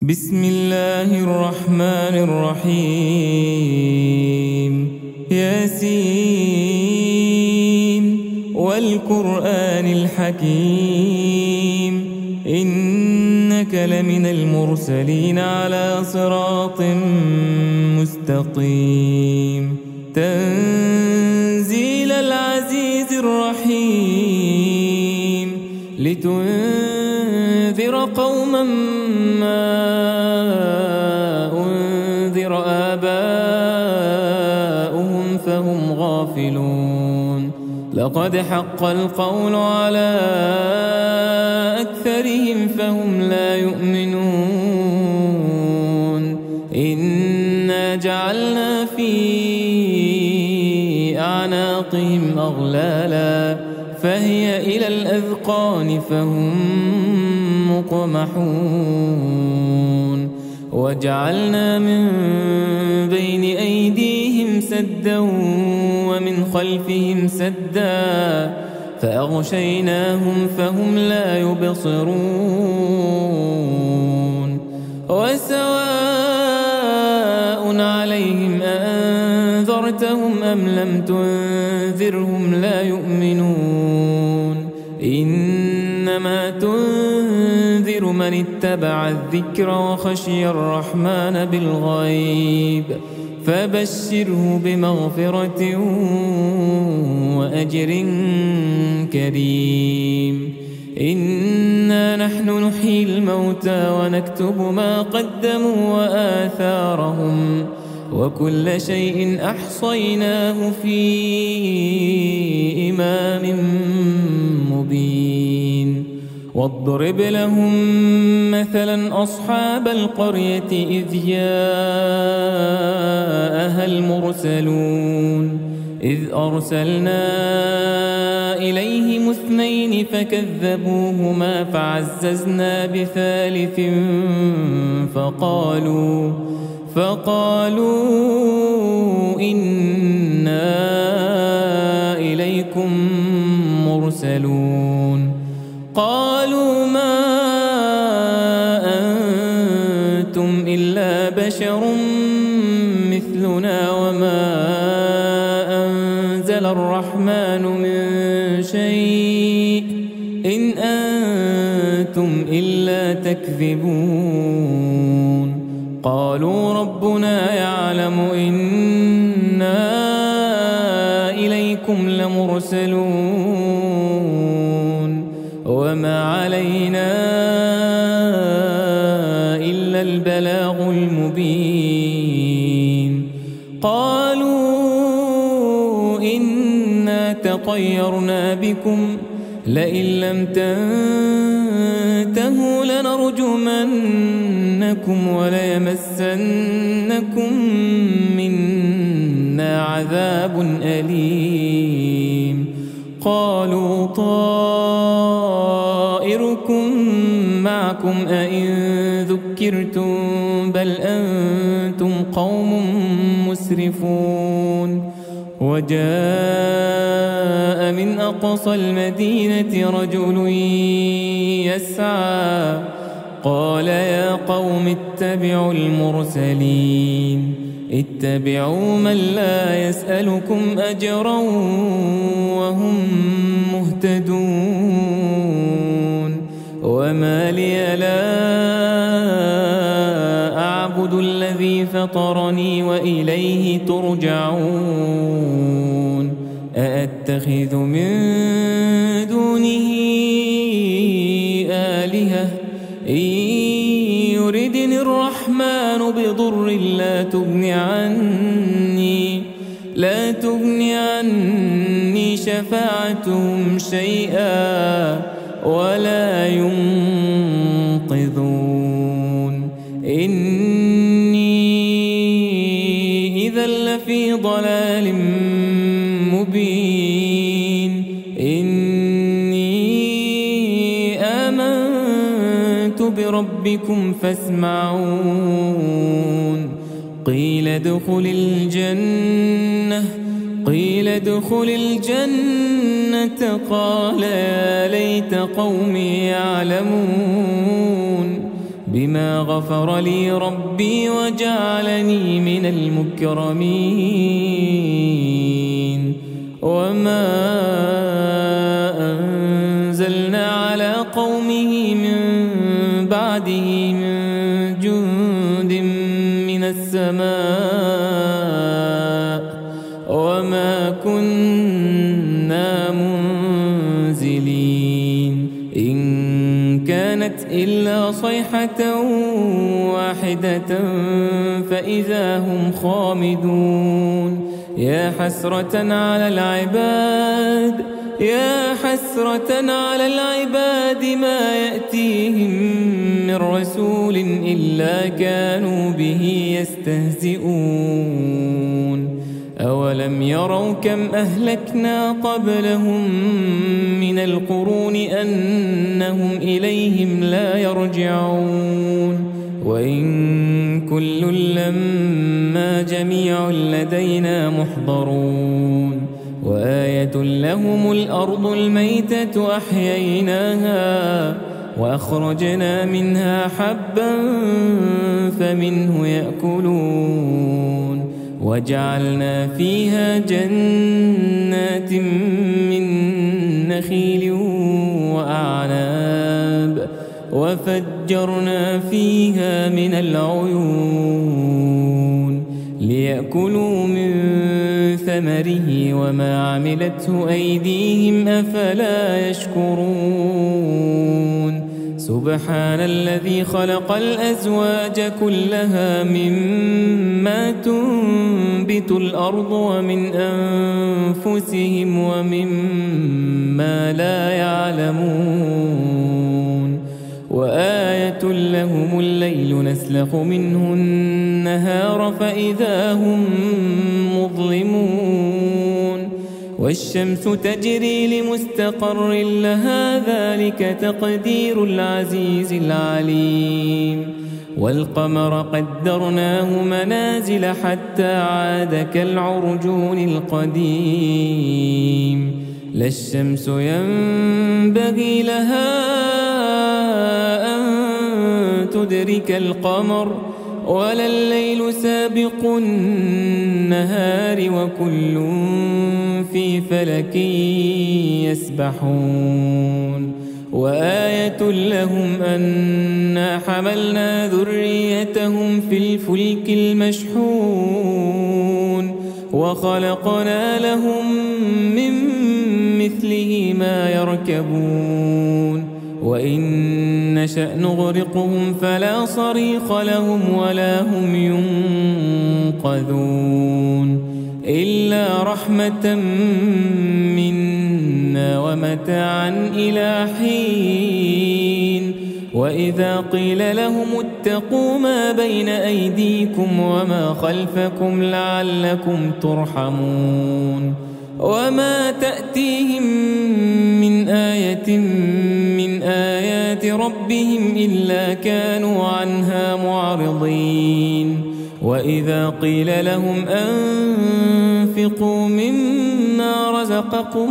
بسم الله الرحمن الرحيم. ياسين والقرآن الحكيم إنك لمن المرسلين على صراط مستقيم. تنزيل العزيز الرحيم لتنذر قوما ما أنذر آباؤهم فهم غافلون. لقد حق القول على أكثرهم فهم لا يؤمنون. إنا جعلنا في أعناقهم أغلالا فهي إلى الأذقان فهم مقمحون. وجعلنا من بين أيديهم سدا ومن خلفهم سدا فأغشيناهم فهم لا يبصرون. وسواء عليهم أأنذرتهم أم لم تنذرهم لا يؤمنون. إنما تنذر من اتبع الذكر وخشي الرحمن بالغيب فبشره بمغفرة وأجر كريم. إنا نحن نحيي الموتى ونكتب ما قدموا وآثارهم وكل شيء أحصيناه في إمام مبين. واضرب لهم مثلا أصحاب القرية إذ جاءها المرسلون إذ أرسلنا إليهم اثنين فكذبوهما فعززنا بثالث فقالوا إنا إليكم مرسلون. قالوا ما أنتم إلا بشر مثلنا وما أنزل الرحمن من شيء إن أنتم إلا تكذبون. قالوا ربنا يعلم إنا إليكم لمرسلون وما علينا إلا البلاغ المبين. قالوا إنا تطيرنا بكم لئن لم تنتهوا لنرجمنكم وليمسنكم منا عذاب أليم. قالوا طائركم معكم أئن ذكرتم بل أنتم قوم مسرفون. وجاء من أقصى المدينة رجل يسعى قال يا قوم اتبعوا المرسلين اتبعوا من لا يسألكم أجرا وهم مهتدون. وما لي لا أعبد الذي فطرني وإليه ترجعون. أأتخذ من دونه آلهة إن يردني الرحمن بضر لا تغني عني شفاعتهم شيئا ولا ينقذون. إني إذا لفي ضلال مبين. إني آمنت بربكم فاسمعون. قيل ادخل الجنة قال يا ليت قومي يعلمون. بما غفر لي ربي وجعلني من المكرمين وما أنزلنا على قومه من بعده من جند من السماء وما كنا منزلين إن كانت إلا صيحة واحدة فإذا هم خامدون يا حسرة على العباد يا حسرة على العباد ما يأتيهم من رسول إلا كانوا به يستهزئون أولم يروا كم أهلكنا قبلهم من القرون أنهم إليهم لا يرجعون وإن كل لما جميع لدينا محضرون وآية لهم الأرض الميتة أحييناها وأخرجنا منها حبا فمنه يأكلون وجعلنا فيها جنات من نخيل وأعناب وفجرنا فيها من العيون ليأكلوا من ثمره وما عملته أيديهم أفلا يشكرون سبحان الذي خلق الأزواج كلها مما تنبت الأرض ومن أنفسهم ومما لا يعلمون وآية لهم الليل نسلخ منه النهار فإذا هم مظلمون والشمس تجري لمستقر لها ذلك تقدير العزيز العليم والقمر قدرناه منازل حتى عاد كالعرجون القديم لا الشمس ينبغي لها أن تدرك القمر ولا الليل سابق النهار وكل في فلك يسبحون وآية لهم أنا حملنا ذريتهم في الفلك المشحون وخلقنا لهم من مثله ما يركبون وإن نشأ نغرقهم فلا صريخ لهم ولا هم ينقذون إلا رحمة منا ومتاعا إلى حين وإذا قيل لهم اتقوا ما بين أيديكم وما خلفكم لعلكم ترحمون وما تأتيهم من آية من آيات ربهم إلا كانوا عنها معرضين وإذا قيل لهم أنفقوا مما رزقكم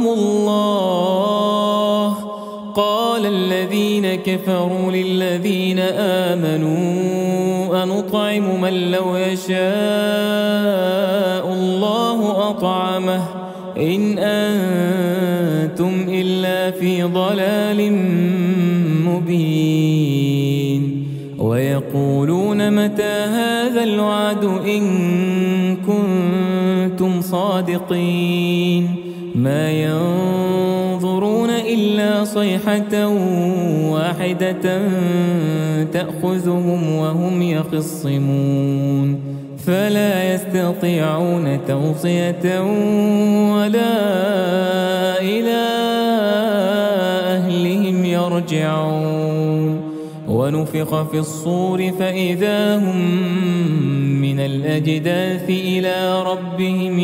الله قال الذين كفروا للذين آمنوا أنطعم من لو يشاء الله أطعمه إن أنتم إلا في ضلال مبين ويقولون متى هذا الوعد إن كنتم صادقين ما ينظرون إلا صيحة واحدة تأخذهم وهم يخصمون فلا يستطيعون توصية ولا إلى أهلهم يرجعون ونفخ في الصور فإذا هم من الأجداث إلى ربهم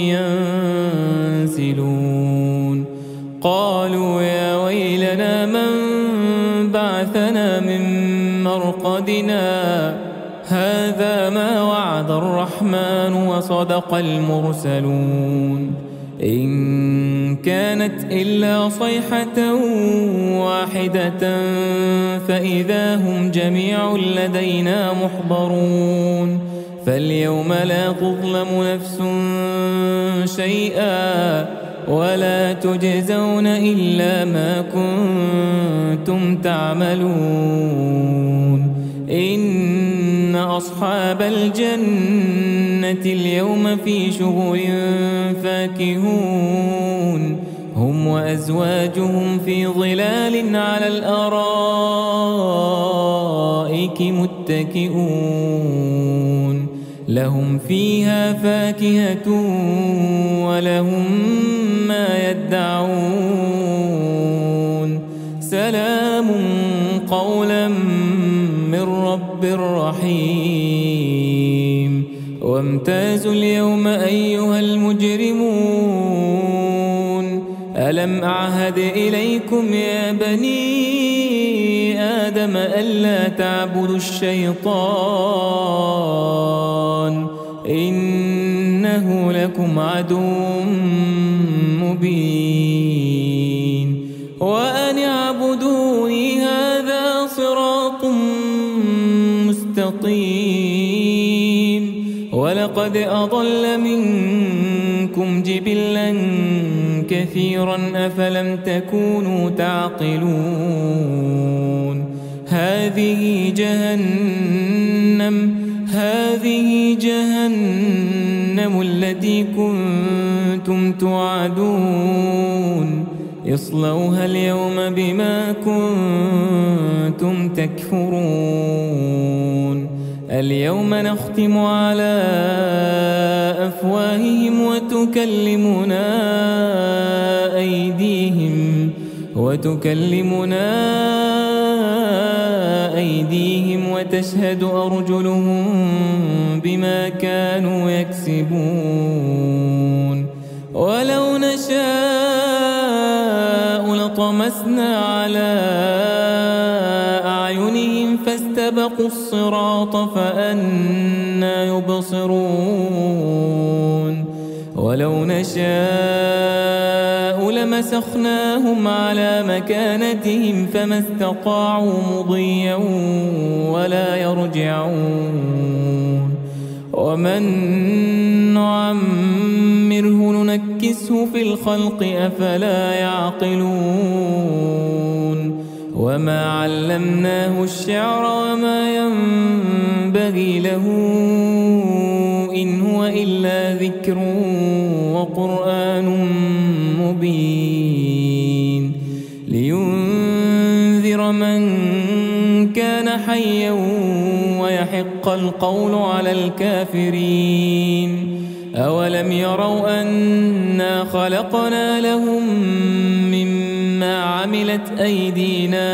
ينسلون قالوا يا ويلنا من بعثنا من مرقدنا هذا ما وعد الرحمن وصدق المرسلون إن كانت إلا صيحة واحدة فإذا هم جميع لدينا محضرون فاليوم لا تظلم نفس شيئا ولا تجزون إلا ما كنتم تعملون إن أصحاب الجنة اليوم في شغل فاكهون هم وأزواجهم في ظلال على الأرائك متكئون لهم فيها فاكهة ولهم ما يدعون سلام قولا من رب رحيم وامتازوا اليوم أيها المجرمون ألم أعهد إليكم يا بني آدم ألا تعبدوا الشيطان إنه لكم عدو مبين وأن اعبدوني هذا صراط مستقيم ولقد أضل منكم جبلا كثيرا أفلم تكونوا تعقلون هذه جهنم التي كنتم توعدون اصلوها اليوم بما كنتم تكفرون اليوم نختم على أفواههم وتكلمنا أيديهم وتشهد أرجلهم بما كانوا يكسبون ولو نشاء لطمسنا على أعينهم فاستبقوا الصراط فأنى يبصرون ولو نشاء لمسخناهم على مكانتهم فما استطاعوا مضيا ولا يرجعون ومن نعمره ننكسه في الخلق أفلا يعقلون وما علمناه الشعر وما ينبغي له إن هو إلا ذكر وقرآن مبين لينذر من كان حيا ويحق القول على الكافرين أولم يروا أنا خلقنا لهم مما عملت أيدينا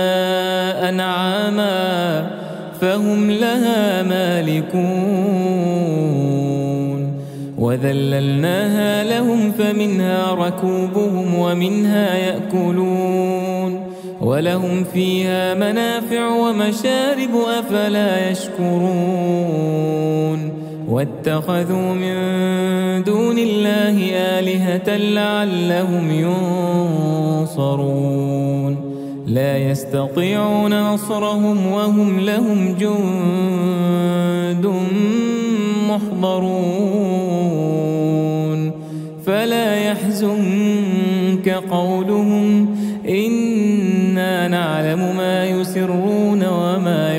أنعاما فهم لها مالكون وذللناها لهم فمنها ركوبهم ومنها يأكلون ولهم فيها منافع ومشارب أفلا يشكرون واتخذوا من دون الله آلهة لعلهم ينصرون لا يستطيعون نصرهم وهم لهم جند محضرون فلا يحزنك قولهم إنا نعلم ما يسرون وما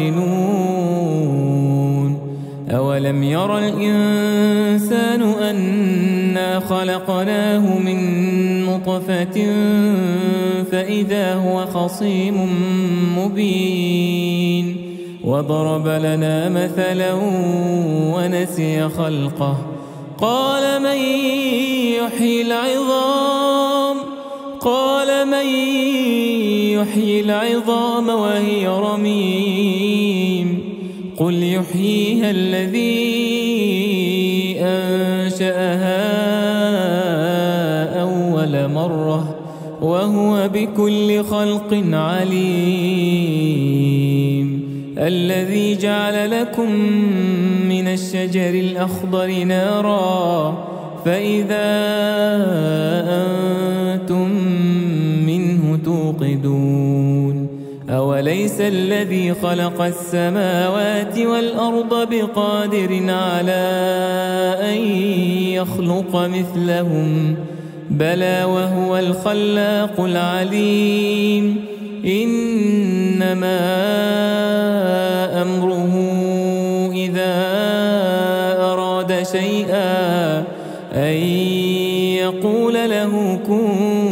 يعلنون أولم ير الإنسان أنا خلقناه من نطفة فإذا هو خصيم مبين وضرب لنا مثلا ونسي خلقه قال من يحيي العظام وهي رميم قل يحييها الذي أنشأها أول مرة وهو بكل خلق عليم الذي جعل لكم من الشجر الأخضر نارا فإذا أنتم منه توقدون أوليس الذي خلق السماوات والأرض بقادر على أن يخلق مثلهم بلى وهو الخلاق العليم إنما أمره إذا أراد شيئا أن يقول له كن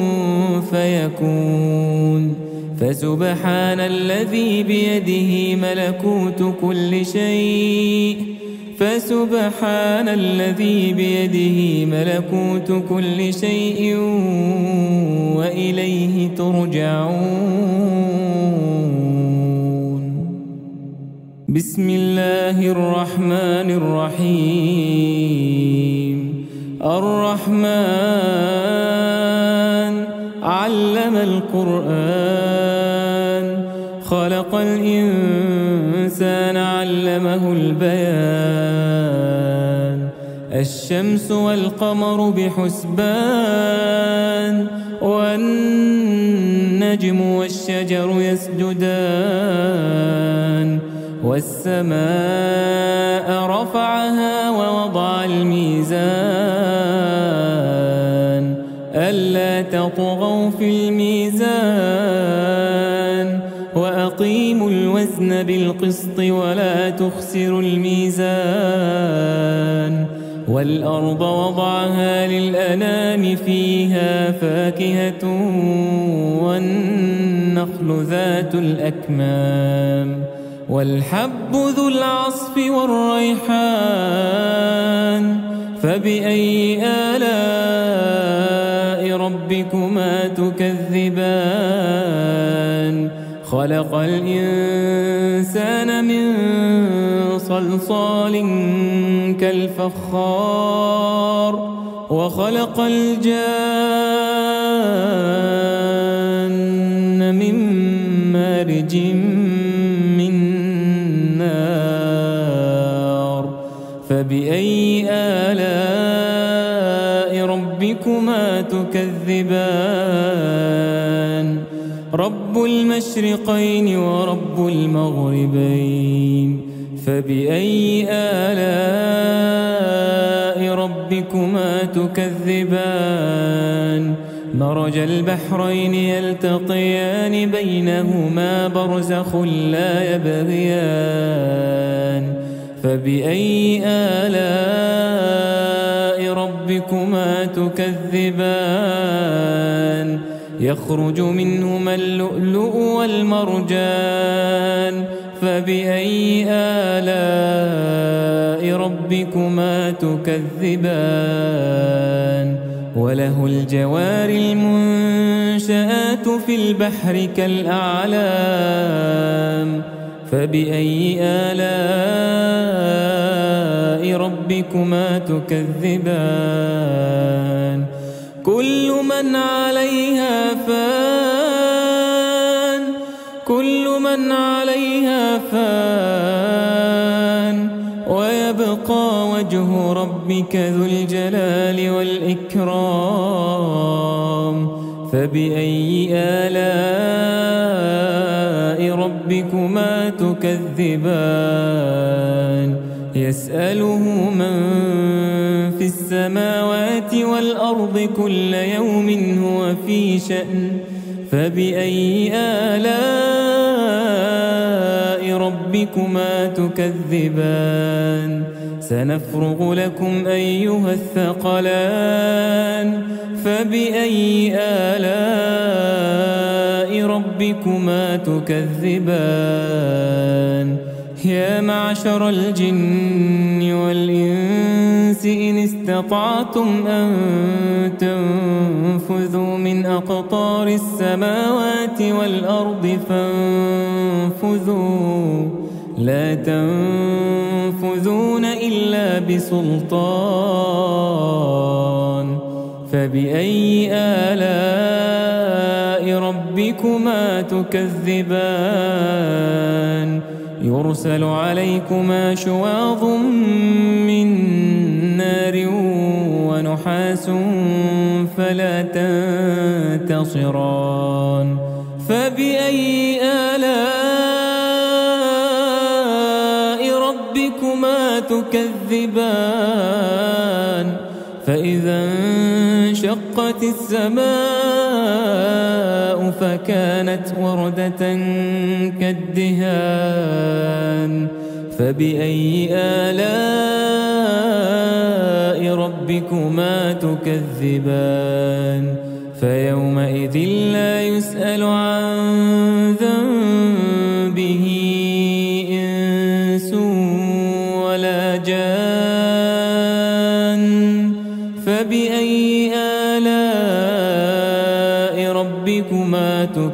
فيكون فسبحان الذي بيده ملكوت كل شيء وإليه ترجعون بسم الله الرحمن الرحيم الرحمن علم القرآن خلق الإنسان علمه البيان الشمس والقمر بحسبان والنجم والشجر يسجدان والسماء رفعها ووضع الميزان ألا تطغوا في الميزان وأقيموا الوزن بالقسط ولا تخسروا الميزان والأرض وضعها للأنام فيها فاكهة والنخل ذات الأكمام والحب ذو العصف والريحان فبأي آلاء ربكما تكذبان خلق الإنسان من صلصال كالفخار وخلق الجان من مارج من نار فبأي آلاء ربكما تكذبان رب المشرقين ورب المغربين فبأي آلاء ربكما تكذبان مرج البحرين يلتقيان بينهما برزخ لا يبغيان فبأي آلاء ربكما تكذبان يخرج منهما اللؤلؤ والمرجان فبأي آلاء ربكما تكذبان وله الجوار المنشآت في البحر كالأعلام فبأي آلاء ربكما تكذبان كل من عليها فان ويبقى وجه ربك ذو الجلال والإكرام فبأي آلاء ربكما تكذبان يسأله من في السماوات والأرض كل يوم هو في شأن فبأي آلاء ربكما تكذبان سنفرغ لكم أيها الثقلان فبأي آلاء ربكما تكذبان يا معشر الجن والإنس إن استطعتم أن تنفذوا من أقطار السماوات والأرض فانفذوا لا تنفذون إلا بسلطان فبأي آلاء ربكما تكذبان يرسل عليكما شواظ من نار ونحاس فلا تنتصران فبأي آلاء ربكما تكذبان فإذا انشقت السماء فكانت وردة كالدهان فبأي آلاء ربكما تكذبان فيومئذ لا يسأل عن ذنبه إنس ولا جان فبأي آلاء ربكما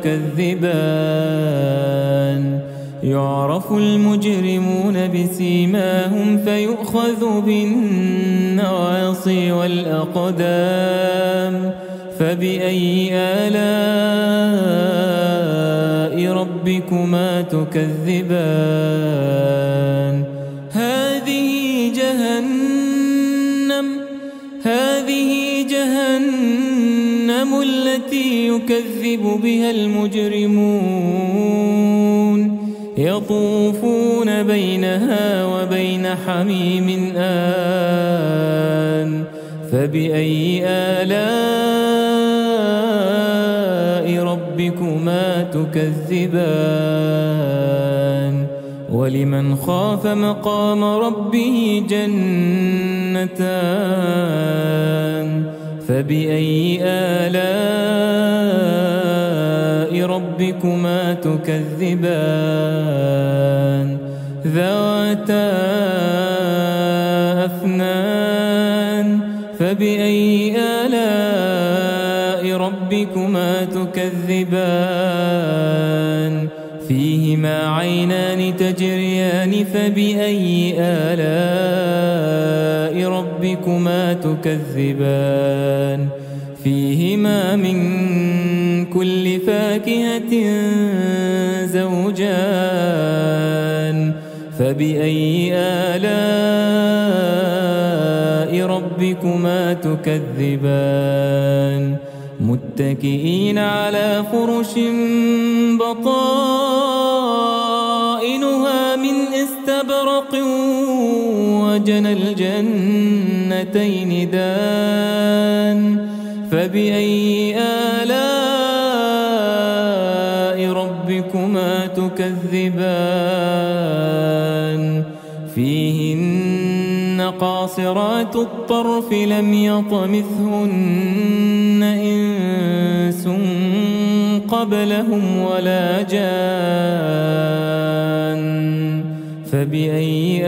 تكذبان يعرف المجرمون بسيماهم فيؤخذ بالنواصي والأقدام فبأي آلاء ربكما تكذبان هذه جهنم التي يكذب بها المجرمون يطوفون بينها وبين حميم آن فبأي آلاء ربكما تكذبان ولمن خاف مقام ربه جنتان فبأي آلاء ربكما تكذبان ذواتا أفنان فبأي آلاء ربكما تكذبان فيهما عينان تجريان فبأي آلاء ربكما تكذبان فيهما من كل فاكهة زوجان فبأي آلاء ربكما تكذبان متكئين على فرش بطائنها من استبرق وجنى الجنتين دان فبأي آلاء ربكما تكذبان فيهن قاصرات الطرف لم يطمثهن إنس قبلهم ولا جان فبأي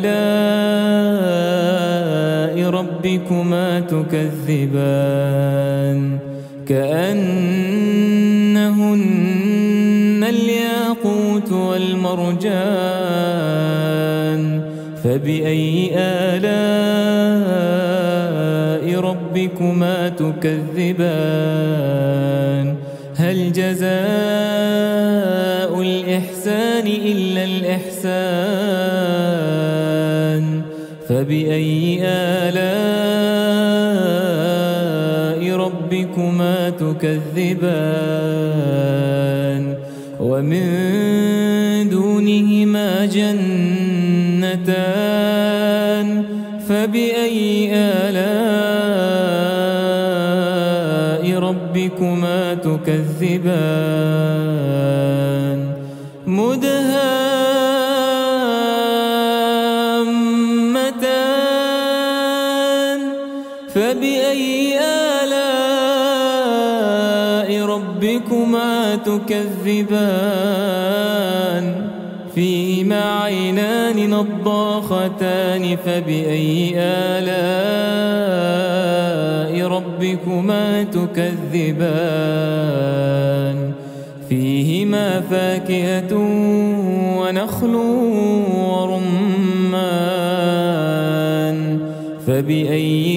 آلاء ربكما تكذبان كأنهن الياقوت والمرجان فبأي آلاء ربكما تكذبان هل جزاء الإحسان إلا الإحسان فبأي آلاء ربكما تكذبان ومن دونهما جنتان فبأي آلاء ربكما تكذبان مدهامتان فبأي آلاء ربكما تكذبان فيهما عينان نضاختان فبأي آلاء ربكما تكذبان فيهما فاكهة ونخل ورمان فبأي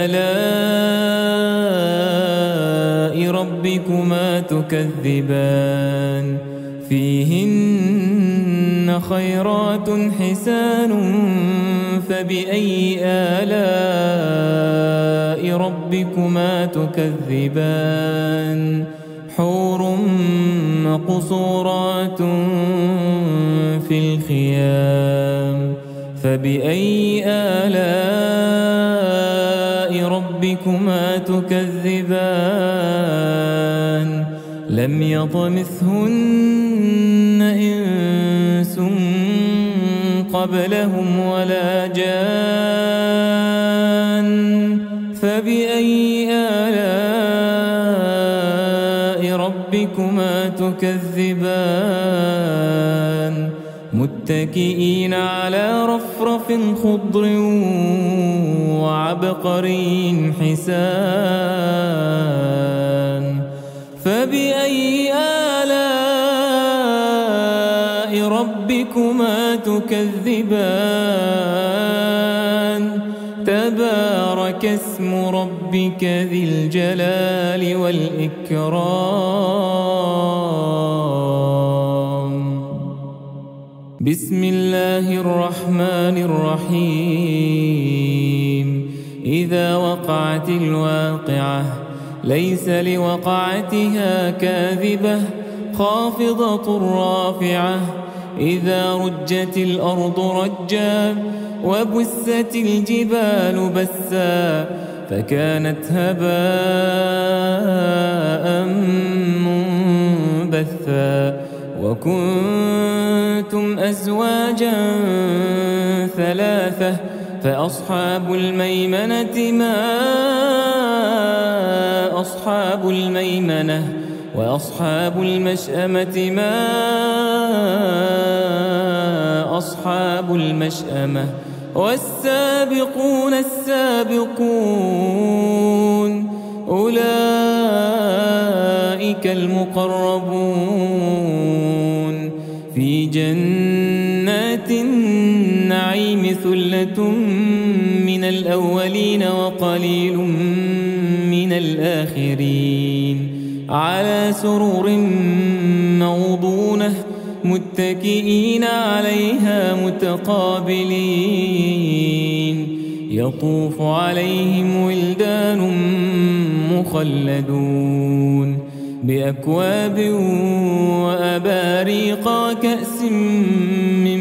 آلاء ربكما تكذبان فيهن فيهن خيرات حسان فبأي آلاء ربكما تكذبان حور مقصورات في الخيام فبأي آلاء ربكما تكذبان لم يطمثهن إنس قبلهم ولا جان فبأي آلاء ربكما تكذبان متكئين على رفرف خضر وعبقري حسان فبأي آلاء ربكما تكذبان تبارك اسم ربك ذي الجلال والإكرام بسم الله الرحمن الرحيم إذا وقعت الواقعة ليس لوقعتها كاذبة خافضة رافعة إذا رجت الأرض رجا وبست الجبال بسا فكانت هباء منبثا وكنتم أزواجا ثلاثة فأصحاب الميمنة ما أصحاب الميمنة وأصحاب المشأمة ما أصحاب المشأمة والسابقون السابقون أولئك المقربون في جنات النعيم ثلة من الأولين وقليل من الآخرين على سرر موضونة متكئين عليها متقابلين يطوف عليهم ولدان مخلدون بأكواب وأباريق وكأس من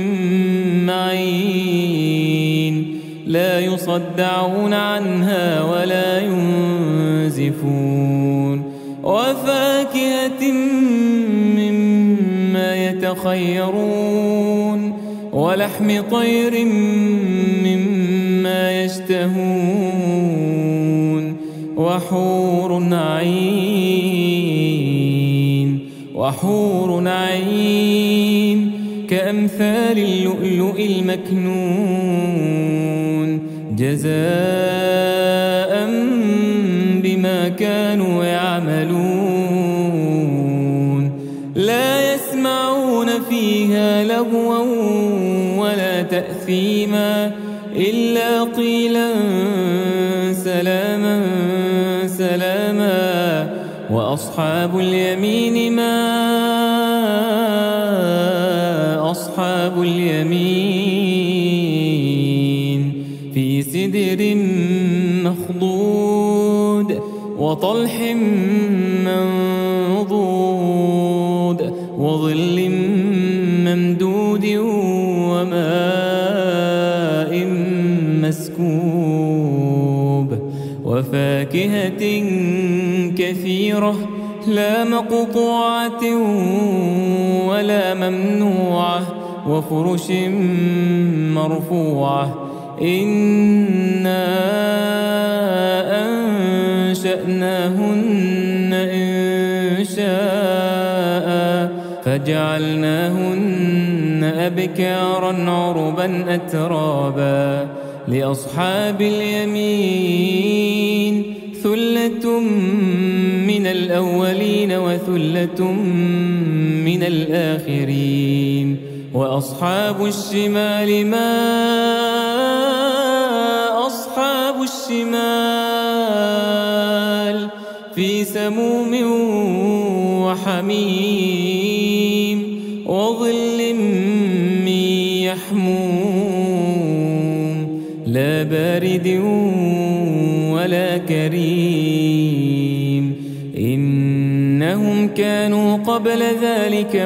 معين لا يصدعون عنها ولا ينزفون وفاكهة مما يتخيرون ولحم طير مما يشتهون وحور عين كأمثال اللؤلؤ المكنون جزاء بما كانوا يعملون لا يسمعون فيها لغوا ولا تأثيما إلا قيلا سلاما سلاما وأصحاب اليمين ما أصحاب اليمين في سدر مخضود وطلح منضود وظل ممدود وماء مسكوب وفاكهة كثيرة لا مقطوعة ولا ممنوعة وفرش مرفوعة إنا أنشأناهن إنشاء فجعلناهن أبكارا عربا أترابا لأصحاب اليمين ثلة من الأولين وثلة من الآخرين وأصحاب الشمال ما أصحاب الشمال في سموم وحميم وظل لا بارد ولا كريم إنهم كانوا قبل ذلك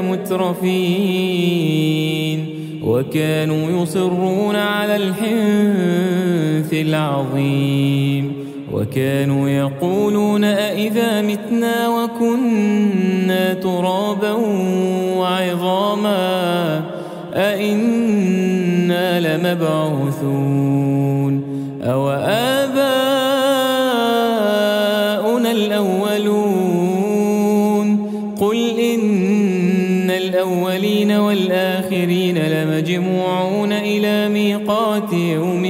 مترفين وكانوا يصرون على الحنث العظيم وكانوا يقولون أئذا متنا وكنا ترابا وعظاما أئنا لمبعوثون أو آباؤنا الأولون قل إن الأولين والآخرين لمجموعون إلى ميقات يوم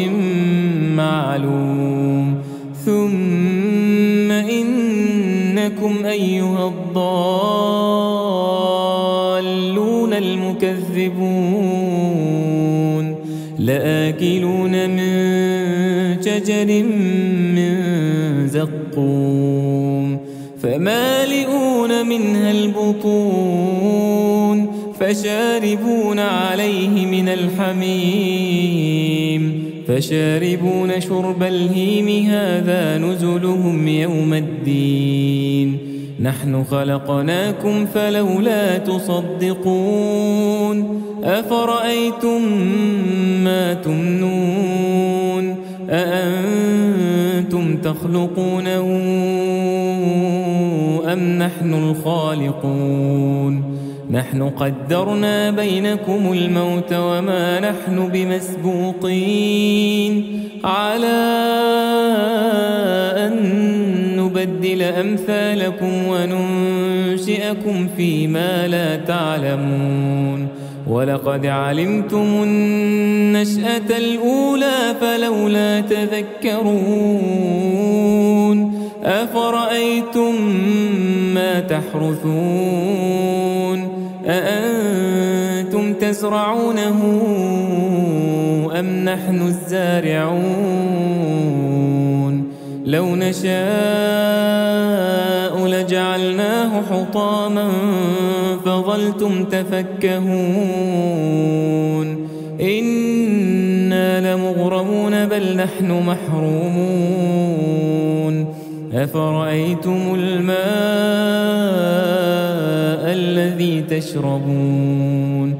معلوم ثم إنكم أيها الضالون المكذبون لآكلون من شجر من زقوم فمالئون منها البطون فشاربون عليه من الحميم فشاربون شرب الهيم هذا نزلهم يوم الدين نحن خلقناكم فلولا تصدقون أفرأيتم ما تمنون أأنتم تخلقونه أم نحن الخالقون نحن قدرنا بينكم الموت وما نحن بمسبوقين على أن نبدل أمثالكم وننشئكم فيما لا تعلمون ولقد علمتم النشأة الأولى فلولا تذكرون أفرأيتم ما تحرثون أأنتم تزرعونه أم نحن الزارعون لو نشاء لجعلناه حطاما فظلتم تفكهون إنا لمغرمون بل نحن محرومون أفرأيتم الماء الذي تشربون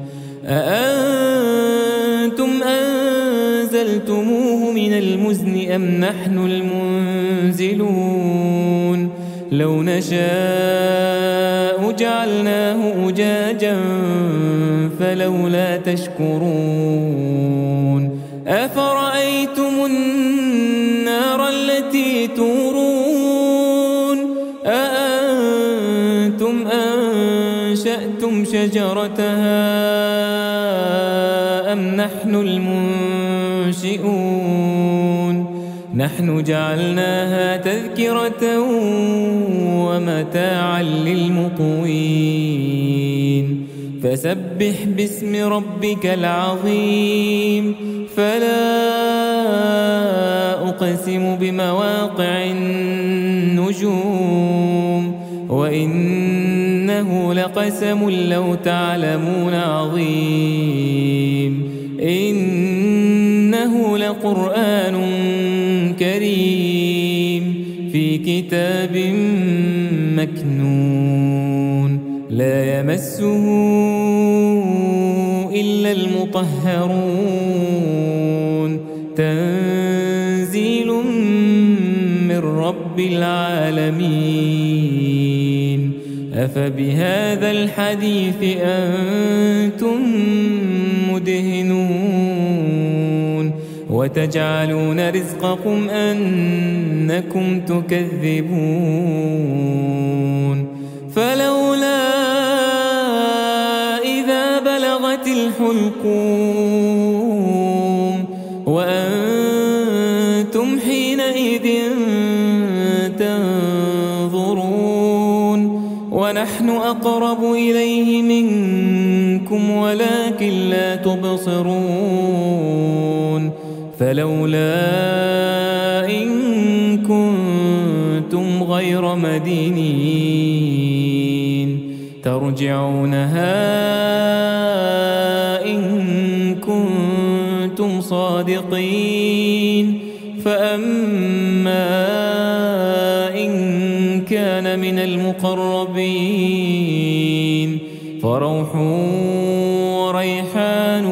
أأنتم أنزلتموه من المزن أم نحن المنزلون لو نشاء جعلناه أجاجا فلولا تشكرون أفرأيتم النار التي تورون أأنتم أنشأتم شجرتها أم نحن المنشئون نحن جعلناها تذكرة ومتاعا للمقوين فسبح باسم ربك العظيم فلا أقسم بمواقع النجوم وإنه لقسم لو تعلمون عظيم إنه لقرآن كريم في كتاب مكنون لا يمسه إلا المطهرون تنزيل من رب العالمين أفبهذا الحديث أنتم مدهنون وتجعلون رزقكم أنكم تكذبون فلولا إذا بلغت الحلقوم وأنتم حينئذ تنظرون ونحن أقرب إليه منكم ولكن لا تبصرون فلولا إن كنتم غير مدينين ترجعونها إن كنتم صادقين فأما إن كان من المقربين فروح وريحان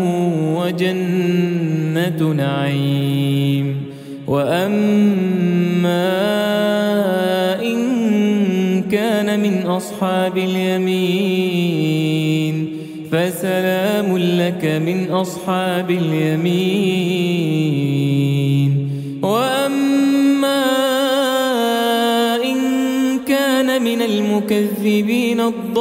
وجنة نعيم وأما إن كان من أصحاب اليمين فسلام لك من أصحاب اليمين وأما إن كان من المكذبين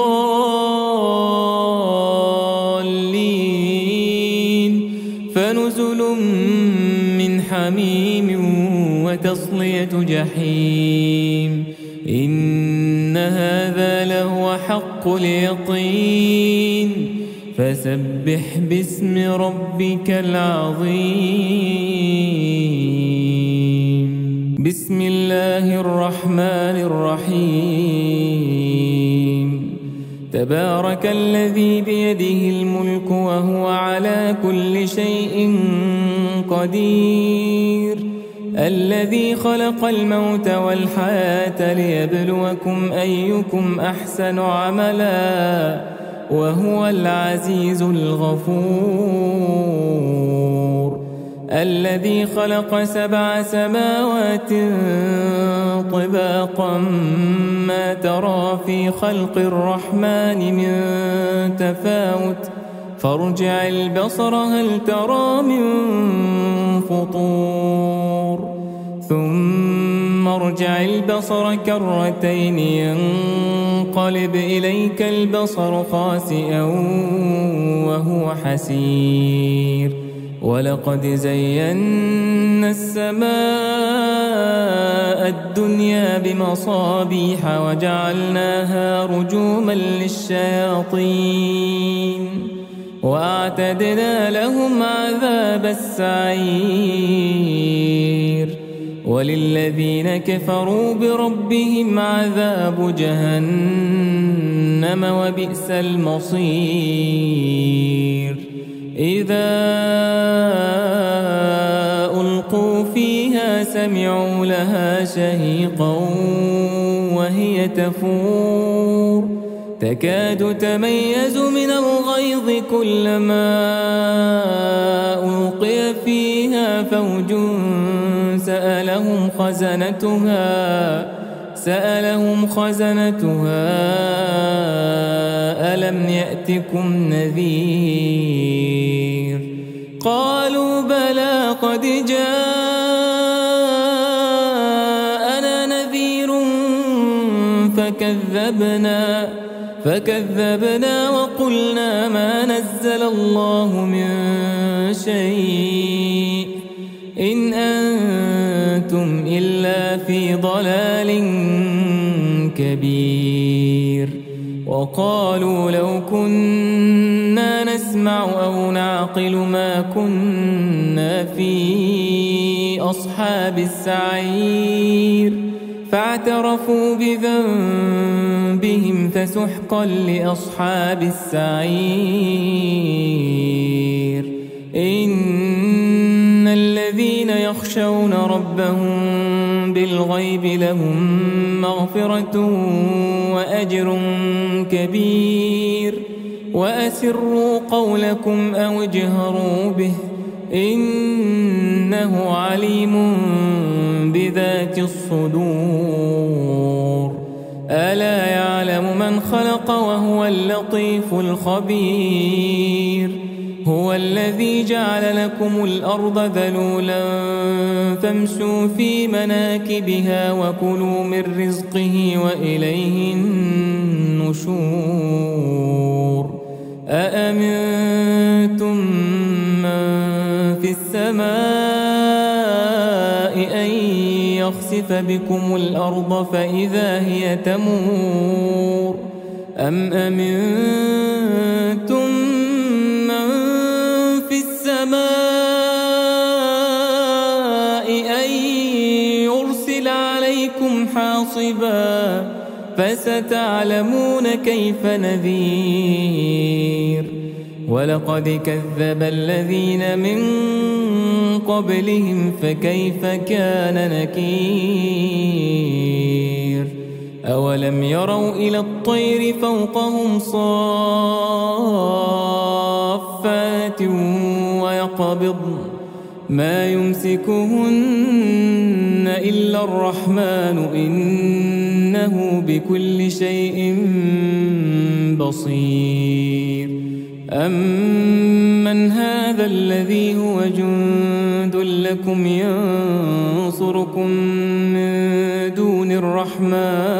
الضالين فنزل من حميم وتصلية جحيم إن هذا لهو حق اليقين فسبح باسم ربك العظيم بسم الله الرحمن الرحيم تبارك الذي بيده الملك وهو على كل شيء قدير الذي خلق الموت والحياة ليبلوكم أيكم أحسن عملا وهو العزيز الغفور الذي خلق 7 سماوات طباقا ما ترى في خلق الرحمن من تفاوت فارجع البصر هل ترى من فطور ثم ارجع البصر كرتين ينقلب إليك البصر خاسئا وهو حسير ولقد زينا السماء الدنيا بمصابيح وجعلناها رجوما للشياطين وأعتدنا لهم عذاب السعير وللذين كفروا بربهم عذاب جهنم وبئس المصير إذا ألقوا فيها سمعوا لها شهيقا وهي تفور تكاد تميز من الغيظ كلما ألقي فيها فوج سألهم خزنتها ألم يأتكم نذير قالوا بلى قد جاءنا نذير فكذبنا وقلنا ما نزل الله من شيء إن أنتم إلا في ضلال كبير وقالوا لو كنا نسمع أو نعقل ما كنا في أصحاب السعير فاعترفوا بذنبهم فسحقا لأصحاب السعير إن الذين يخشون ربهم بالغيب لهم مغفرة وأجر كبير وأسروا قولكم أو اجهروا به إنه عليم بذات الصدور ألا يعلم من خلق وهو اللطيف الخبير هو الذي جعل لكم الأرض ذلولا فامشوا في مناكبها وكلوا من رزقه وإليه النشور أأمنتم من في السماء أن يخسف بكم الأرض فإذا هي تمور أم أمنتم من في السماء أن يرسل عليكم حاصبا فستعلمون كيف نذير ولقد كذب الذين من قبلهم فكيف كان نكير أولم يروا إلى الطير فوقهم صافات ويقبضن ما يمسكهن إلا الرحمن إنه بكل شيء بصير أمن هذا الذي هو جند لكم ينصركم من دون الرحمن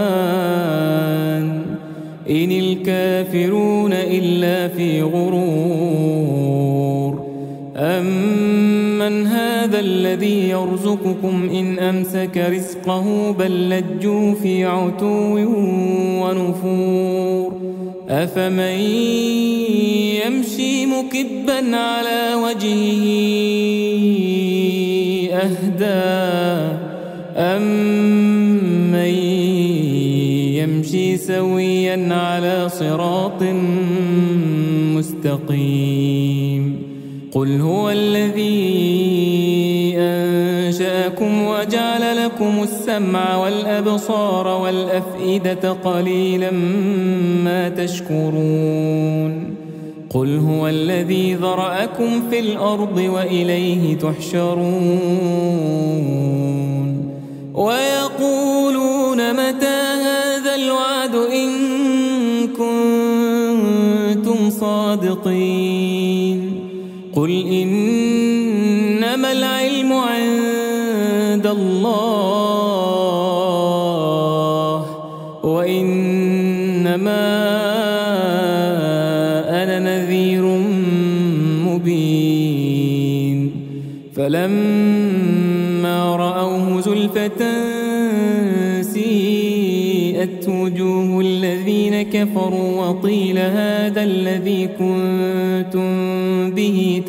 إن الكافرون إلا في غرور أمن هذا الذي يرزقكم إن أمسك رزقه بل لجوا في عتو ونفور أفمن يمشي مكبا على وجهه أهدى أمن يمشي سويا على صراط مستقيم قل هو الذي أنشأكم وجعل لكم السمع والأبصار والأفئدة قليلا ما تشكرون قل هو الذي ذرأكم في الأرض وإليه تحشرون ويقولون متى هذا الوعد إن كنتم صادقين قل إنما العلم عند الله وإنما أنا نذير مبين فلما رأوه زلفة سيئت وجوه الذين كفروا وقيل هذا الذي كنتم به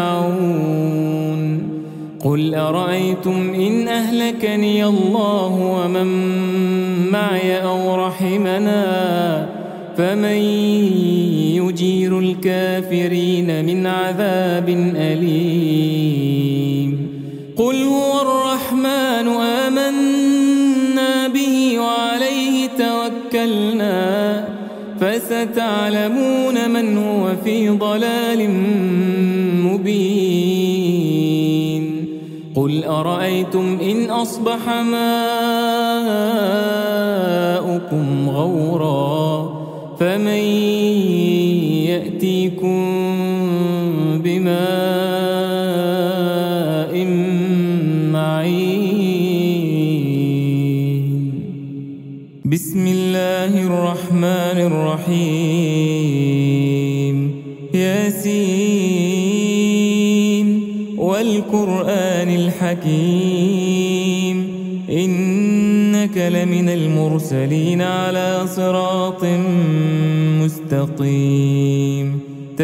تدعون قل أرأيتم إن أهلكني الله ومن معي أو رحمنا فمن يجير الكافرين من عذاب أليم قل هو الرحمن آمنا به وعليه توكلنا فستعلمون من هو في ضلال مبين قل أرأيتم إن أصبح ماؤكم غورا فمن يأتيكم بماء معين بسم الله الرحمن الرحيم ياسين والقرآن الحكيم إنك لمن المرسلين على صراط مستقيم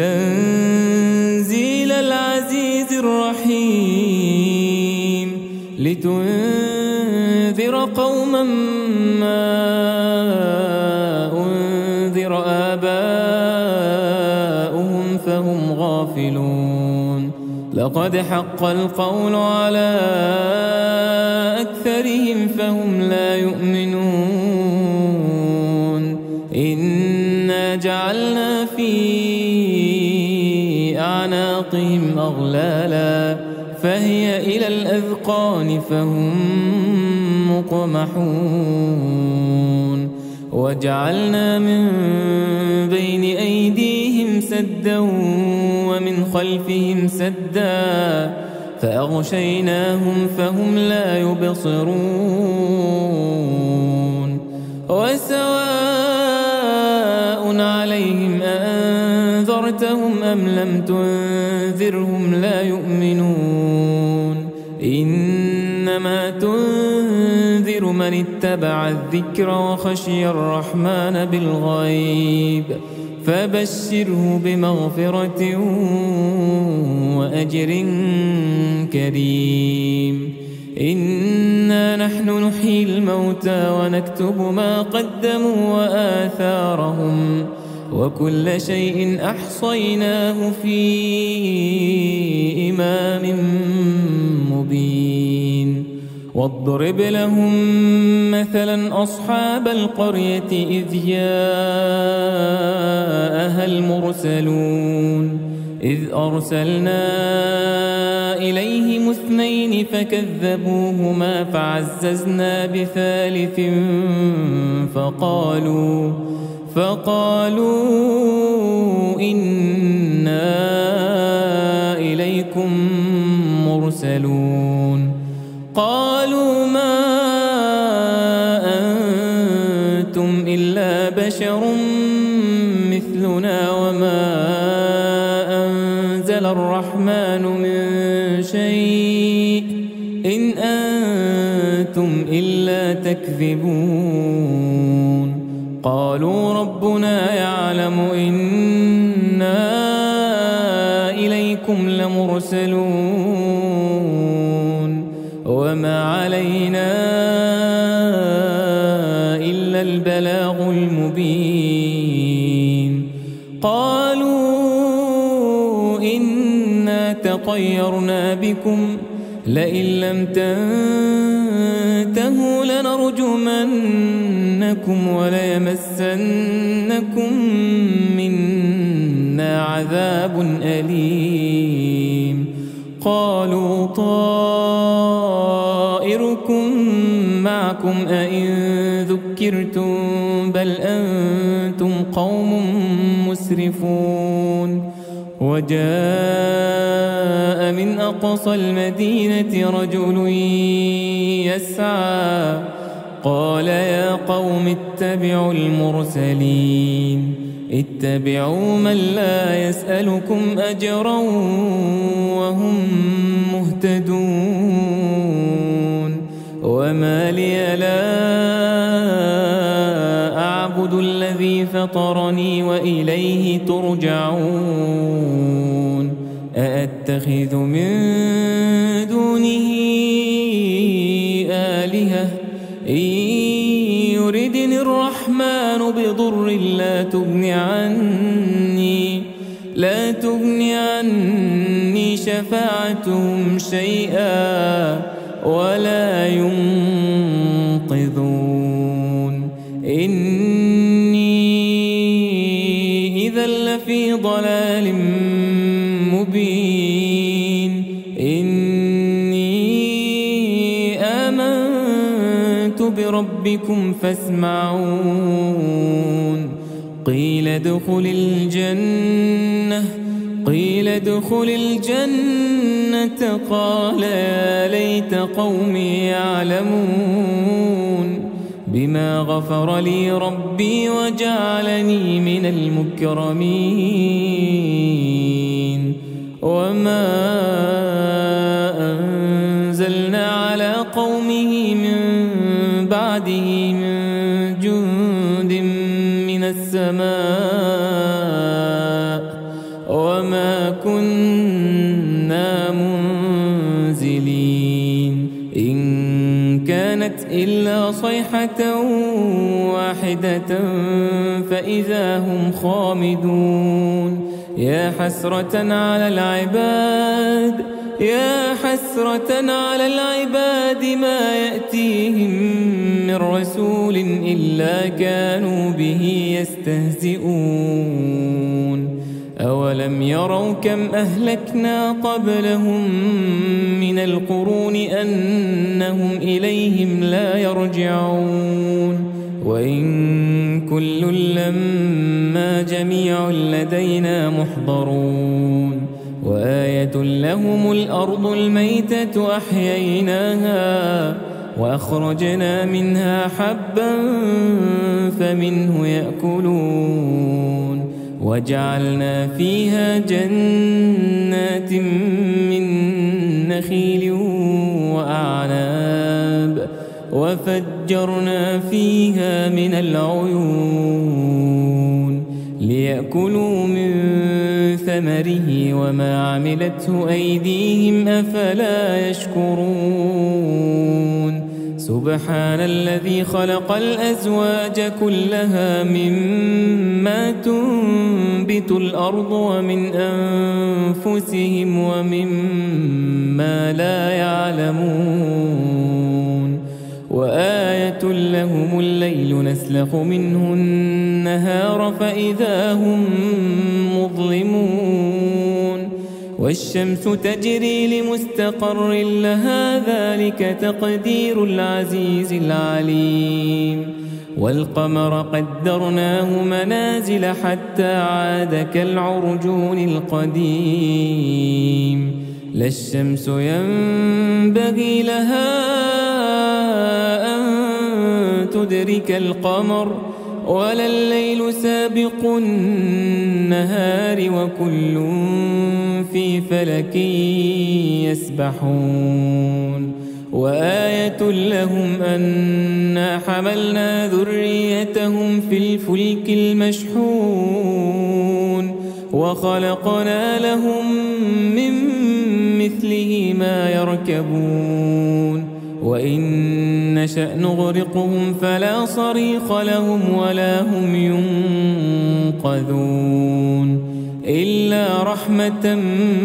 تنزيل العزيز الرحيم لتنذر قوما ما أنذر آباؤهم فهم غافلون لقد حق القول على أكثرهم فهم لا يؤمنون إنا جعلنا في أعناقهم أغلالا فهي إلى الأذقان فهم مقمحون وجعلنا من بين أيديهم سدا ومن خلفهم سدا فأغشيناهم فهم لا يبصرون وسواء عليهم أأنذرتهم أم لم تنذرهم لا يؤمنون إنما تنذر من اتبع الذكر وخشي الرحمن بالغيب فبشره بمغفرة وأجر كريم إنا نحن نحيي الموتى ونكتب ما قدموا وآثارهم وكل شيء أحصيناه في إمام واضرب لهم مثلا أصحاب القرية إذ جاءها المرسلون إذ أرسلنا إليهم اثنين فكذبوهما فعززنا بثالث فقالوا إنا إليكم مرسلون قالوا ما أنتم إلا بشر مثلنا وما أنزل الرحمن من شيء إن أنتم إلا تكذبون قالوا ربنا يعلم إنا إليكم لمرسلون وما علينا إلا البلاغ المبين قالوا إنا تطيرنا بكم لئن لم تنتهوا لنرجمنكم وليمسنكم منا عذاب أليم قالوا طائركم معكم أئن ذكرتم بل أنتم قوم مسرفون وجاء من أقصى المدينة رجل يسعى قال يا قوم اتبعوا المرسلين اتبعوا من لا يسألكم أجرا وهم مهتدون وما لي لا أعبد الذي فطرني وإليه ترجعون أأتخذ من دونه آلهة إن يردني الرحمن بضر لا تغني عني شفاعتهم شيئا ولا ينقذون إني إذا لفي ضلال مبين إني آمنت بربكم فاسمعون قيل ادخل الجنة قال يا ليت قومي يعلمون بما غفر لي ربي وجعلني من المكرمين وما أنزلنا على قومه من بعده من جند من السماء وما كنا منزلين إن كانت إلا صيحة واحدة فإذا هم خامدون يا حسرة على العباد ما يأتيهم من رسول إلا كانوا به يستهزئون أولم يروا كم أهلكنا قبلهم من القرون أنهم إليهم لا يرجعون وإن كل لما جميع لدينا محضرون وآية لهم الأرض الميتة أحييناها وأخرجنا منها حبا فمنه يأكلون وجعلنا فيها جنات من نخيل وأعناب وفجرنا فيها من العيون ليأكلوا من ثمره وما عملته أيديهم أفلا يشكرون سبحان الذي خلق الأزواج كلها مما تنبت الأرض ومن أنفسهم ومما لا يعلمون وآية لهم الليل نسلخ منه النهار فإذا هم مظلمون والشمس تجري لمستقر لها ذلك تقدير العزيز العليم والقمر قدرناه منازل حتى عاد كالعرجون القديم لا الشمس ينبغي لها أن تدرك القمر ولا الليل سابق النهار وكل في فلك يسبحون وآية لهم أنا حملنا ذريتهم في الفلك المشحون وخلقنا لهم من مثله ما يركبون وإن نشأ نغرقهم فلا صريخ لهم ولا هم ينقذون إلا رحمة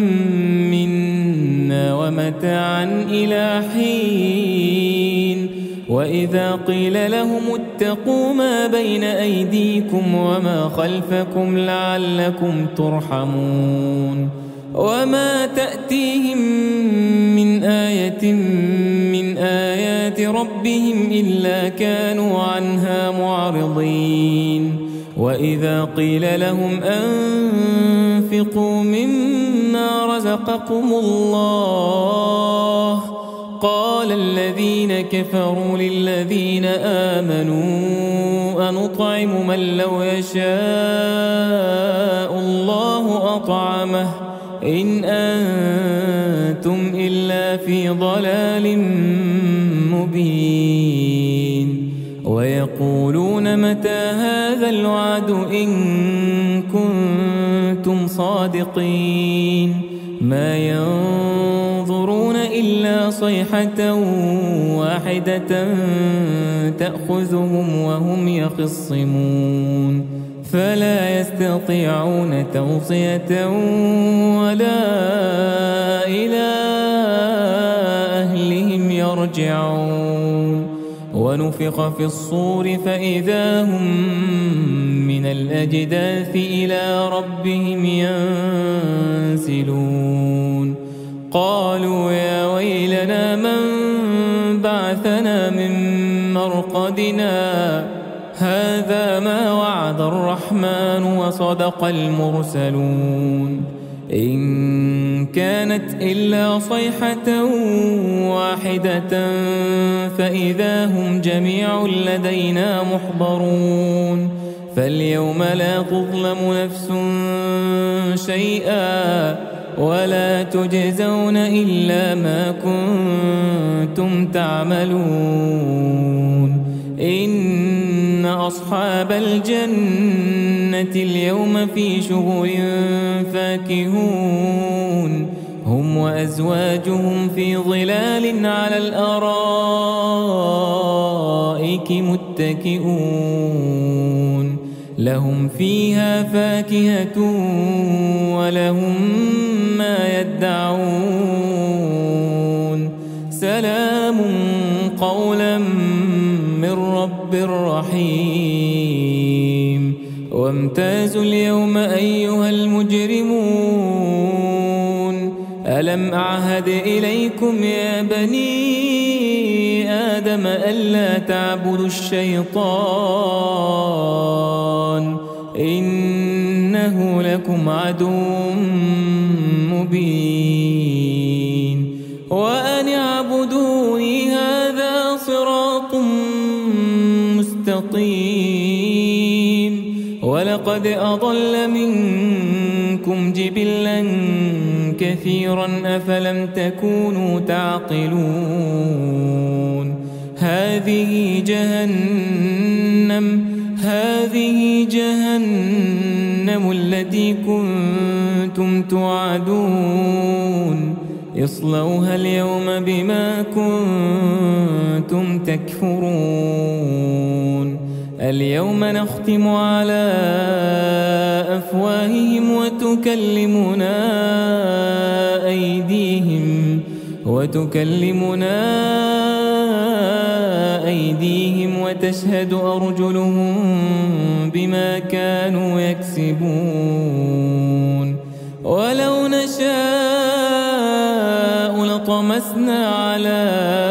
منا ومتاعا إلى حين وإذا قيل لهم اتقوا ما بين أيديكم وما خلفكم لعلكم ترحمون وما تأتيهم من آية من آيات ربهم إلا كانوا عنها معرضين وإذا قيل لهم أنفقوا مما رزقكم الله قال الذين كفروا للذين آمنوا أنطعم من لو يشاء الله أطعمه إن أنتم إلا في ضلال مبين ويقولون متى هذا الوعد إن كنتم صادقين ما ينظرون إلا صيحة واحدة تأخذهم وهم يخصمون فلا يستطيعون توصية ولا إلى أهلهم يرجعون ونفخ في الصور فإذا هم من الأجداث إلى ربهم ينسلون قالوا يا ويلنا من بعثنا من مرقدنا هذا ما وعد الرحمن وصدق المرسلون إن كانت إلا صيحة واحدة فإذا هم جميع لدينا محضرون فاليوم لا تظلم نفس شيئا ولا تجزون إلا ما كنتم تعملون إن أصحاب الجنة اليوم في شغل فاكهون هم وأزواجهم في ظلال على الأرائك متكئون لهم فيها فاكهة ولهم ما يدعون سلام قولا من رب رحيم وامتازوا اليوم أيها المجرمون ألم أعهد إليكم يا بني آدم ألا تعبدوا الشيطان إنه لكم عدو مبين وأن اعبدوني هذا صراط مستقيم ولقد أضل منكم جبلا كثيرا أفلم تكونوا تعقلون هذه جهنم التي كنتم توعدون اصلوها اليوم بما كنتم تكفرون اليوم نختم على أفواههم وتكلمنا أيديهم وتشهد أرجلهم بما كانوا يكسبون ولو نشاء لطمسنا على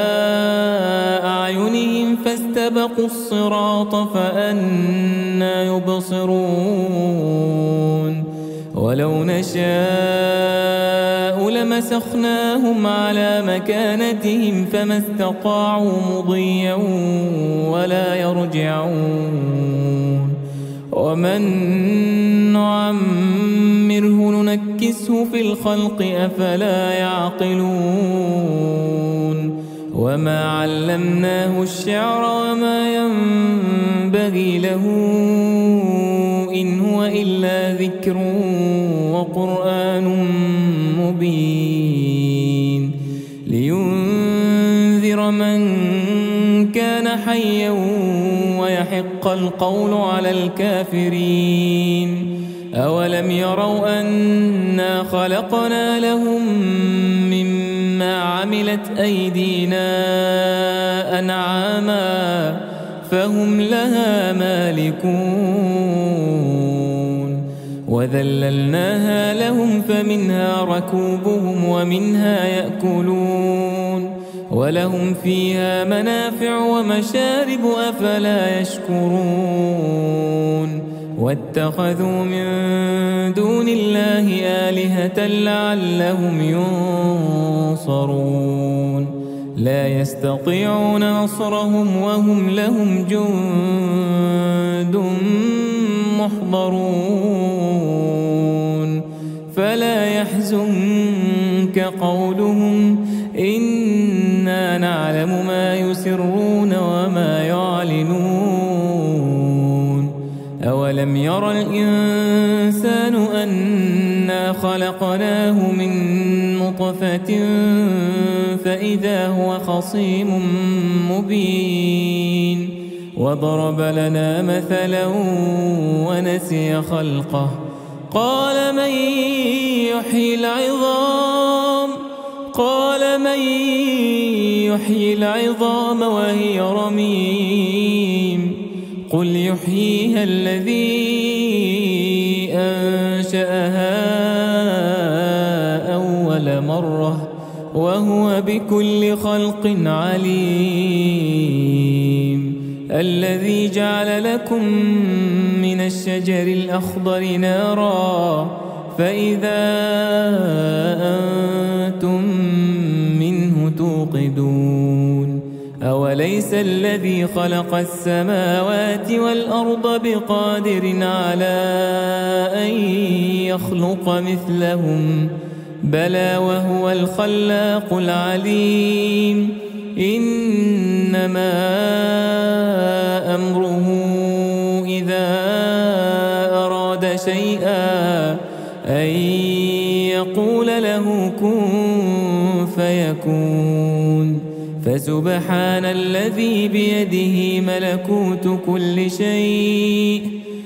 أعينهم فاستبقوا الصراط فأنى يبصرون ولو نشاء لمسخناهم على مكانتهم فما استطاعوا مضيا ولا يرجعون ومن نعمره ننكسه في الخلق أفلا يعقلون وما علمناه الشعر وما ينبغي له إن هو إلا ذكر وقرآن مبين لينذر من كان حيا ويحق القول على الكافرين أولم يروا أنا خلقنا لهم مما عملت أيدينا أنعاما فهم لها مالكون وذللناها لهم فمنها ركوبهم ومنها يأكلون ولهم فيها منافع ومشارب أفلا يشكرون واتخذوا من دون الله آلهة لعلهم ينصرون لا يستطيعون نصرهم وهم لهم جند محضرون فلا يحزنك قولهم إنا نعلم ما يسرون وما يعلنون أولم ير الإنسان أنا خلقناه من نطفة فإذا هو خصيم مبين وضرب لنا مثلا ونسي خلقه قال من يحيي العظام وهي رميم قل يحييها الذي أنشأها أول مرة وهو بكل خلق عليم الذي جعل لكم من الشجر الأخضر نارا فإذا أنتم منه توقدون أوليس الذي خلق السماوات والأرض بقادر على أن يخلق مثلهم بلى وهو الخلاق العليم إنما أمره إذا أراد شيئا أن يقول له كن فيكون فسبحان الذي بيده ملكوت كل شيء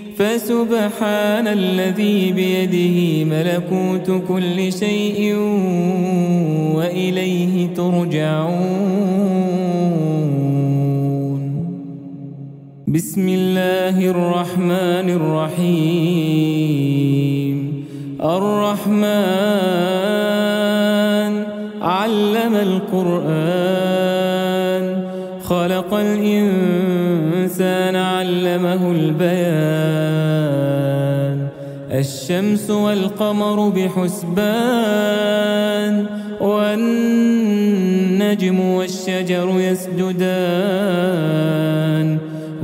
وإليه ترجعون بسم الله الرحمن الرحيم الرحمن علم القرآن خلق الإنسان علمه البيان الشمس والقمر بحسبان والنجم والشجر يسجدان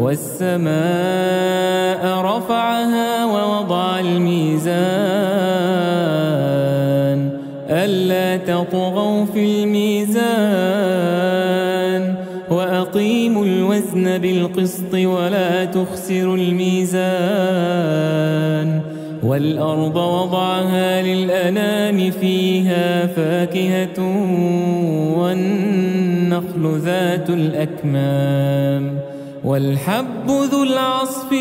والسماء رفعها ووضع الميزان ألا تطغوا في الميزان وأقيموا الوزن بالقسط ولا تخسروا الميزان والأرض وضعها للأنام فيها فاكهة والنخل ذات الأكمام والحب ذو العصف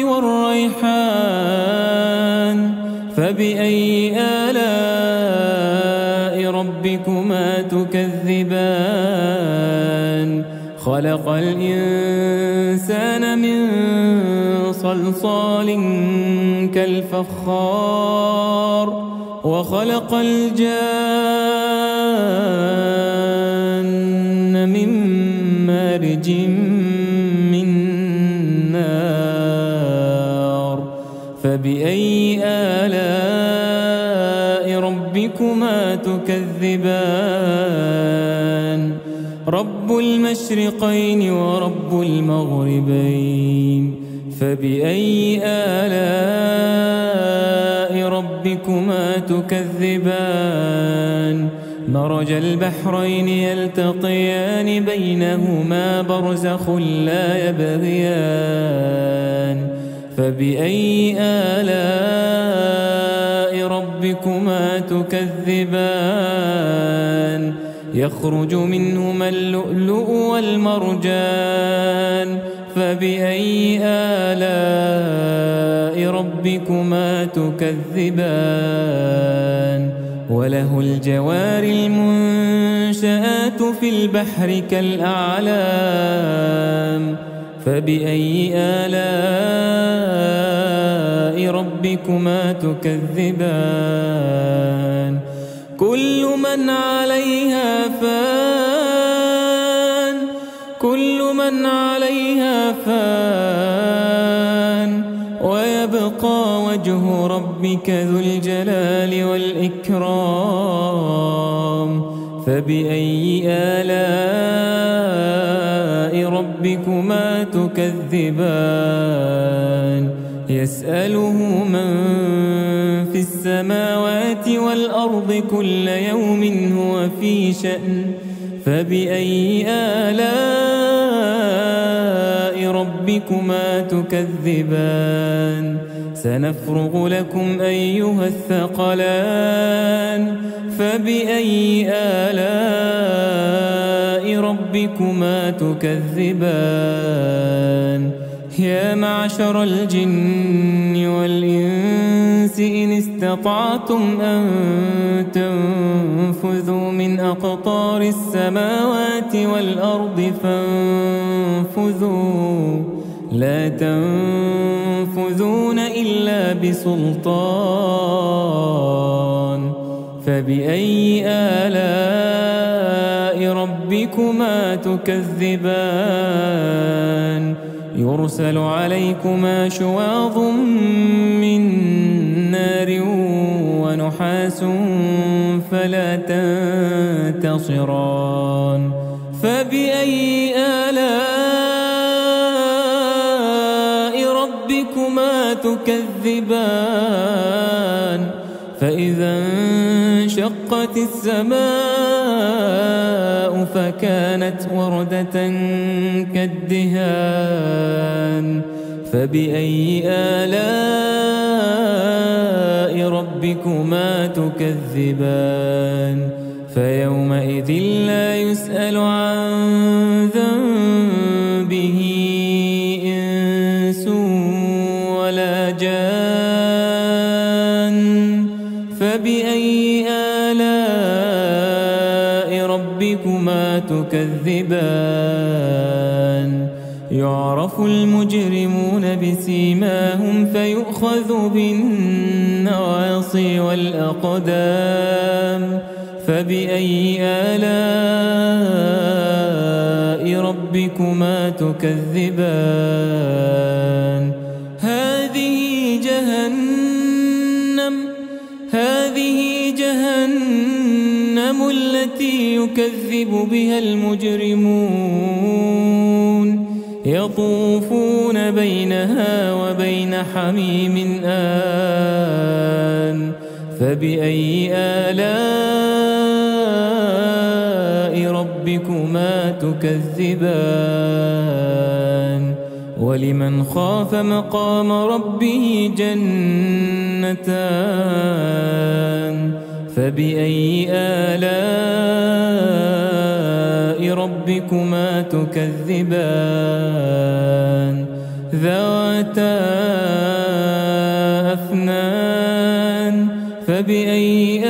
والريحان فبأي آلاء ربكما تكذبان خلق الإنسان من صلصال كالفخار وخلق الجان من مارج من نار فبأي آلاء ربكما تكذبان رب المشرقين ورب المغربين فبأي آلاء ربكما تكذبان مرج البحرين يلتقيان بينهما برزخ لا يبغيان فبأي آلاء ربكما تكذبان يخرج منهما اللؤلؤ والمرجان فبأي آلاء ربكما تكذبان وله الجوار المنشآت في البحر كالأعلام فبأي آلاء ربكما تكذبان كل من عليها فان ويبقى وجه ربك ذو الجلال والإكرام فبأي آلاء ربكما تكذبان يسأله من في السماوات والأرض كل يوم هو في شأن فبأي آلاء ربكما تكذبان سنفرغ لكم أيها الثقلان فبأي آلاء ربكما تكذبان يا معشر الجن والإنس إن استطعتم أن تنفذوا من أقطار السماوات والأرض فانفذوا لا تنفذون إلا بسلطان فبأي آلاء ربكما تكذبان يرسل عليكما شواظ من نار ونحاس فلا تنتصران فبأي آلاء ربكما تكذبان فإذا انشقت السماء فكانت وردة كالدهان فبأي آلاء ربكما تكذبان فيومئذ لا يسأل عن ذنبه إنس ولا جان فبأي آلاء ربكما تكذبان يعرف المجرمون بسيماهم فيؤخذ بالنواصي والأقدام فبأي آلاء ربكما تكذبان هذه جهنم التي يكذب بها المجرمون يطوفون بينها وبين حميم آن فبأي آلاء ربكما تكذبان ولمن خاف مقام ربه جنتان فبأي آلاء ربكما تكذبان ذواتا أفنان فبأي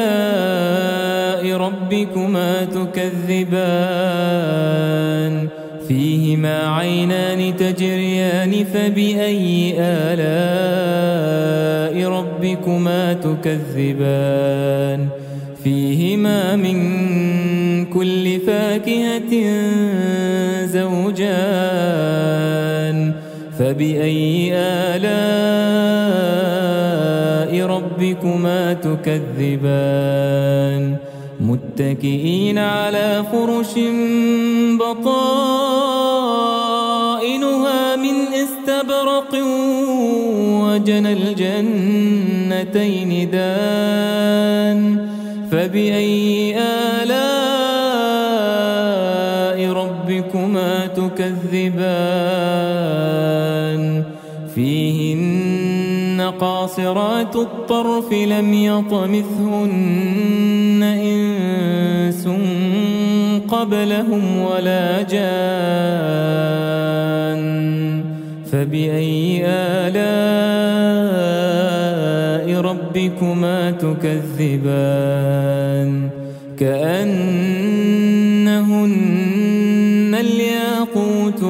آلاء ربكما تكذبان فيهما عينان تجريان فبأي آلاء ربكما تكذبان فيهما من كل فاكهة زوجان فبأي آلاء ربكما تكذبان متكئين على فرش بطائنها من استبرق وجنى الجنتين دان فبأي آلاء ربكما تكذبان فيهن قاصرات الطرف لم يطمثهن إنس قبلهم ولا جان فبأي آلاء ربكما تكذبان كأنهن الياقوت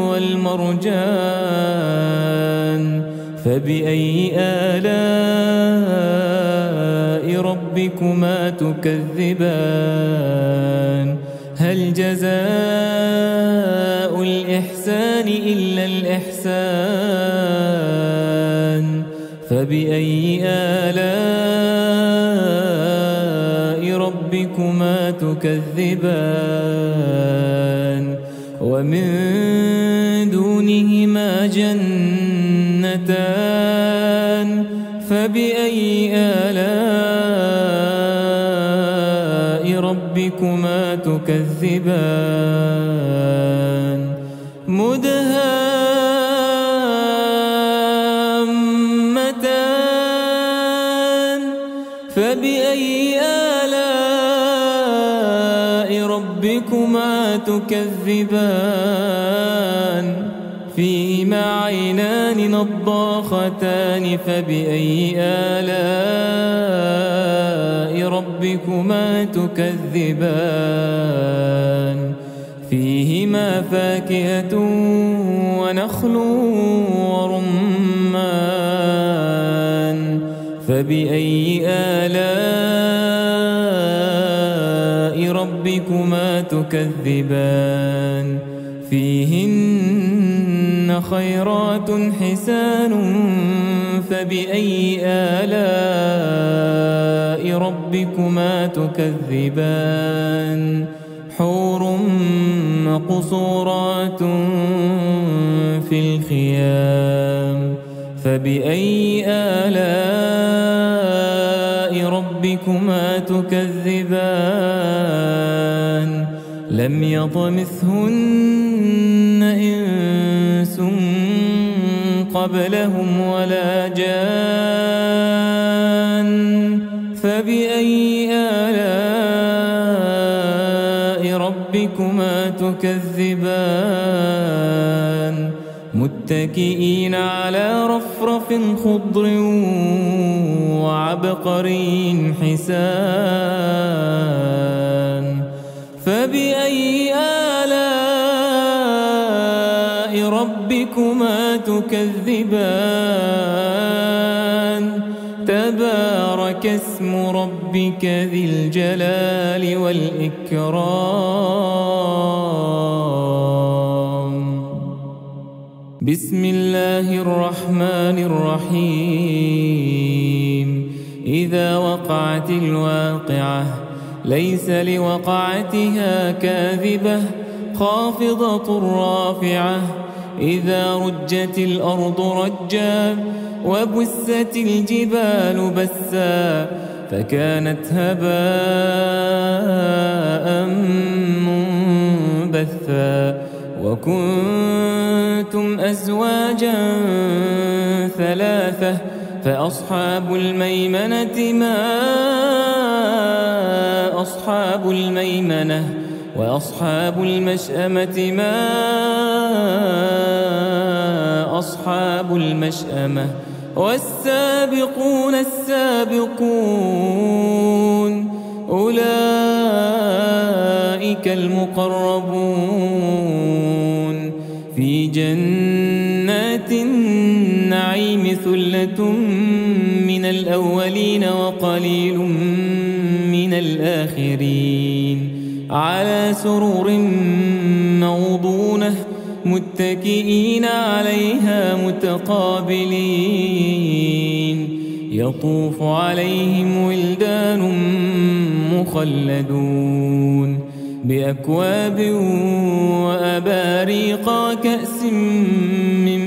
والمرجان فبأي آلاء ربكما تكذبان هل جزاء الإحسان إلا الإحسان فبأي آلاء ربكما تكذبان ومن دونهما جنتان فبأي آلاء ربكما تكذبان مدهامتان فبأي آلاء ربكما تكذبان فيهما عينان نضاختان فبأي آلاء ربكما تكذبان فيهما فاكهة ونخل ورمان فبأي آلاء ربكما تكذبان فيهن خيرات حسان فبأي آلاء ربكما تكذبان حور مقصورات في الخيام فبأي آلاء ربكما تكذبان لم يطمثهن إنس قبلهم ولا جان فبأي آلاء ربكما تكذبان متكئين على رفرف خضر وعبقري حسان فبأي آلاء ربكما تكذبان تبارك اسم ربك ذي الجلال والإكرام بسم الله الرحمن الرحيم إذا وقعت الواقعة ليس لوقعتها كاذبة خافضة رافعة إذا رجت الأرض رجا وبست الجبال بسا فكانت هباء منبثا وكنتم أزواجا ثلاثة فأصحاب الميمنة ما أصحاب الميمنة وأصحاب المشأمة ما أصحاب المشأمة والسابقون السابقون أولئك المقربون في جنات النعيم ثلة من الأولين وقليل من الآخرين على سرر موضونة متكئين عليها متقابلين يطوف عليهم ولدان مخلدون بأكواب وأباريق وكأس من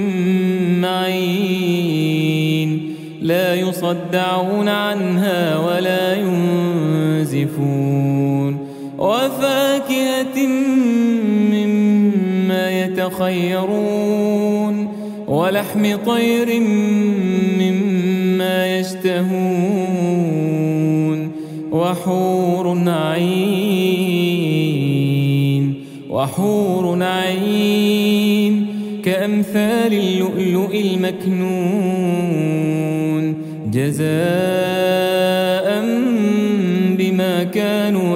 معين لا يصدعون عنها ولا ينزفون وفاكهة مما يتخيرون ولحم طير مما يشتهون وحور عين كأمثال اللؤلؤ المكنون جزاء بما كانوا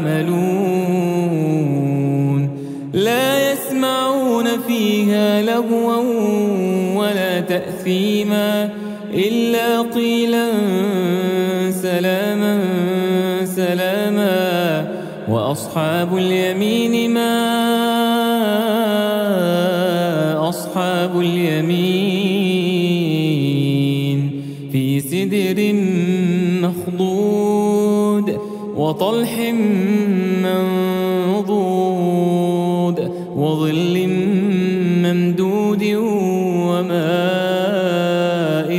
يعملون لا يسمعون فيها لغوا ولا تأثيما إلا قيلا سلاما سلاما وأصحاب اليمين ما أصحاب اليمين في سدر مخضود وطلح منضود وظل ممدود وماء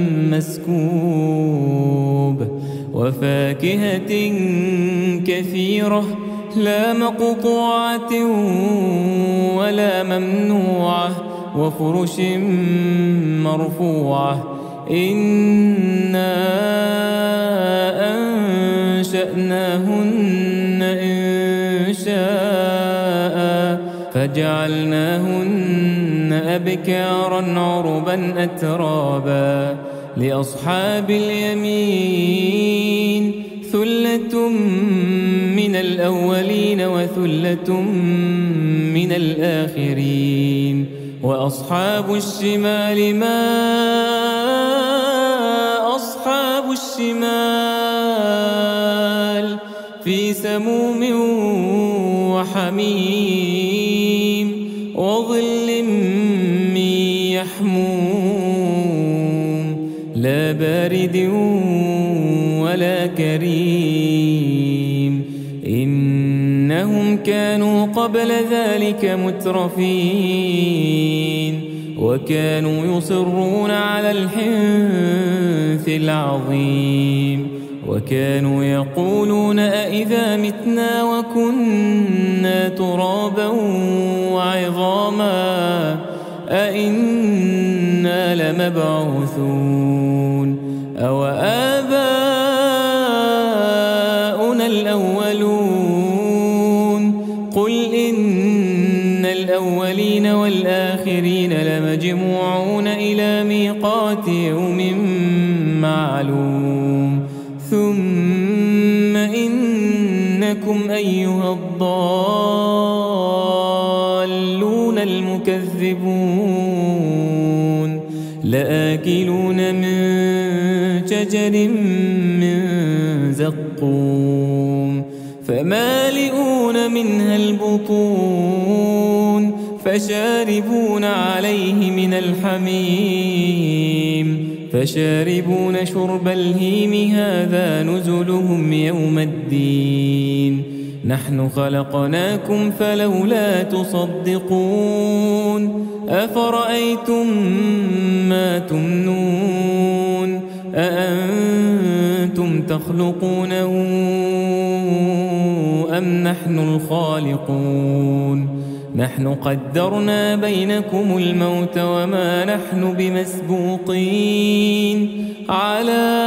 مسكوب وفاكهة كثيرة لا مقطوعة ولا ممنوعة وفرش مرفوعة إنا أنشأناهن إنشاء فجعلناهن أبكارا عربا أترابا لأصحاب اليمين ثلة من الأولين وثلة من الآخرين وأصحاب الشمال ما أصحاب الشمال في سموم وحميم وظل من يحموم لا بارد ولا كريم إنهم كانوا قبل ذلك مترفين وكانوا يصرون على الحنث العظيم وكانوا يقولون أئذا متنا وكنا ترابا وعظاما أئنا لمبعوثون أو آباؤنا الأولون قل إن الأولين والآخرين لمجموعون إلى ميقات يوم معلوم ثم إنكم أيها الضالون المكذبون لآكلون من شجر من زقوم فمالئون منها البطون فشاربون عليه من الحميم فشاربون شرب الهيم هذا نزلهم يوم الدين نحن خلقناكم فلولا تصدقون أفرأيتم ما تمنون أأنتم تخلقونه أم نحن الخالقون نحن قدرنا بينكم الموت وما نحن بمسبوقين على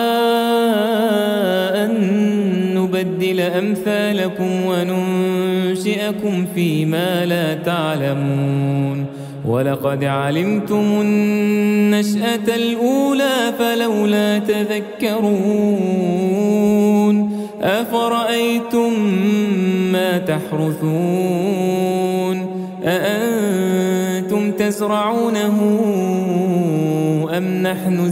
أن نبدل أمثالكم وننشئكم فيما لا تعلمون ولقد علمتم النشأة الأولى فلولا تذكرون أفرأيتم ما تحرثون أأنتم تزرعونه أم نحن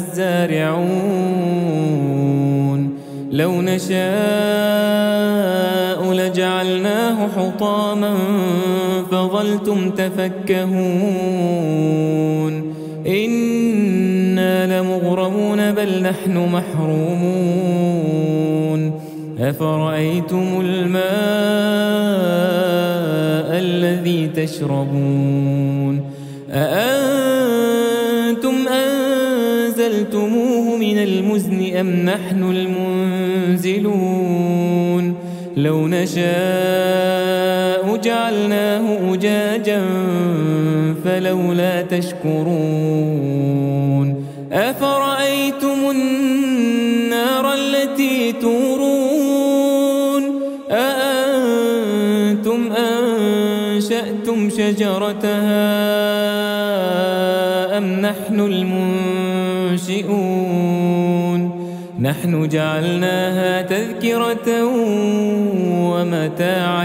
الزارعون لو نشاء لجعلناه حطاما فظلتم تفكهون إنا لمغرمون بل نحن محرومون أفرأيتم الماء الذي تشربون أأنتم أنزلتموه من المزن أم نحن المنزلون لو نشاء جعلناه أجاجا فلولا تشكرون أفرأيتم النار التي تورون أأنتم أنشأتم شجرتها أم نحن المنشئون نحن جعلناها تذكرة ومتاعا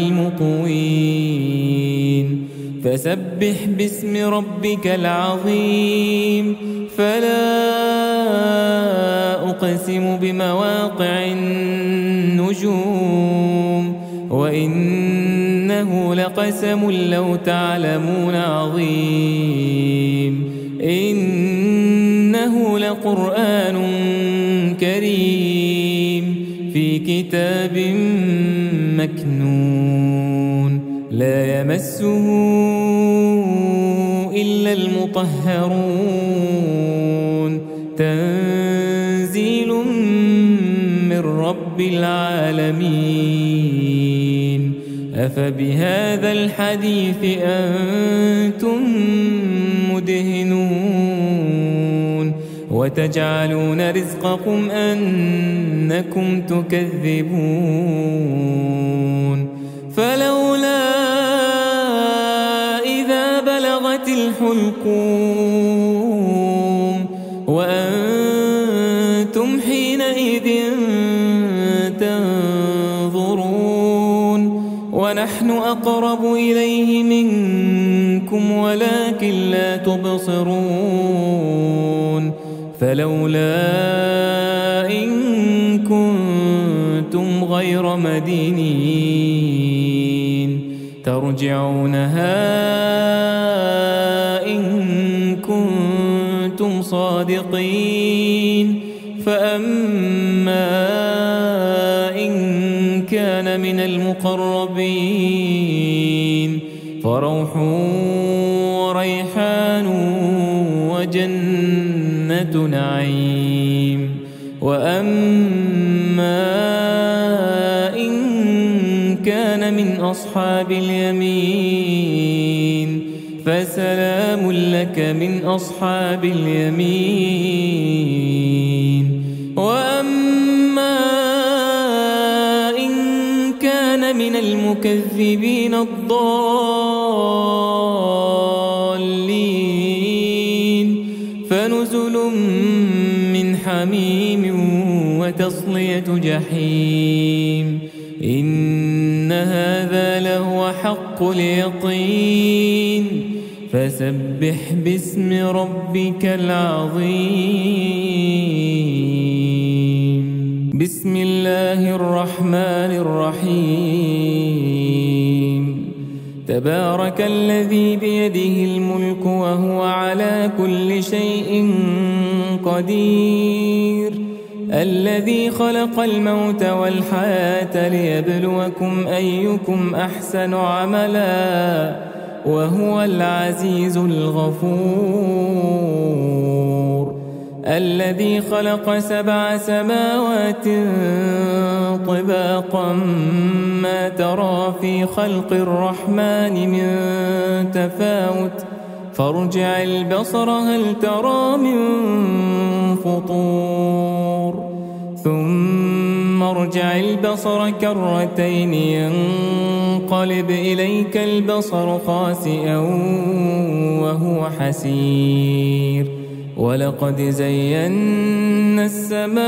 للمقوين فسبح باسم ربك العظيم فلا أقسم بمواقع النجوم وإنه لقسم لو تعلمون عظيم إنه لقرآن كريم في كتاب مكنون لا يمسه إلا المطهرون تنزيل من رب العالمين أفبهذا الحديث أنتم مدهنون وتجعلون رزقكم أنكم تكذبون فلولا إذا بلغت الحلقوم وأنتم حينئذ تنظرون ونحن أقرب إليه منكم ولكن لا تبصرون فلولا إن كنتم غير مدينين ترجعونها إن كنتم صادقين فأما إن كان من المقربين فروح وريحان وجنة نعيم وأما إن كان من أصحاب اليمين فسلام لك من أصحاب اليمين وأما إن كان من المكذبين الضالين فنزل من حميم وتصلية جحيم إن هذا لهو حق اليقين فسبح باسم ربك العظيم بسم الله الرحمن الرحيم تبارك الذي بيده الملك وهو على كل شيء قدير الذي خلق الموت والحياة ليبلوكم أيكم أحسن عملا وهو العزيز الغفور الذي خلق 7 سماوات طباقا ما ترى في خلق الرحمن من تفاوت فارجع البصر هل ترى من فطور ثم ارجع البصر كرتين ينقلب إليك البصر خاسئا وهو حسير ولقد زينا السماء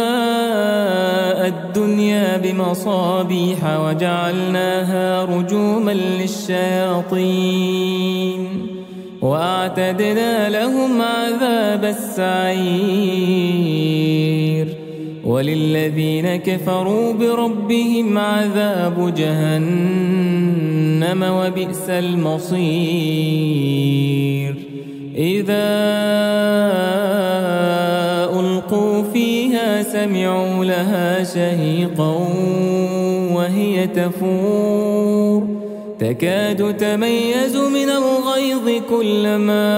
الدنيا بمصابيح وجعلناها رجوما للشياطين وأعتدنا لهم عذاب السعير وللذين كفروا بربهم عذاب جهنم وبئس المصير إذا ألقوا فيها سمعوا لها شهيقا وهي تفور تكاد تميز من الغيظ كلما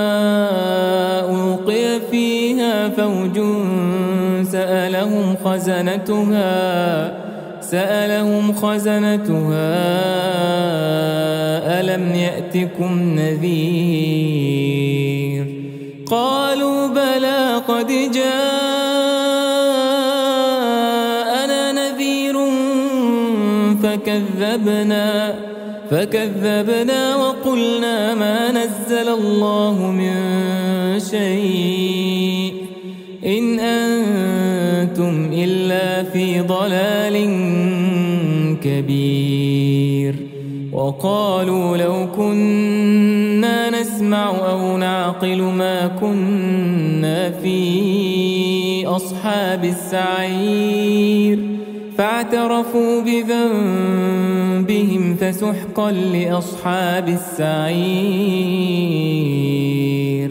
ألقي فيها فوج سألهم خزنتها ألم يأتكم نذير قالوا بلى قد جاءنا نذير فكذبنا وقلنا ما نزل الله من شيء إن أنتم إلا في ضلال كبير وقالوا لو كنا نسمع أو نعقل ما كنا في أصحاب السعير فاعترفوا بذنبهم فسحقا لأصحاب السعير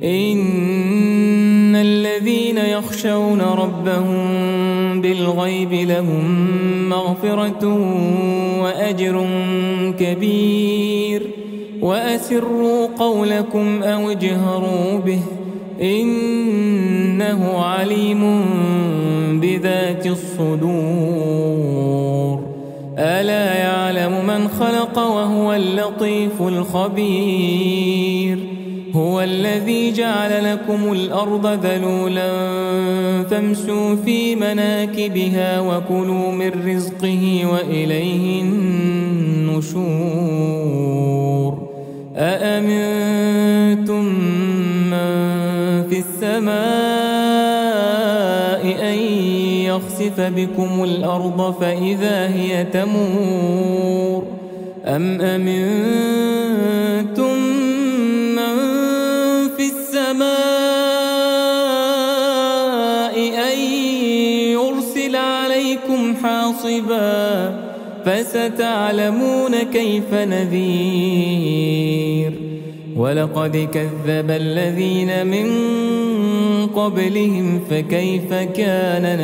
إن الذين يخشون ربهم بالغيب لهم مغفرة وأجر كبير وأسروا قولكم أو اجهروا به إنه عليم بذات الصدور ألا يعلم من خلق وهو اللطيف الخبير هو الذي جعل لكم الأرض ذلولا فامشوا في مناكبها وكلوا من رزقه وإليه النشور أأمنتم من في السماء أن يخسف بكم الأرض فإذا هي تمور أم أمنتم من في السماء أن يرسل عليكم حاصبا فستعلمون كيف نذير ولقد كذب الذين من قبلهم فكيف كان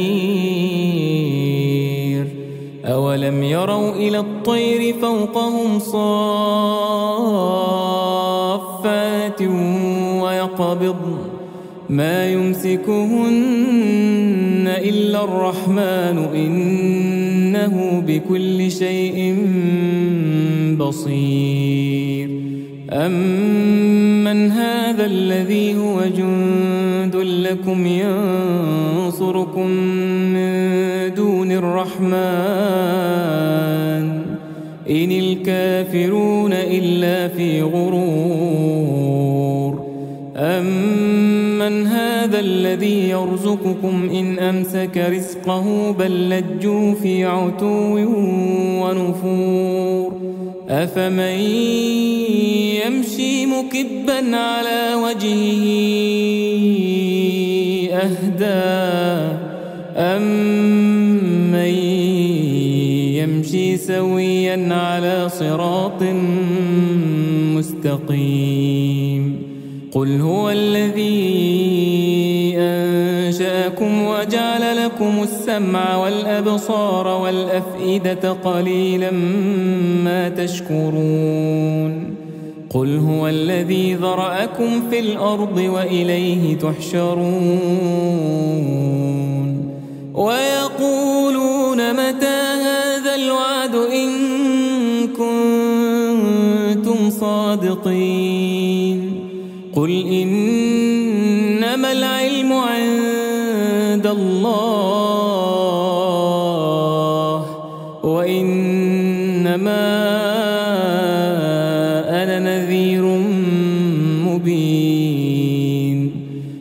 نكير أولم يروا إلى الطير فوقهم صافات ويقبضن ما يمسكهن إلا الرحمن إنه بكل شيء بصير أمن هذا الذي هو جند لكم ينصركم من دون الرحمن إن الكافرون إلا في غرور أمن هذا الذي يرزقكم إن أمسك رزقه بل لجوا في عتو ونفور أفمن يمشي مكبا على وجهه أهدى أمن يمشي سويا على صراط مستقيم قل هو الذي أنشأكم وجعل لكم السمع والأبصار والأفئدة قليلا ما تشكرون قل هو الذي ذرأكم في الأرض وإليه تحشرون ويقولون متى هذا الوعد إن كنتم صادقين قل إنما العلم عند الله وإنما أنا نذير مبين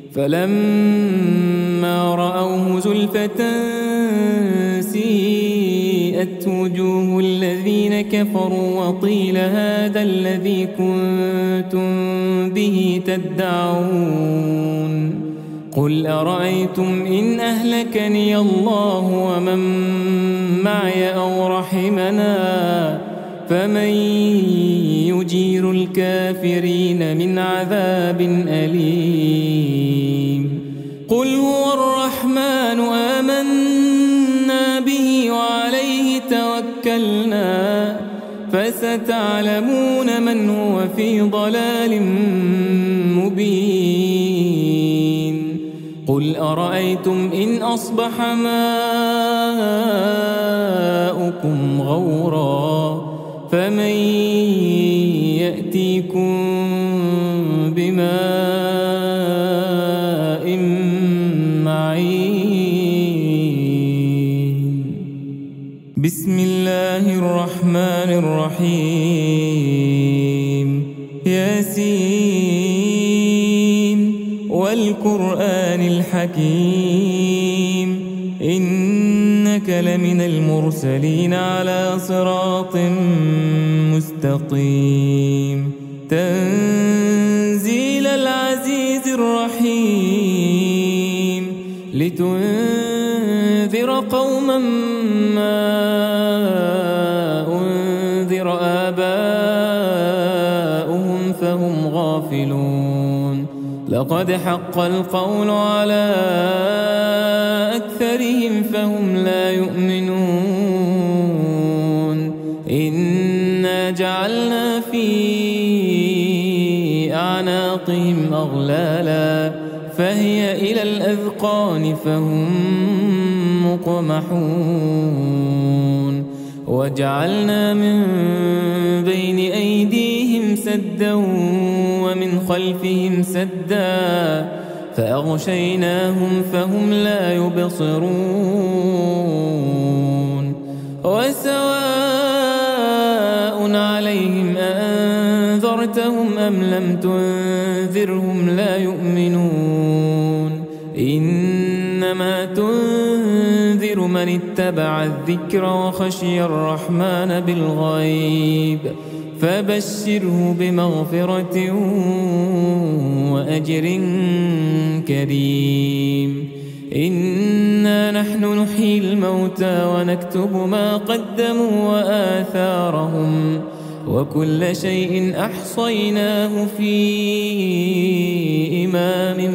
فلما رأوه زلفة سيئت وجوه الذين الذين كفروا وقيل هذا الذي كنتم به تدعون قل أرأيتم إن أهلكني الله ومن معي أو رحمنا فمن يجير الكافرين من عذاب أليم قل هو الرحمن آمنا به وعليه توكلنا فستعلمون من هو في ضلال مبين قل أرأيتم إن أصبح ماؤكم غورا فمن يأتيكم بماء معين بسم الله الرحمن الرحيم ياسين والقرآن الحكيم إنك لمن المرسلين على صراط مستقيم تنزيل العزيز الرحيم لتنذر قوما ما أنذر آباؤهم فهم غافلون لقد حق القول على أكثرهم فهم لا يؤمنون إنا جعلنا في أعناقهم أغلالا فهي إلى الأذقان فهم مقمحون وجعلنا من بين أيديهم سدا ومن خلفهم سدا فأغشيناهم فهم لا يبصرون وسواء عليهم أأنذرتهم أم لم تنذرهم لا يؤمنون إنما تنذر من اتبع الذكر وخشي الرحمن بالغيب فبشره بمغفرة وأجر كريم إنا نحن نحيي الموتى ونكتب ما قدموا وآثارهم وكل شيء أحصيناه في إمام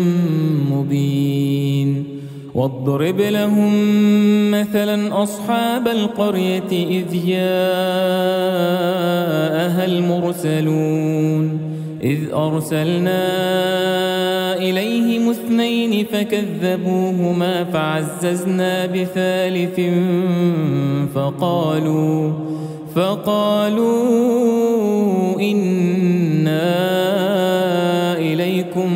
مبين واضرب لهم مثلا أصحاب القرية إذ جاءها المرسلون إذ أرسلنا إليهم اثنين فكذبوهما فعززنا بثالث فقالوا إنا إليكم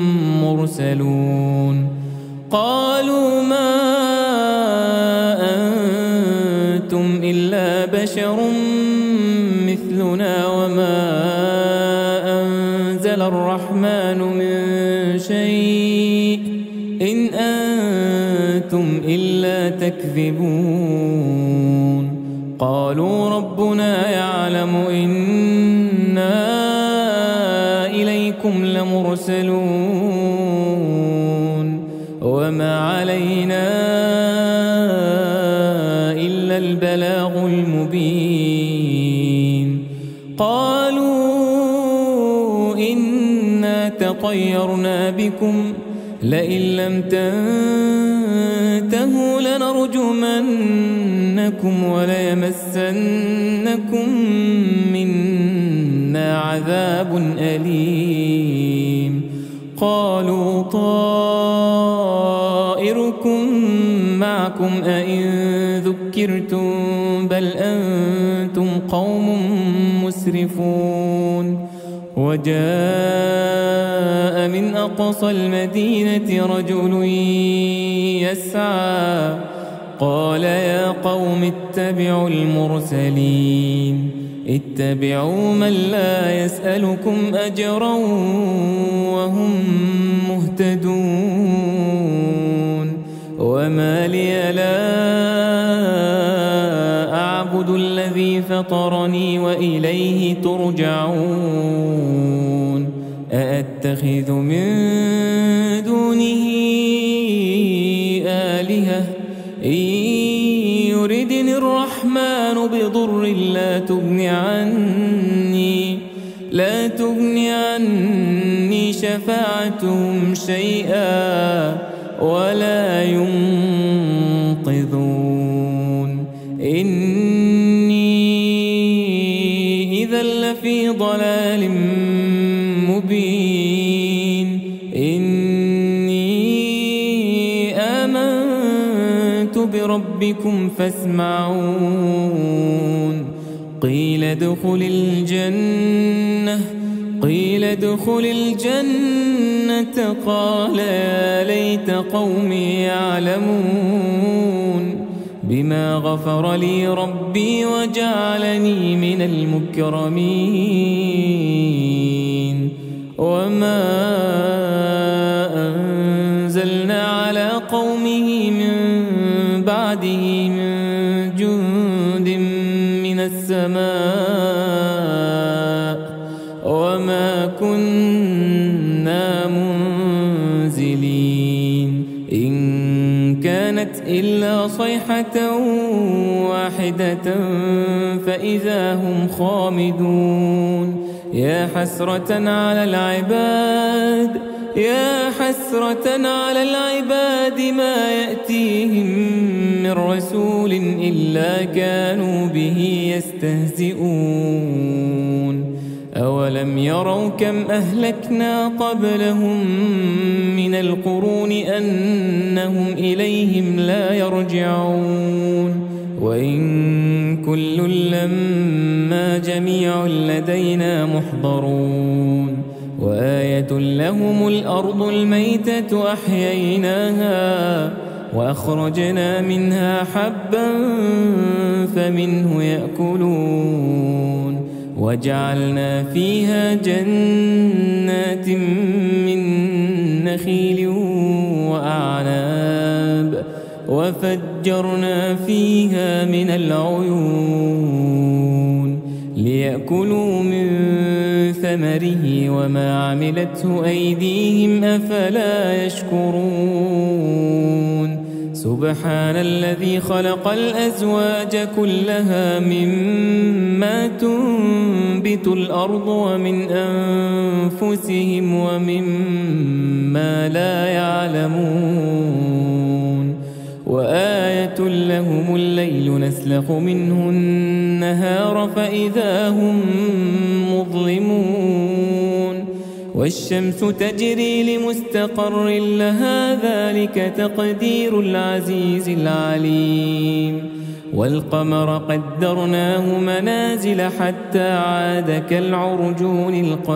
مرسلون قالوا ما أنتم إلا بشر مثلنا وما أنزل الرحمن من شيء إن أنتم إلا تكذبون قالوا ربنا يعلم إنا إليكم لمرسلون وما علينا إلا البلاغ المبين قالوا إنا تطيرنا بكم لئن لم تنتهوا لنرجمنكم وليمسنكم منا عذاب أليم قالوا طائركم معكم أئن ذكرتم بل أنتم قوم مسرفون وجاء من أقصى المدينة رجل يسعى قال يا قوم اتبعوا المرسلين اتبعوا من لا يسألكم أجرا وهم مهتدون وما لي لا أعبد الذي الذي فطرني وإليه ترجعون أأتخذ من دونه آلهة إن يردني الرحمن بضر لا تغني عني شفاعتهم شيئا ولا ينقذون إني إذا لفي ضلال مبين إني آمنت بربكم فاسمعون قيل ادخل الجنة قال يا ليت قومي يعلمون بما غفر لي ربي وجعلني من المكرمين وما أنزلنا على قومه من بعده من جند من السماء وما كنا منزلين إن كانت إلا صيحة واحدة فإذا هم خامدون يا حسرة على العباد ما يأتيهم من رسول إلا كانوا به يستهزئون أولم يروا كم أهلكنا قبلهم من القرون أنهم إليهم لا يرجعون وإن كل لما جميع لدينا محضرون وآية لهم الأرض الميتة أحييناها وأخرجنا منها حبا فمنه يأكلون وجعلنا فيها جنات من نخيل وأعناب وفجرنا فيها من العيون ليأكلوا من ثمره وما عملته أيديهم أفلا يشكرون سبحان الذي خلق الأزواج كلها مما تنبت الأرض ومن أنفسهم ومما لا يعلمون وآية لهم الليل نسلخ منه النهار فإذا هم مظلمون والشمس تجري لمستقر لها ذلك تقدير العزيز العليم والقمر قدرناه منازل حتى عاد كالعرجون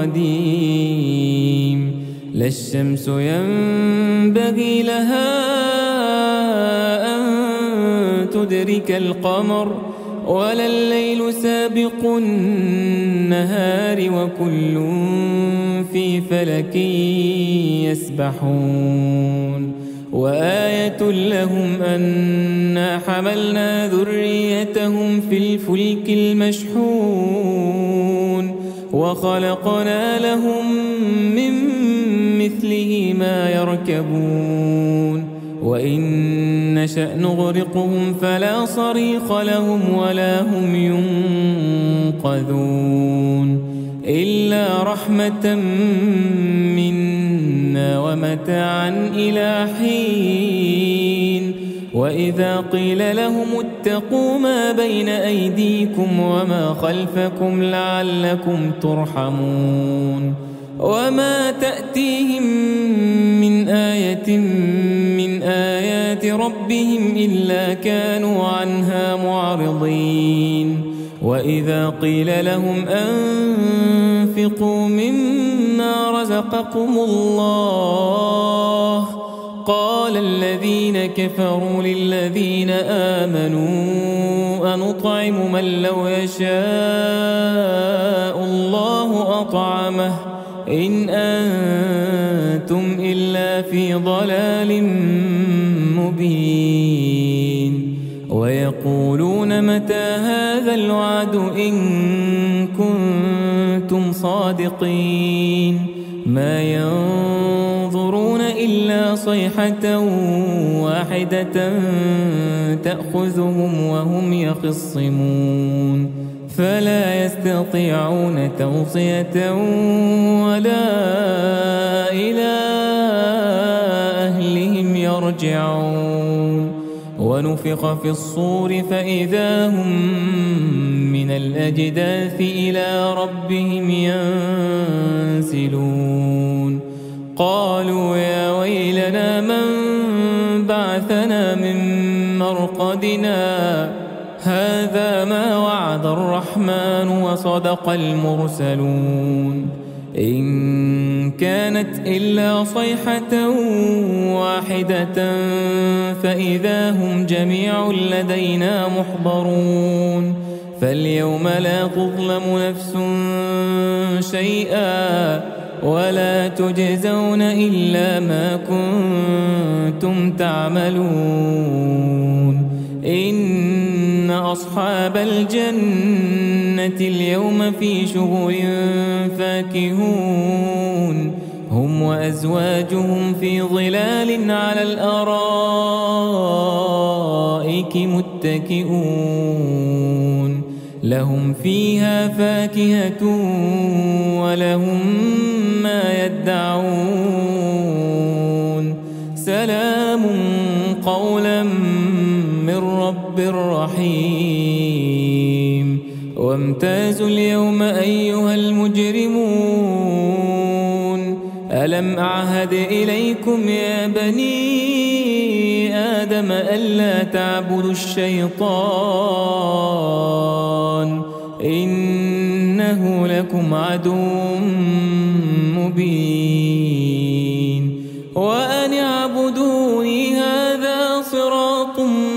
القديم لا الشمس ينبغي لها أن تدرك القمر ولا الليل سابق النهار وكل في فلك يسبحون وآية لهم أنا حملنا ذريتهم في الفلك المشحون وخلقنا لهم من مثله ما يركبون وإن نشأ نغرقهم فلا صريخ لهم ولا هم ينقذون إلا رحمة منا ومتاعا إلى حين وإذا قيل لهم اتقوا ما بين أيديكم وما خلفكم لعلكم ترحمون وما تأتيهم من آية من آيات ربهم إلا كانوا عنها معرضين وإذا قيل لهم أنفقوا مما رزقكم الله قال الذين كفروا للذين آمنوا أنطعم من لو يشاء الله أطعمه إن أنتم إلا في ضلال مبين ويقولون متى هذا الوعد إن كنتم صادقين ما ينظرون إلا صيحة واحدة تأخذهم وهم يخصمون فلا يستطيعون توصية ولا إلى أهلهم يرجعون ونفخ في الصور فإذا هم من الأجداث إلى ربهم ينسلون قالوا يا ويلنا من بعثنا من مرقدنا هذا ما وعد الرحمن وصدق المرسلون إن كانت إلا صيحة واحدة فإذا هم جميع لدينا محضرون فاليوم لا تظلم نفس شيئا ولا تجزون إلا ما كنتم تعملون إن أصحاب الجنة اليوم في شغل فاكهون هم وأزواجهم في ظلال على الأرائك متكئون لهم فيها فاكهة ولهم ما يدعون سلام قولا من رب رحيم وامتازوا اليوم أيها المجرمون ألم أعهد إليكم يا بني آدم ألا تعبدوا الشيطان إنه لكم عدو مبين وأن اعبدوني هذا صراط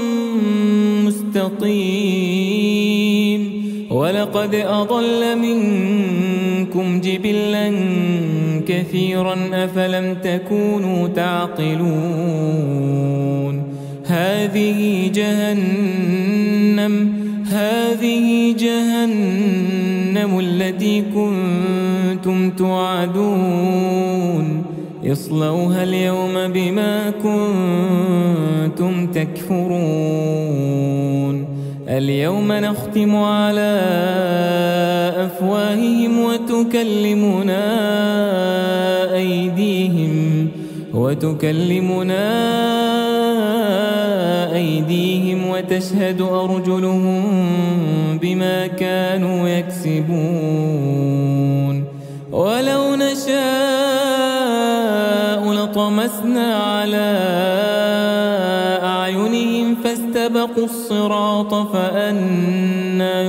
مستقيم ولقد أضل منكم جبلا كثيرا أفلم تكونوا تعقلون هذه جهنم التي كنتم توعدون اصلوها اليوم بما كنتم تكفرون اليوم نختم على أفواههم وتكلمنا أيديهم وتشهد أرجلهم بما كانوا يكسبون ولو نشاء لطمسنا على أعينهم فاستبقوا الصراط فأنى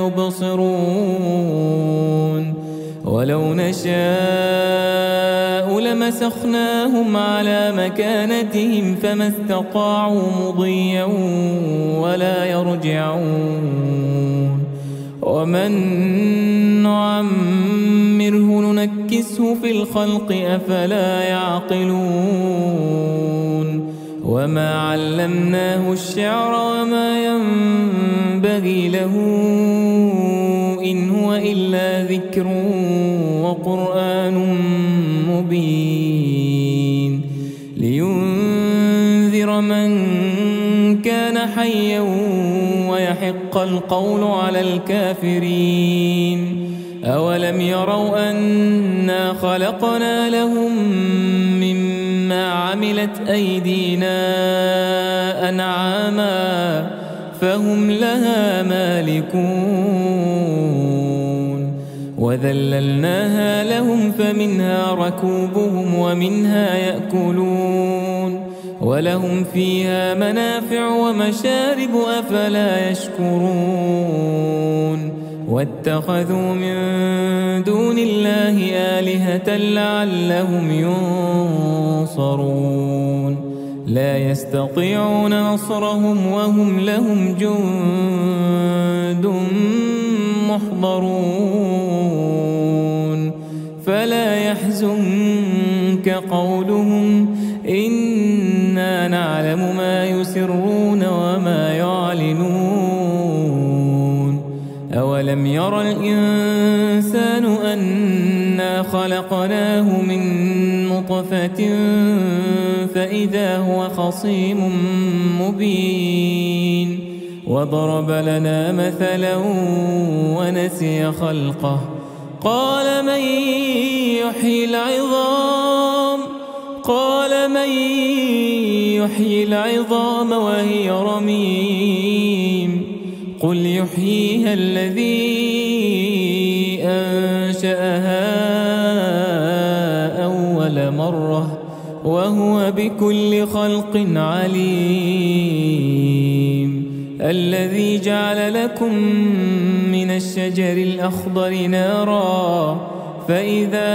يبصرون ولو نشاء لمسخناهم على مكانتهم فما استطاعوا مضيا ولا يرجعون ومن نعمره ننكسه في الخلق أفلا يعقلون وما علمناه الشعر وما ينبغي له إن هو إلا ذكر وقرآن مبين لينذر من كان حيا ويحق القول على الكافرين أولم يروا أنا خلقنا لهم مما عملت أيدينا أنعاما فهم لها مالكون وذللناها لهم فمنها ركوبهم ومنها يأكلون ولهم فيها منافع ومشارب أفلا يشكرون واتخذوا من دون الله آلهة لعلهم ينصرون لا يستطيعون نصرهم وهم لهم جند محضرون فلا يحزنك قولهم إنا نعلم ما يسرون وما يعلنون أولم ير الإنسان أنا خلقناه من نطفة فإذا هو خصيم مبين وضرب لنا مثلا ونسي خلقه قال من يحيي العظام وهي رميم قل يحييها الذي أنشأها أول مرة وهو بكل خلق عليم الذي جعل لكم من الشجر الأخضر نارا فإذا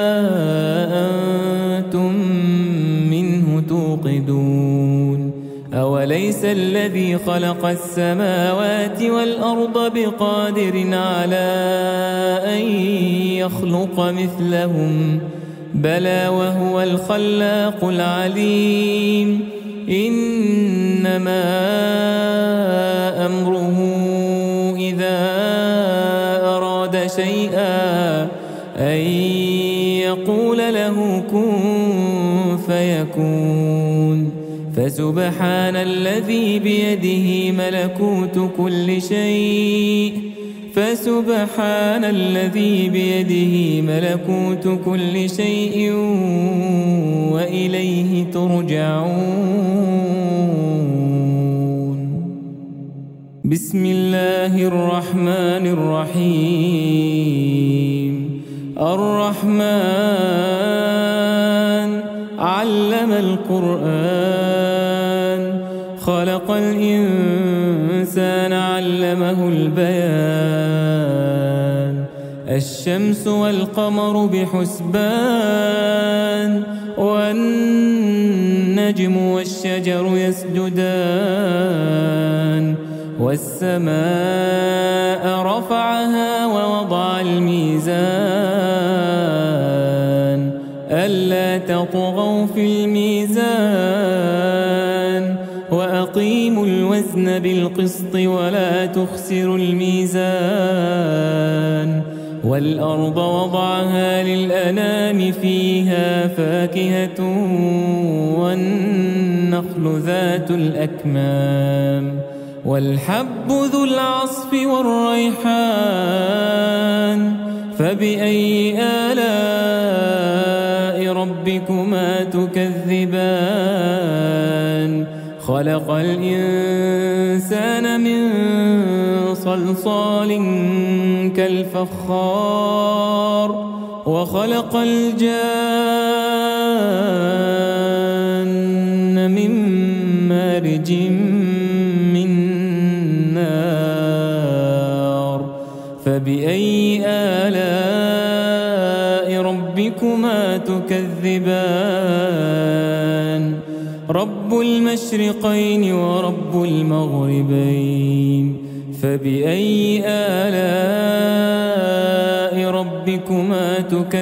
أنتم منه توقدون أوليس الذي خلق السماوات والأرض بقادر على أن يخلق مثلهم بلى وهو الخلاق العليم إنما أمره إذا أراد شيئا أن يقول له كن فيكون فسبحان الذي بيده ملكوت كل شيء وإليه ترجعون بسم الله الرحمن الرحيم الرحمن علم القرآن خلق الإنسان علمه البيان الشمس والقمر بحسبان والنجم والشجر يسجدان والسماء رفعها ووضع الميزان ألا تطغوا في الميزان وأقيموا الوزن بالقسط ولا تخسروا الميزان والأرض وضعها للأنام فيها فاكهة والنخل ذات الأكمام والحب ذو العصف والريحان فبأي آلاء ربكما تكذبان خلق الإنسان من صلصال كالفخار وخلق الجان من مارج من نار فبأي آلاء ربكما تكذبان رب المشرقين ورب المغربين فبأي آلاء ربكما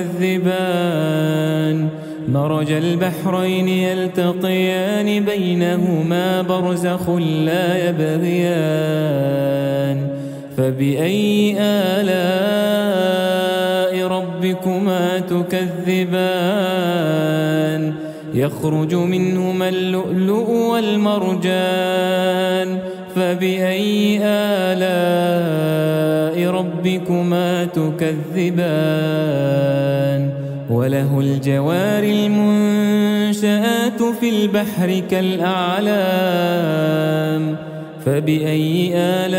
تكذبان مرج البحرين يلتقيان بينهما برزخ لا يبغيان فبأي آلاء ربكما تكذبان يخرج منهما اللؤلؤ والمرجان فبأي آلاء ربكما تكذبان وله الجوار المنشآت في البحر كالأعلام فبأي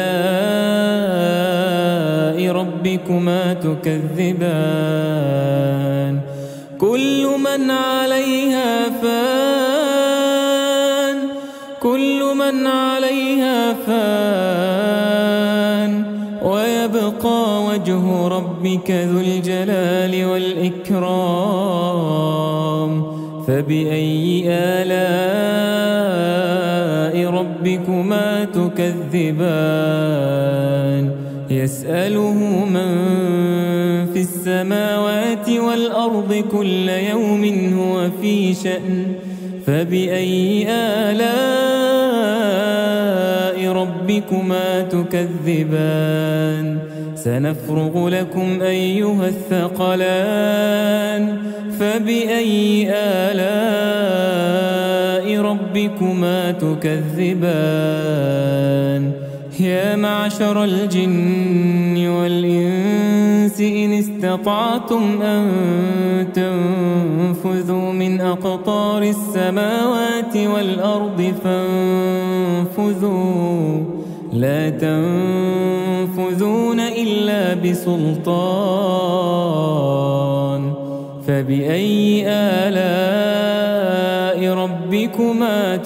آلاء ربكما تكذبان كل من عليها فان ويبقى وجه ربك ذو الجلال والإكرام فبأي آلاء ربكما تكذبان يسأله من في السماوات والأرض كل يوم هو في شأن فبأي آلاء ربكما تكذبان سنفرغ لكم أيها الثقلان فبأي آلاء ربكما تكذبان يا معشر الجن والإنس إن استطعتم أن تنفذوا من أقطار السماوات والأرض فانفذوا لا تنفذون إلا بسلطان فبأي آلاء ربكما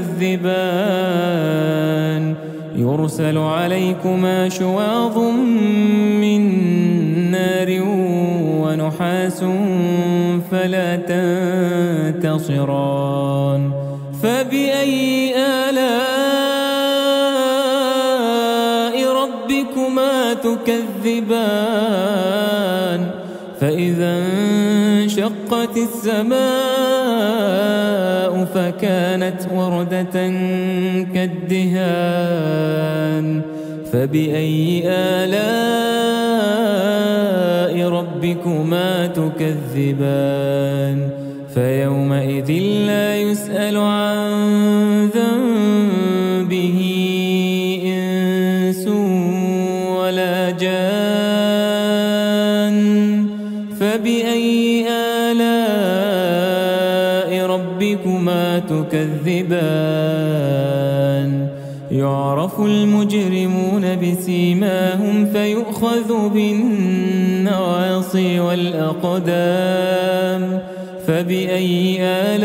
تكذبان يرسل عليكما شواظ من نار ونحاس فلا تنتصران فبأي آلاء ربكما تكذبان فإذا انشقت السماء فكانت وردة كالدهان فبأي آلاء ربكما تكذبان فيومئذ لا يسأل عن ذنبه إنس ولا جان فبأي آلاء ربكما تكذبان يعرف المجرمون بسيماهم فيؤخذ بالنواصي والأقدام فبأي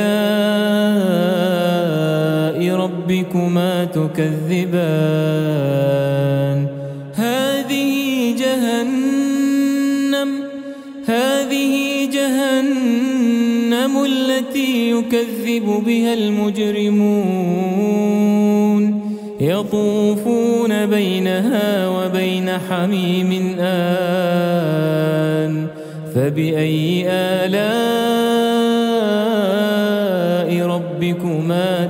آلاء ربكما تكذبان هذه جهنم التي يكذب بها المجرمون يطوفون بينها وبين حميم آن فبأي آلاء ربكما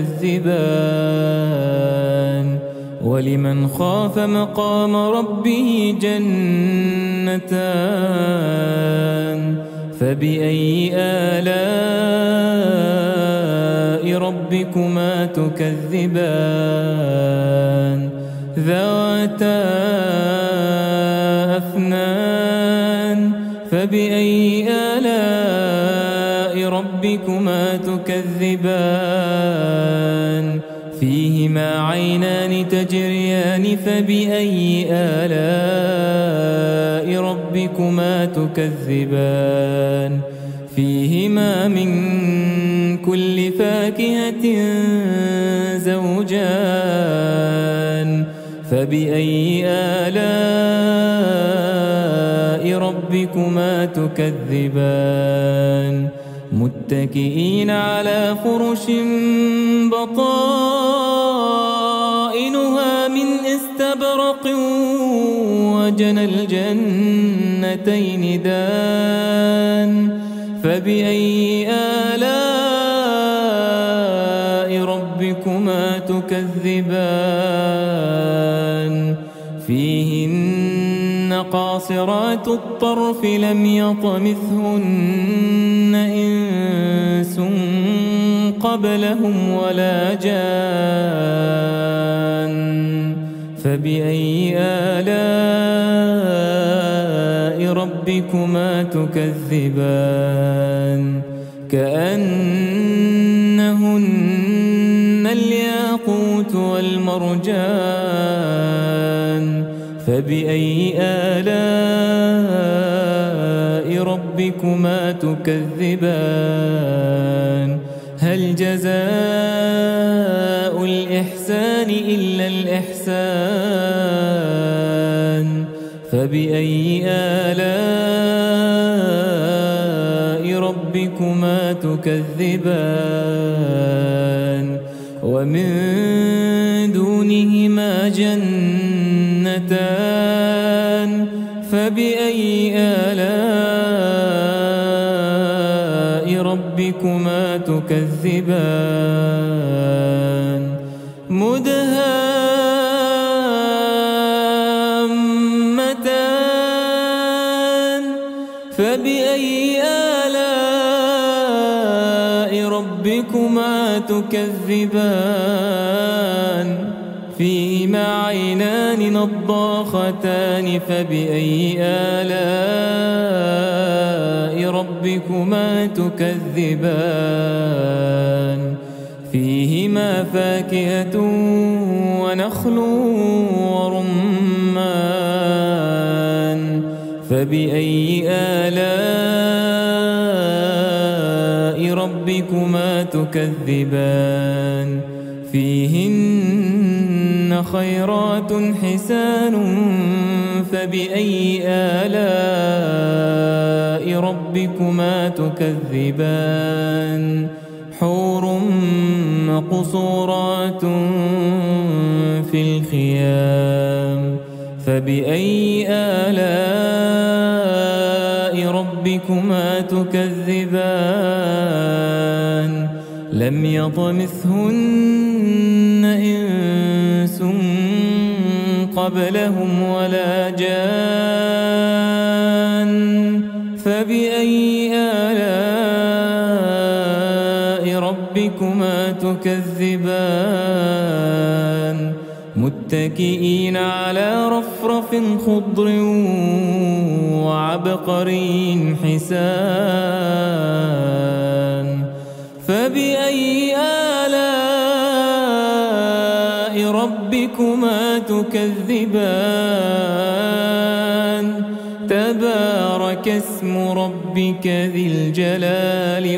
تكذبان ولمن خاف مقام ربه جنتان فبأي آلاء ربكما تكذبان ذواتا أفنان فبأي آلاء ربكما تكذبان فيهما عينان تجريان فبأي آلاء ربكما تكذبان فيهما من كل فاكهة زوجان فبأي آلاء ربكما تكذبان متكئين على فرش بطائنها من استبرق وجنى الجنتين دان فبأي آلاء ربكما تكذبان فيهن قاصرات الطرف لم يطمثهن إنس قبلهم ولا جان فبأي آلاء ربكما تكذبان كأنهن الياقوت والمرجان فبأي آلاء ربكما تكذبان هل جزاء الإحسان إلا الإحسان فبأي آلاء ربكما تكذبان ومن دونهما جنتان فبأي آلاء ربكما تكذبان مدهامتان فبأي آلاء ربكما تكذبان فيهما عينان نضاختان فبأي آلاء ربكما تكذبان فيهما فاكهة ونخل ورمان فبأي آلاء ربكما تكذبان فيهن خيرات حسان فبأي آلاء ربكما تكذبان حور مقصورات في الخيام فبأي آلاء ربكما تكذبان لم يطمثهن إنس قبلهم ولا جان فبأي آلاء ربكما تكذبان متكئين على رفرف خضر وعبقري حسان فبأي آلاء ربكما تكذبان تبارك اسم ربك ذي الجلال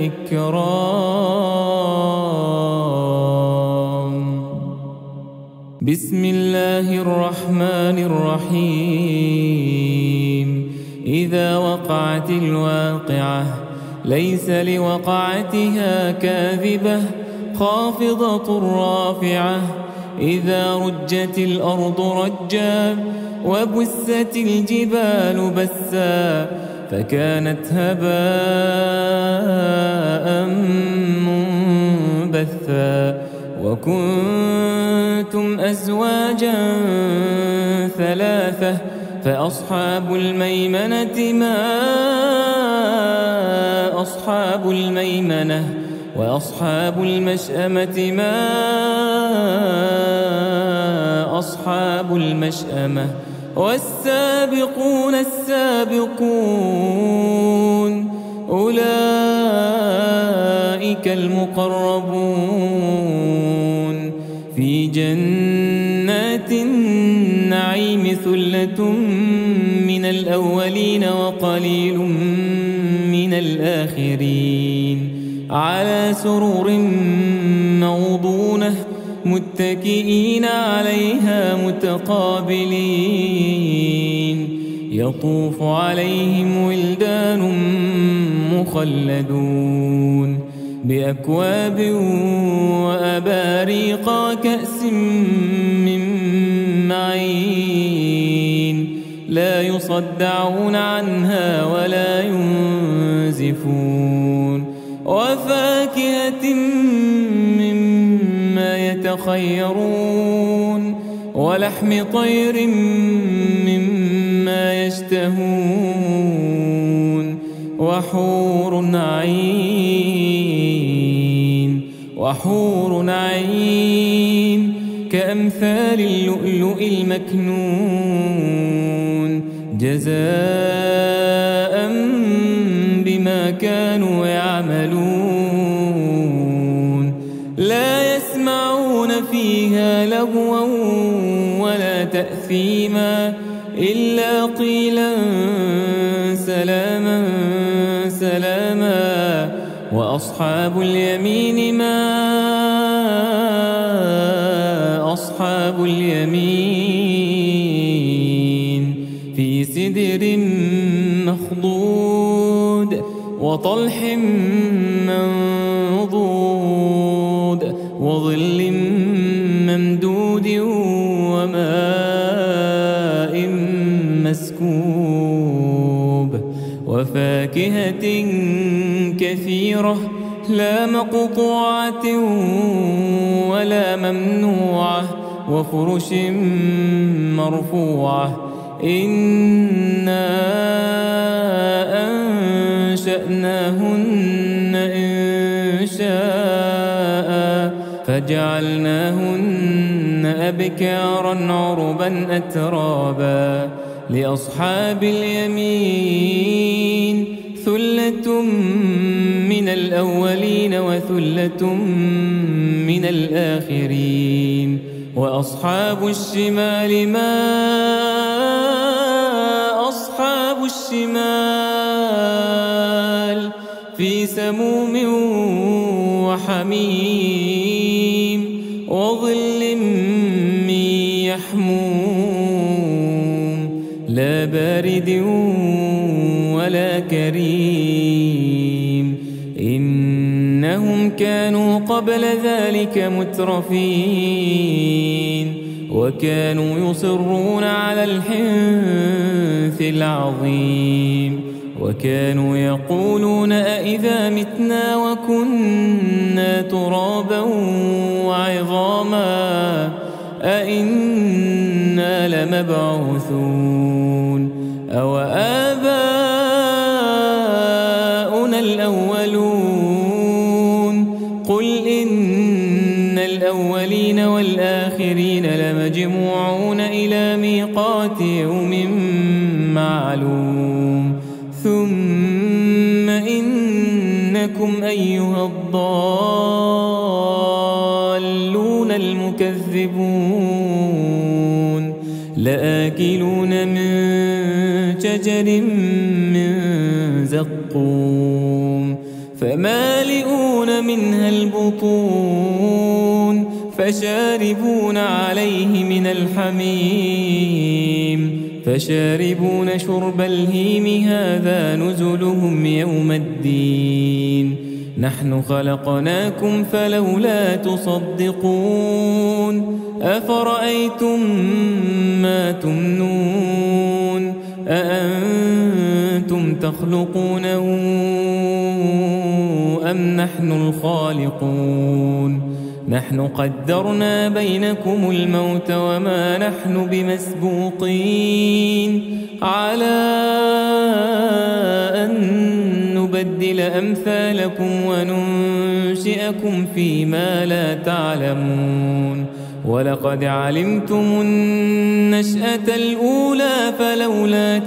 والإكرام بسم الله الرحمن الرحيم إذا وقعت الواقعة ليس لوقعتها كاذبة خافضة رافعة إذا رجت الأرض رجا وبست الجبال بسا فكانت هباء منبثا وكنتم أزواجا ثلاثة فأصحاب الميمنة ما أصحاب الميمنة وأصحاب المشأمة ما أصحاب المشأمة والسابقون السابقون أولئك المقربون في جنات النعيم ثلة من الأولين وقليل من الآخرين على سرر موضونة متكئين عليها متقابلين يطوف عليهم ولدان مخلدون بأكواب وأباريق وكأس من معين لا يصدعون عنها ولا ينزفون وفاكهة مما يتخيرون ولحم طير مما يشتهون وحور عين كأمثال اللؤلؤ المكنون جزاء بما كانوا يعملون لا يسمعون فيها لغوا ولا تأثيما إلا قيلا سلاما سلاما وأصحاب اليمين ما أصحاب اليمين في سدر مخضود وطلح منضود وظل ممدود وماء مسكوب وفاكهة كثيرة لا مقطوعة ولا ممنوعة وفرش مرفوعة إنا أنشأناهن إنشاء فجعلناهن أبكارا عربا أترابا لأصحاب اليمين ثلة من الأولين وثلة من الآخرين وأصحاب الشمال ما أصحاب الشمال في سموم وحميم وظل من يحموم لا بارد ولا كريم إنهم كانوا قبل ذلك مترفين وكانوا يصرون على الحنث العظيم وكانوا يقولون أئذا متنا وكنا ترابا وعظاما أئنا لمبعوثون أو آباؤنا الأولون قل إن الأولين والآخرين لمجموعون إلى ميقات يوم معلوم ثم إنكم أيها الضالون المكذبون لآكلون من شجر من زقوم فمالئون منها البطون فشاربون عليه من الحميم فشاربون شرب الهيم هذا نزلهم يوم الدين نحن خلقناكم فلولا تصدقون أفرأيتم ما تمنون أأنتم تخلقونه أم نحن الخالقون نحن قدرنا بينكم الموت وما نحن بمسبوقين على أن نبدل أمثالكم وننشئكم فيما لا تعلمون ولقد علمتم النشأة الأولى فلولا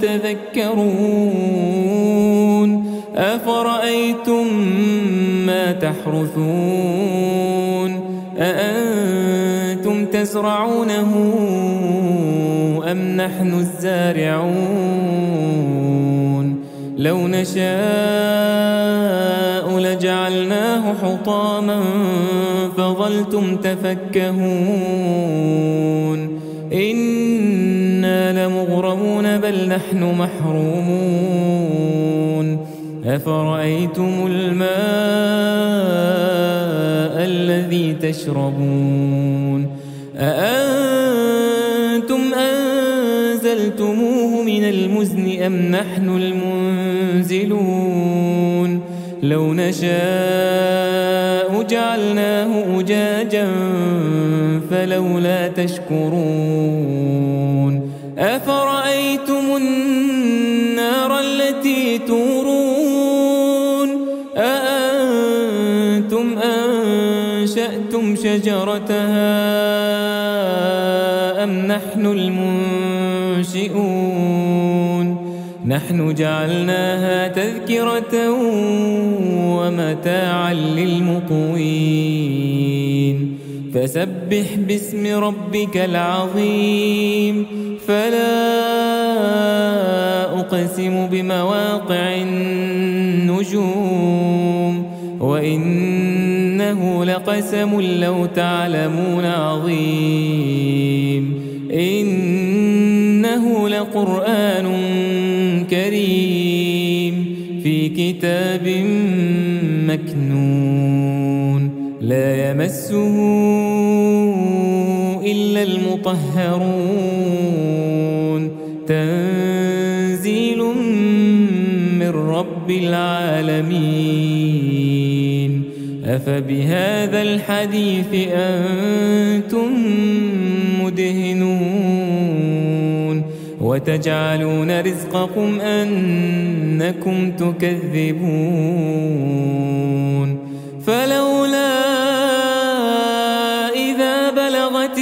تذكرون أفرأيتم ما تحرثون أأنتم تزرعونه أم نحن الزارعون لو نشاء لجعلناه حطاما فظلتم تفكهون إنا لمغرمون بل نحن محرومون أفرأيتم الماء الذي تشربون أأنتم أنزلتموه من المزن أم نحن المنزلون لو نشاء جعلناه أجاجا فلولا تشكرون أفرأيتم النار التي تورون أأنتم أنشأتم شجرتها أم نحن المنشئون نحن جعلناها تذكرة ومتاعا للمقوين فسبح باسم ربك العظيم فلا أقسم بمواقع النجوم وإنه لقسم لو تعلمون عظيم إنه لقرآن كريم في كتاب مكنون لا يمسه إلا المطهرون تنزيل من رب العالمين أفبهذا الحديث أنتم مدهنون وتجعلون رزقكم أنكم تكذبون فلولا إذا بلغت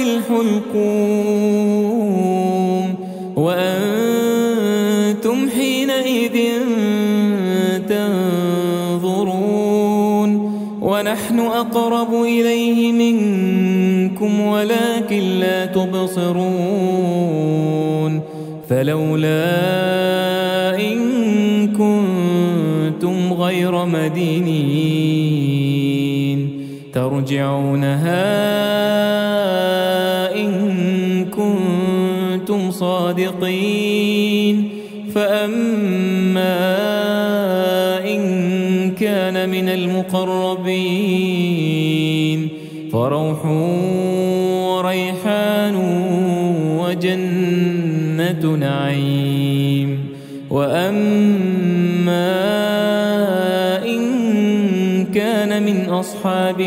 الحلقوم وأنتم حينئذ تنظرون ونحن أقرب إليه منكم ولكن لا تبصرون فلولا إن كنتم غير مدينين ترجعونها إن كنتم صادقين فأما إن كان من المقربين فروح وريحان وجنة نعيم وأما إن كان من أصحاب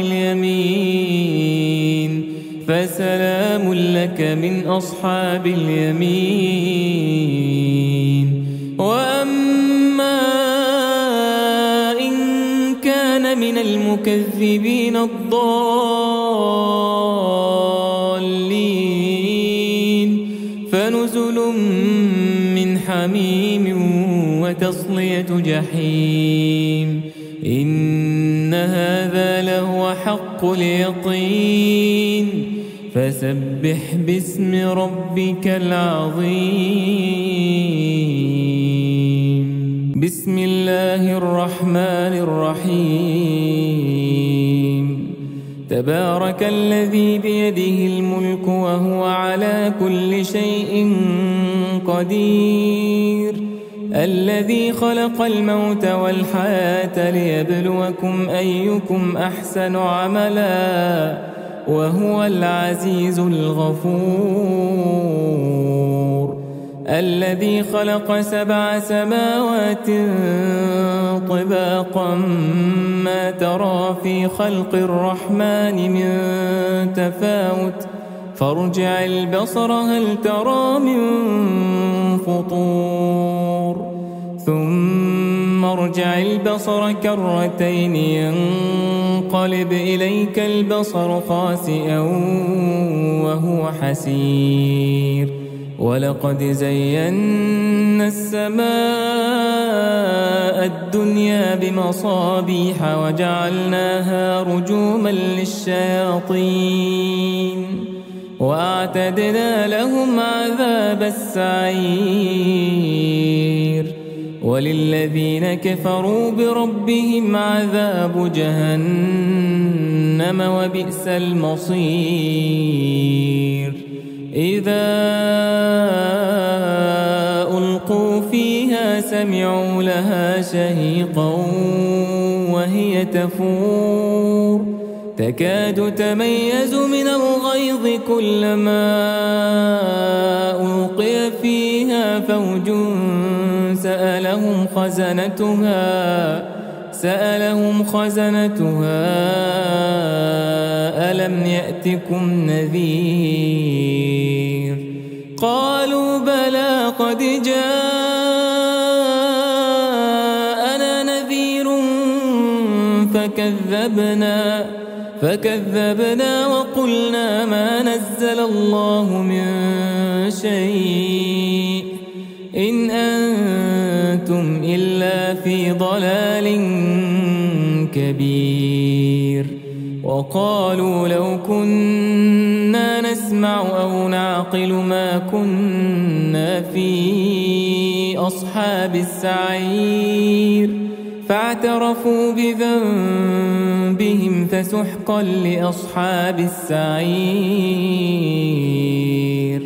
اليمين فسلام لك من أصحاب اليمين وأما إن كان من المكذبين الضالين فنزل من حميم وتصلية جحيم إن هذا لهو حق اليقين فسبح باسم ربك العظيم بسم الله الرحمن الرحيم تبارك الذي بيده الملك وهو على كل شيء قدير الذي خلق الموت والحياة ليبلوكم أيكم أحسن عملا وهو العزيز الغفور الذي خلق 7 سماوات طباقا ما ترى في خلق الرحمن من تفاوت فارجع البصر هل ترى من فطور ثم ارجع البصر كرتين ينقلب إليك البصر خاسئا وهو حسير ولقد زينا السماء الدنيا بمصابيح وجعلناها رجوما للشياطين وأعتدنا لهم عذاب السعير وللذين كفروا بربهم عذاب جهنم وبئس المصير إذا ألقوا فيها سمعوا لها شهيقا وهي تفور تكاد تميز من الغيظ كلما ألقي فيها فوج سألهم خزنتها ألم يأتكم نذير قالوا بلى قد جاءنا نذير فكذبنا وقلنا ما نزل الله من شيء إن أنتم إلا في ضلال كبير وقالوا لو كنا نسمع أو نعقل ما كنا في أصحاب السعير فاعترفوا بذنبهم فسحقا لأصحاب السعير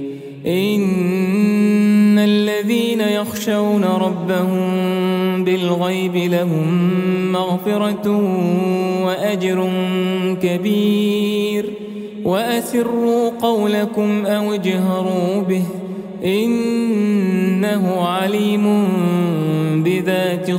إن الذين يخشون ربهم بالغيب لهم مغفرة وأجر كبير وأسروا قولكم أو اجهروا به إنه عليم بذات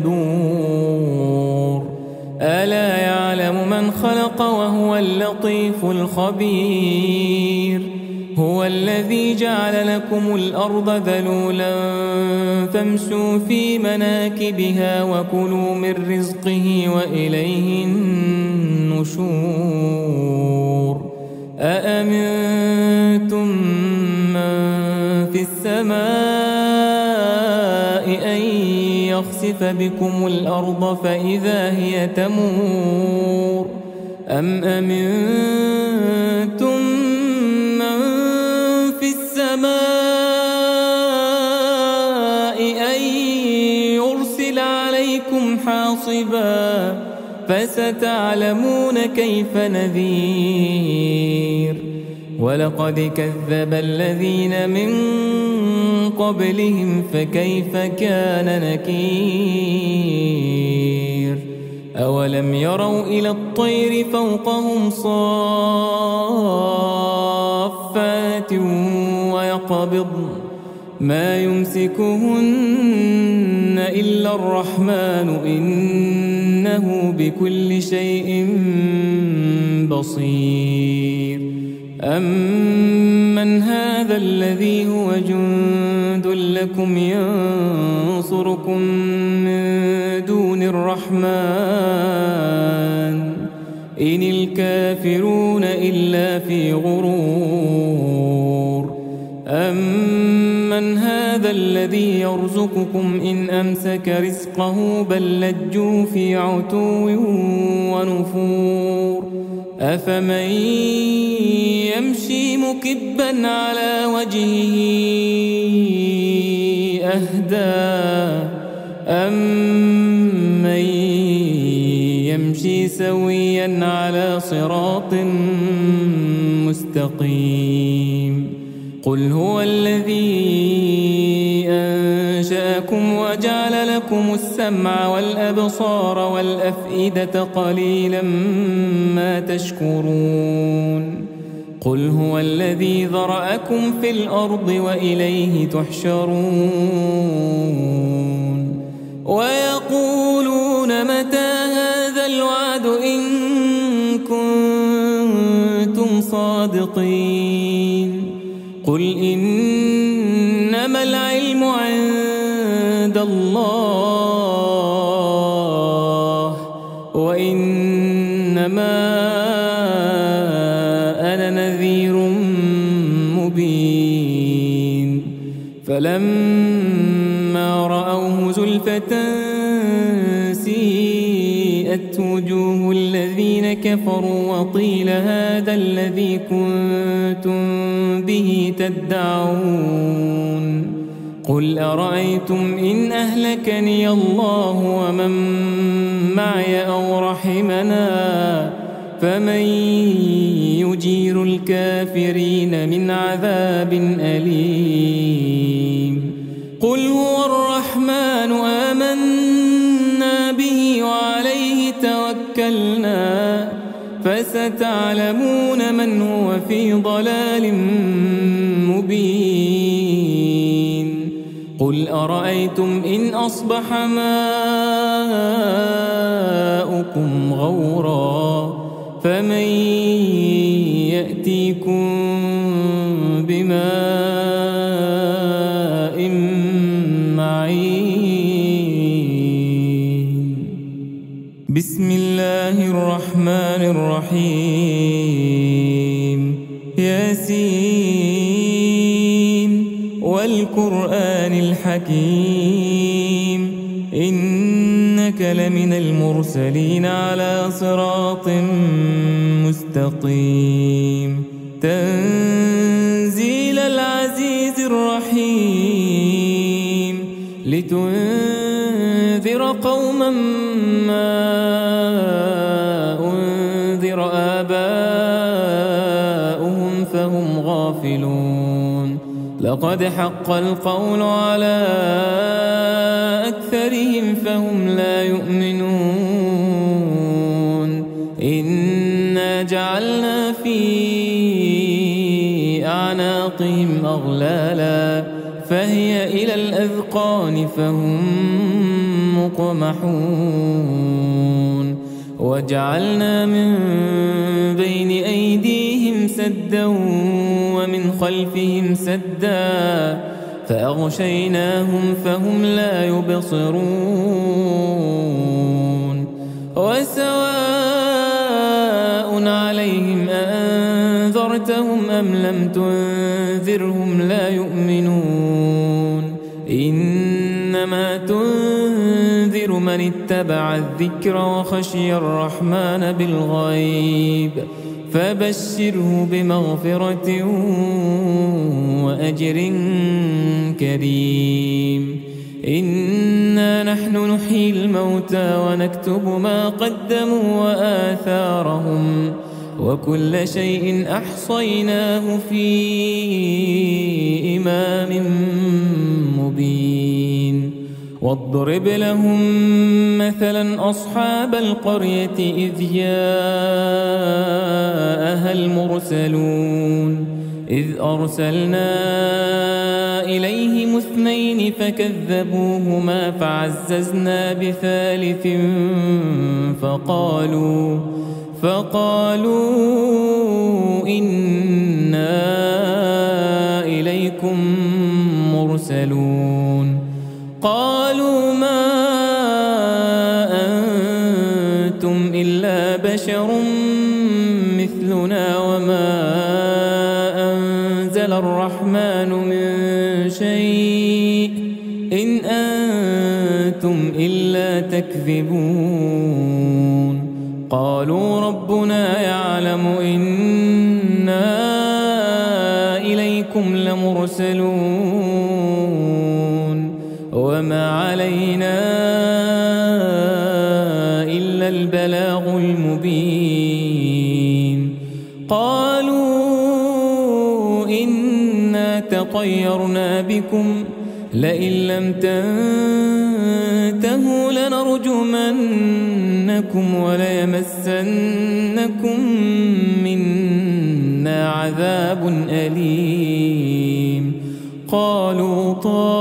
الصدور ألا يعلم من خلق وهو اللطيف الخبير هو الذي جعل لكم الأرض ذلولا فامشوا في مناكبها وكلوا من رزقه وإليه النشور أأمنتم من في السماء أن يخسف بكم الأرض فإذا هي تمور أم أمنتم من في السماء أن يرسل عليكم حاصبا فستعلمون كيف نذير ولقد كذب الذين من قبلهم فكيف كان نكير أولم يروا إلى الطير فوقهم صافات ويقبضن ما يمسكهن إلا الرحمن إنه بكل شيء بصير أمن هذا الذي هو جند لكم ينصركم من دون الرحمن إن الكافرون إلا في غرور أمن هذا الذي يرزقكم إن أمسك رزقه بل لجوا في عتو ونفور أفمن يمشي مكبا على وجهه أهدى أمن يمشي سويا على صراط مستقيم قل هو الذي أنشأكم وجعل لكم السمع والأبصار والأفئدة قليلا ما تشكرون قل هو الذي ذرأكم في الأرض وإليه تحشرون ويقولون متى هذا الوعد إن كنتم صادقين قل إنما العلم عند الله وإنما أنا نذير مبين فلما رأوه زلفة سيئت وجوه الذين كفروا وقيل هذا الذي كنتم به تدعون قل أرأيتم إن أهلكني الله ومن معي أو رحمنا فمن يجير الكافرين من عذاب أليم قل هو الرحمن آمنا به وعليه توكلنا فستعلمون من هو في ضلال مبين قل أرأيتم إن أصبح ماؤكم غورا فمن يأتيكم بماء معين بسم الله الرحمن الرحيم ياسين والقرآن الحكيم إنك لمن المرسلين على صراط مستقيم تنزيل العزيز الرحيم لتنذر قوما ما أنذر آباؤهم فهم غافلون لقد حق القول على أكثرهم فهم لا يؤمنون إنا جعلنا في أعناقهم أغلالا فهي إلى الأذقان فهم مقمحون وجعلنا من بين أيديهم سدا ومن خلفهم سدا فأغشيناهم فهم لا يبصرون وسواء عليهم أأنذرتهم أم لم تنذرهم لا يؤمنون إنما تنذر من اتبع الذكر وخشي الرحمن بالغيب فبشره بمغفرة وأجر كريم إنا نحن نحيي الموتى ونكتب ما قدموا وآثارهم وكل شيء أحصيناه في إمام مبين واضرب لهم مثلا أصحاب القرية إذ جاءها المرسلون إذ أرسلنا إليهم اثنين فكذبوهما فعززنا بثالث فقالوا إنا إليكم مرسلون قالوا ما أنتم إلا بشر مثلنا وما أنزل الرحمن من شيء إن أنتم إلا تكذبون قالوا ربنا يعلم إنا إليكم لمرسلون وما علينا إلا البلاغ المبين قالوا إنا تطيرنا بكم لئن لم تنتهوا لنرجمنكم وليمسنكم منا عذاب أليم قالوا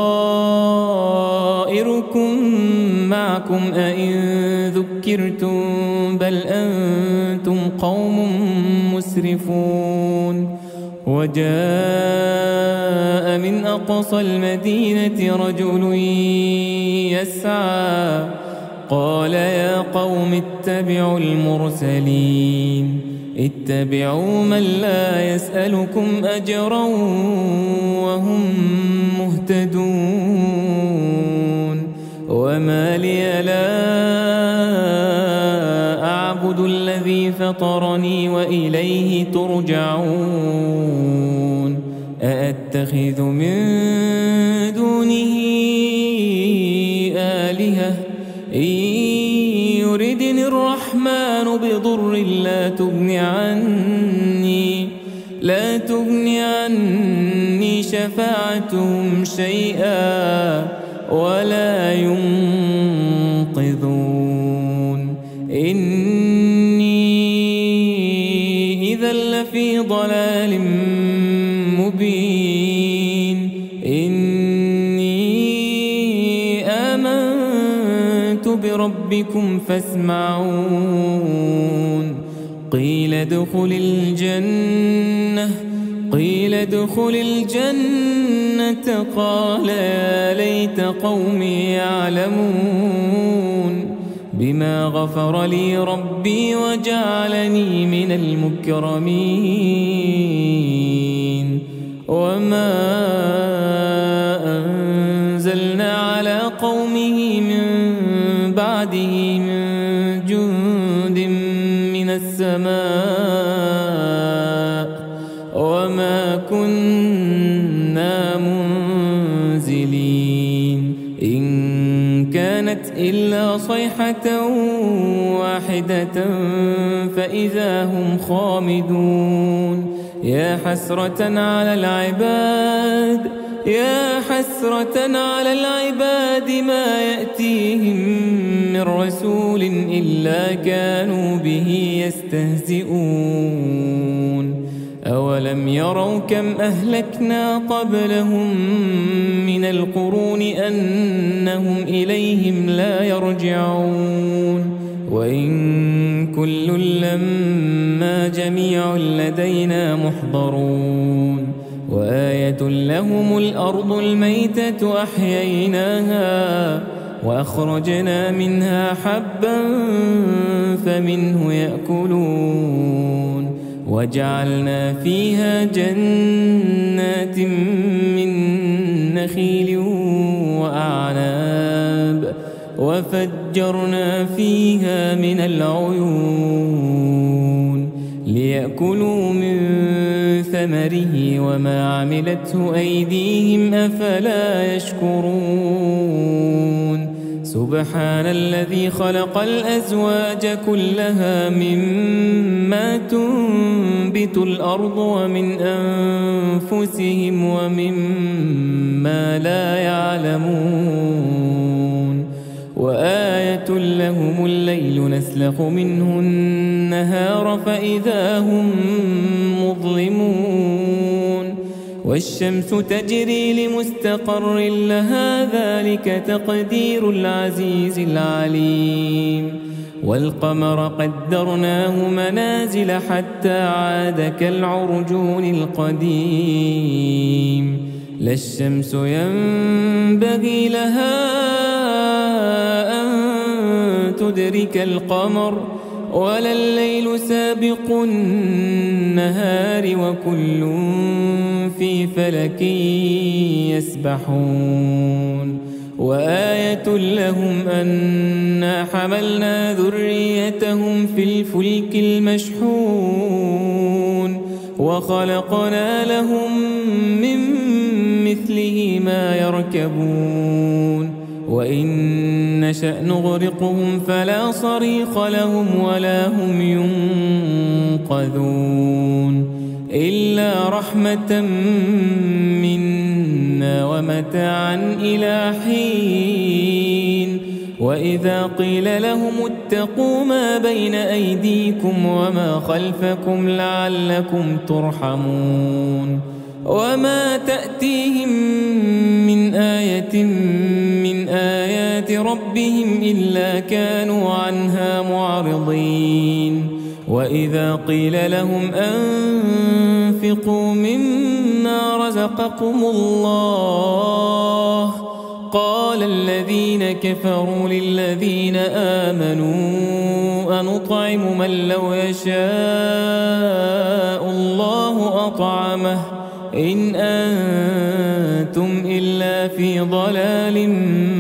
طائركم معكم أئن ذكرتم بل أنتم قوم مسرفون وجاء من أقصى المدينة رجل يسعى قال يا قوم اتبعوا المرسلين اتبعوا من لا يسألكم أجرا وهم مهتدون وما لي لا أعبد الذي فطرني وإليه ترجعون أأتخذ من دونه آلهة إن يردني الرحمن بضر لا تغني عني شفاعتهم شيئا ولا ينقذون إني إذا لفي ضلال مبين إني آمنت بربكم فاسمعون قيل ادخل الجنة قال يا ليت قومي يعلمون بما غفر لي ربي وجعلني من المكرمين وما أنزلنا على قومه من بعده من جند من السماء وما كنا منزلين إن كانت إلا صيحة واحدة فإذا هم خامدون يا حسرة على العباد ما يأتيهم من رسول إلا كانوا به يستهزئون أولم يروا كم أهلكنا قبلهم من القرون أنهم إليهم لا يرجعون وإن كل لما جميع لدينا محضرون وآية لهم الأرض الميتة أحييناها وأخرجنا منها حبا فمنه يأكلون وجعلنا فيها جنات من نخيل وأعناب وفجرنا فيها من العيون ليأكلوا من ثمره وما عملته أيديهم أفلا يشكرون سبحان الذي خلق الأزواج كلها مما تنبت الأرض ومن أنفسهم ومما لا يعلمون وآية لهم الليل نسلخ منه النهار فإذا هم مظلمون والشمس تجري لمستقر لها ذلك تقدير العزيز العليم والقمر قدرناه منازل حتى عاد كالعرجون القديم لا الشمس ينبغي لها أن تدرك القمر ولا الليل سابق النهار وكل في فلك يسبحون وآية لهم أنا حملنا ذريتهم في الفلك المشحون وخلقنا لهم من مثله ما يركبون وإن نشأ نغرقهم فلا صريخ لهم ولا هم ينقذون إلا رحمة منا ومتاعا إلى حين وإذا قيل لهم اتقوا ما بين أيديكم وما خلفكم لعلكم ترحمون وما تأتيهم من آية من آيات ربهم إلا كانوا عنها معرضين وإذا قيل لهم أنفقوا مما رزقكم الله قال الذين كفروا للذين آمنوا أنطعم من لو يشاء الله أطعمه إن أنتم إلا في ضلال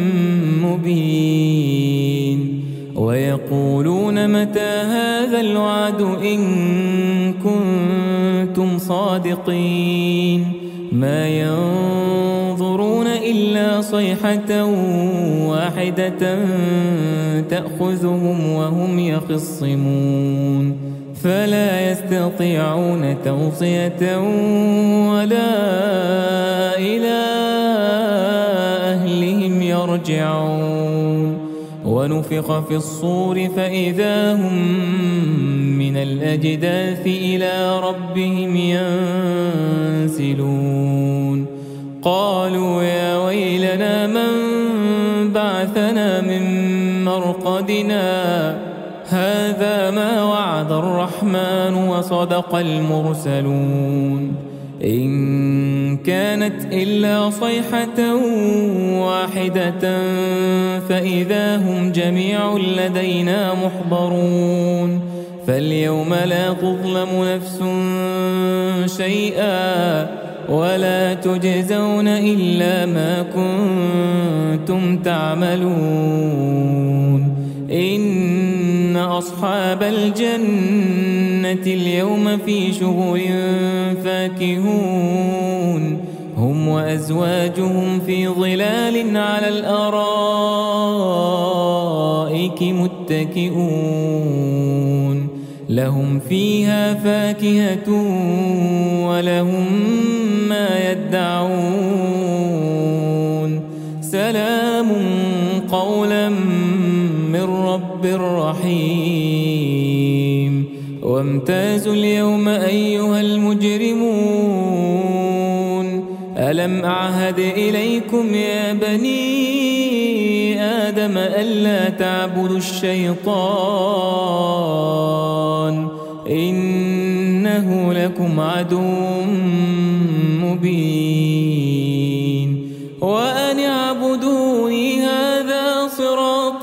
مبين ويقولون متى هذا الوعد إن كنتم صادقين ما ينظرون إلا صيحة واحدة تأخذهم وهم يخصمون فلا يستطيعون توصية ولا إلى أهلهم يرجعون ونفخ في الصور فإذا هم من الأجداث إلى ربهم ينسلون قالوا يا ويلنا من بعثنا من مرقدنا هذا ما وعد الرحمن وصدق المرسلون إن كانت إلا صيحة واحدة فإذا هم جميع لدينا محضرون فاليوم لا تظلم نفس شيئا ولا تجزون إلا ما كنتم تعملون إن أصحاب الجنة اليوم في شغل فاكهون هم وأزواجهم في ظلال على الأرائك متكئون لهم فيها فاكهة ولهم ما يدعون سلام قولا من رب رحيم وامتازوا اليوم أيها المجرمون ألم أعهد إليكم يا بني آدم آدم ألا تعبدوا الشيطان إنه لكم عدو مبين وأن اعبدوني هذا صراط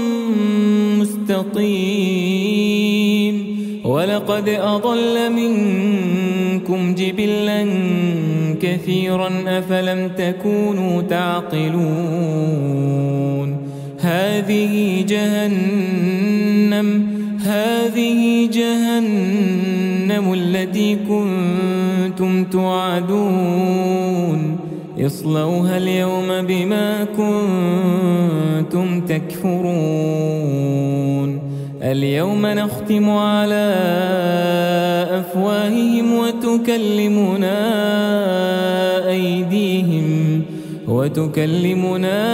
مستقيم ولقد أضل منكم جبلا كثيرا أفلم تكونوا تعقلون هذه جهنم التي كنتم توعدون اصلوها اليوم بما كنتم تكفرون اليوم نختم على أفواههم وتكلمنا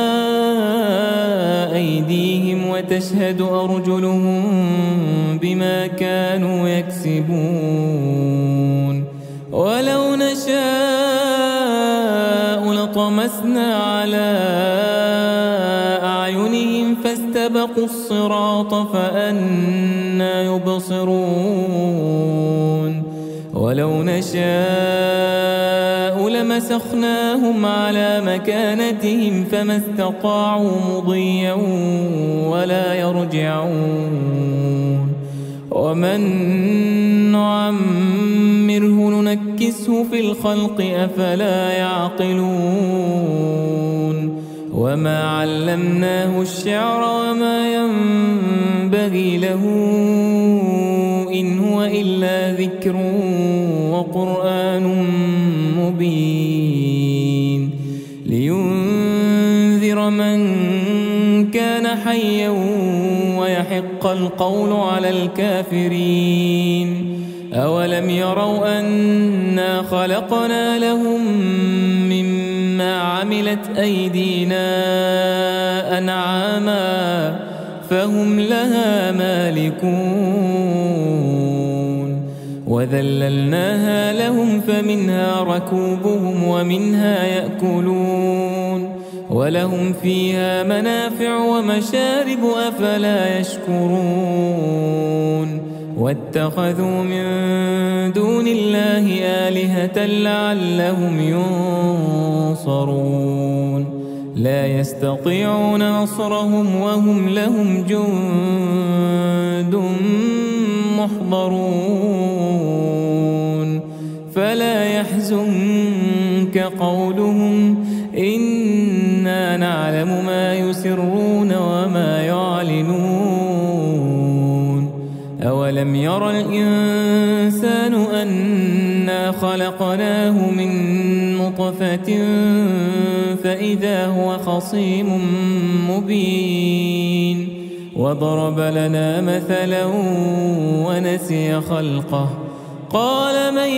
أيديهم وتشهد أرجلهم بما كانوا يكسبون ولو نشاء لطمسنا على أعينهم فاستبقوا الصراط فأنى يبصرون ولو نشاء لمسخناهم على مكانتهم فما استطاعوا مضيا ولا يرجعون ومن نعمره ننكسه في الخلق أفلا يعقلون وما علمناه الشعر وما ينبغي له إن هو إلا ذكر وقرآن مبين لينذر من كان حيا ويحق القول على الكافرين أولم يروا أنا خلقنا لهم مما عملت أيدينا أنعاما فهم لها مالكون وذللناها لهم فمنها ركوبهم ومنها يأكلون ولهم فيها منافع ومشارب أفلا يشكرون واتخذوا من دون الله آلهة لعلهم ينصرون لا يستطيعون نصرهم وهم لهم جند محضرون فلا يحزنك قولهم إنا نعلم ما يسرون وما يعلنون أولم ير الإنسان أنا خلقناه من نطفة فإذا هو خصيم مبين وضرب لنا مثلا ونسي خلقه قال من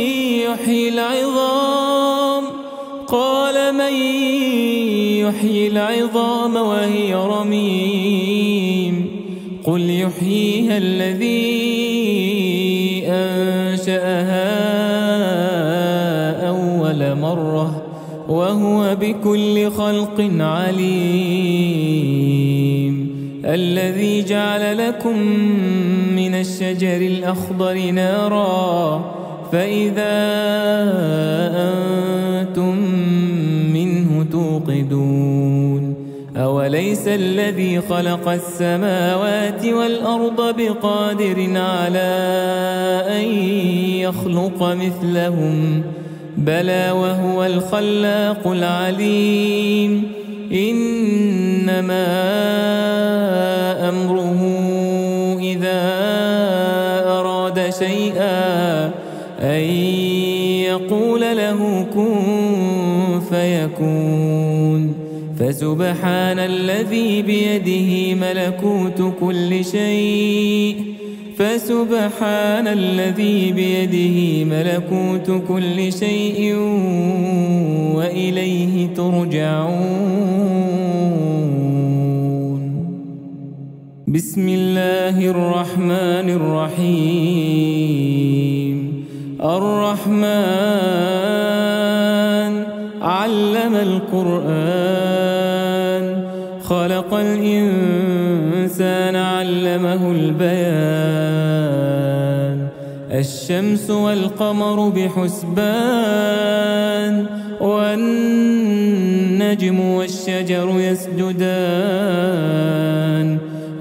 يحيي العظام وهي رميم قل يحييها الذي أنشأها أول مرة وهو بكل خلق عليم الذي جعل لكم من الشجر الأخضر نارا فإذا أنتم منه توقدون أوليس الذي خلق السماوات والأرض بقادر على أن يخلق مثلهم بلى وهو الخلاق العليم إنما أمره إذا أراد شيئا أن يقول له كن فيكون فسبحان الذي بيده ملكوت كل شيء وإليه ترجعون بسم الله الرحمن الرحيم الرحمن علم القرآن خلق الإنسان علمه البيان الشمس والقمر بحسبان والنجم والشجر يسجدان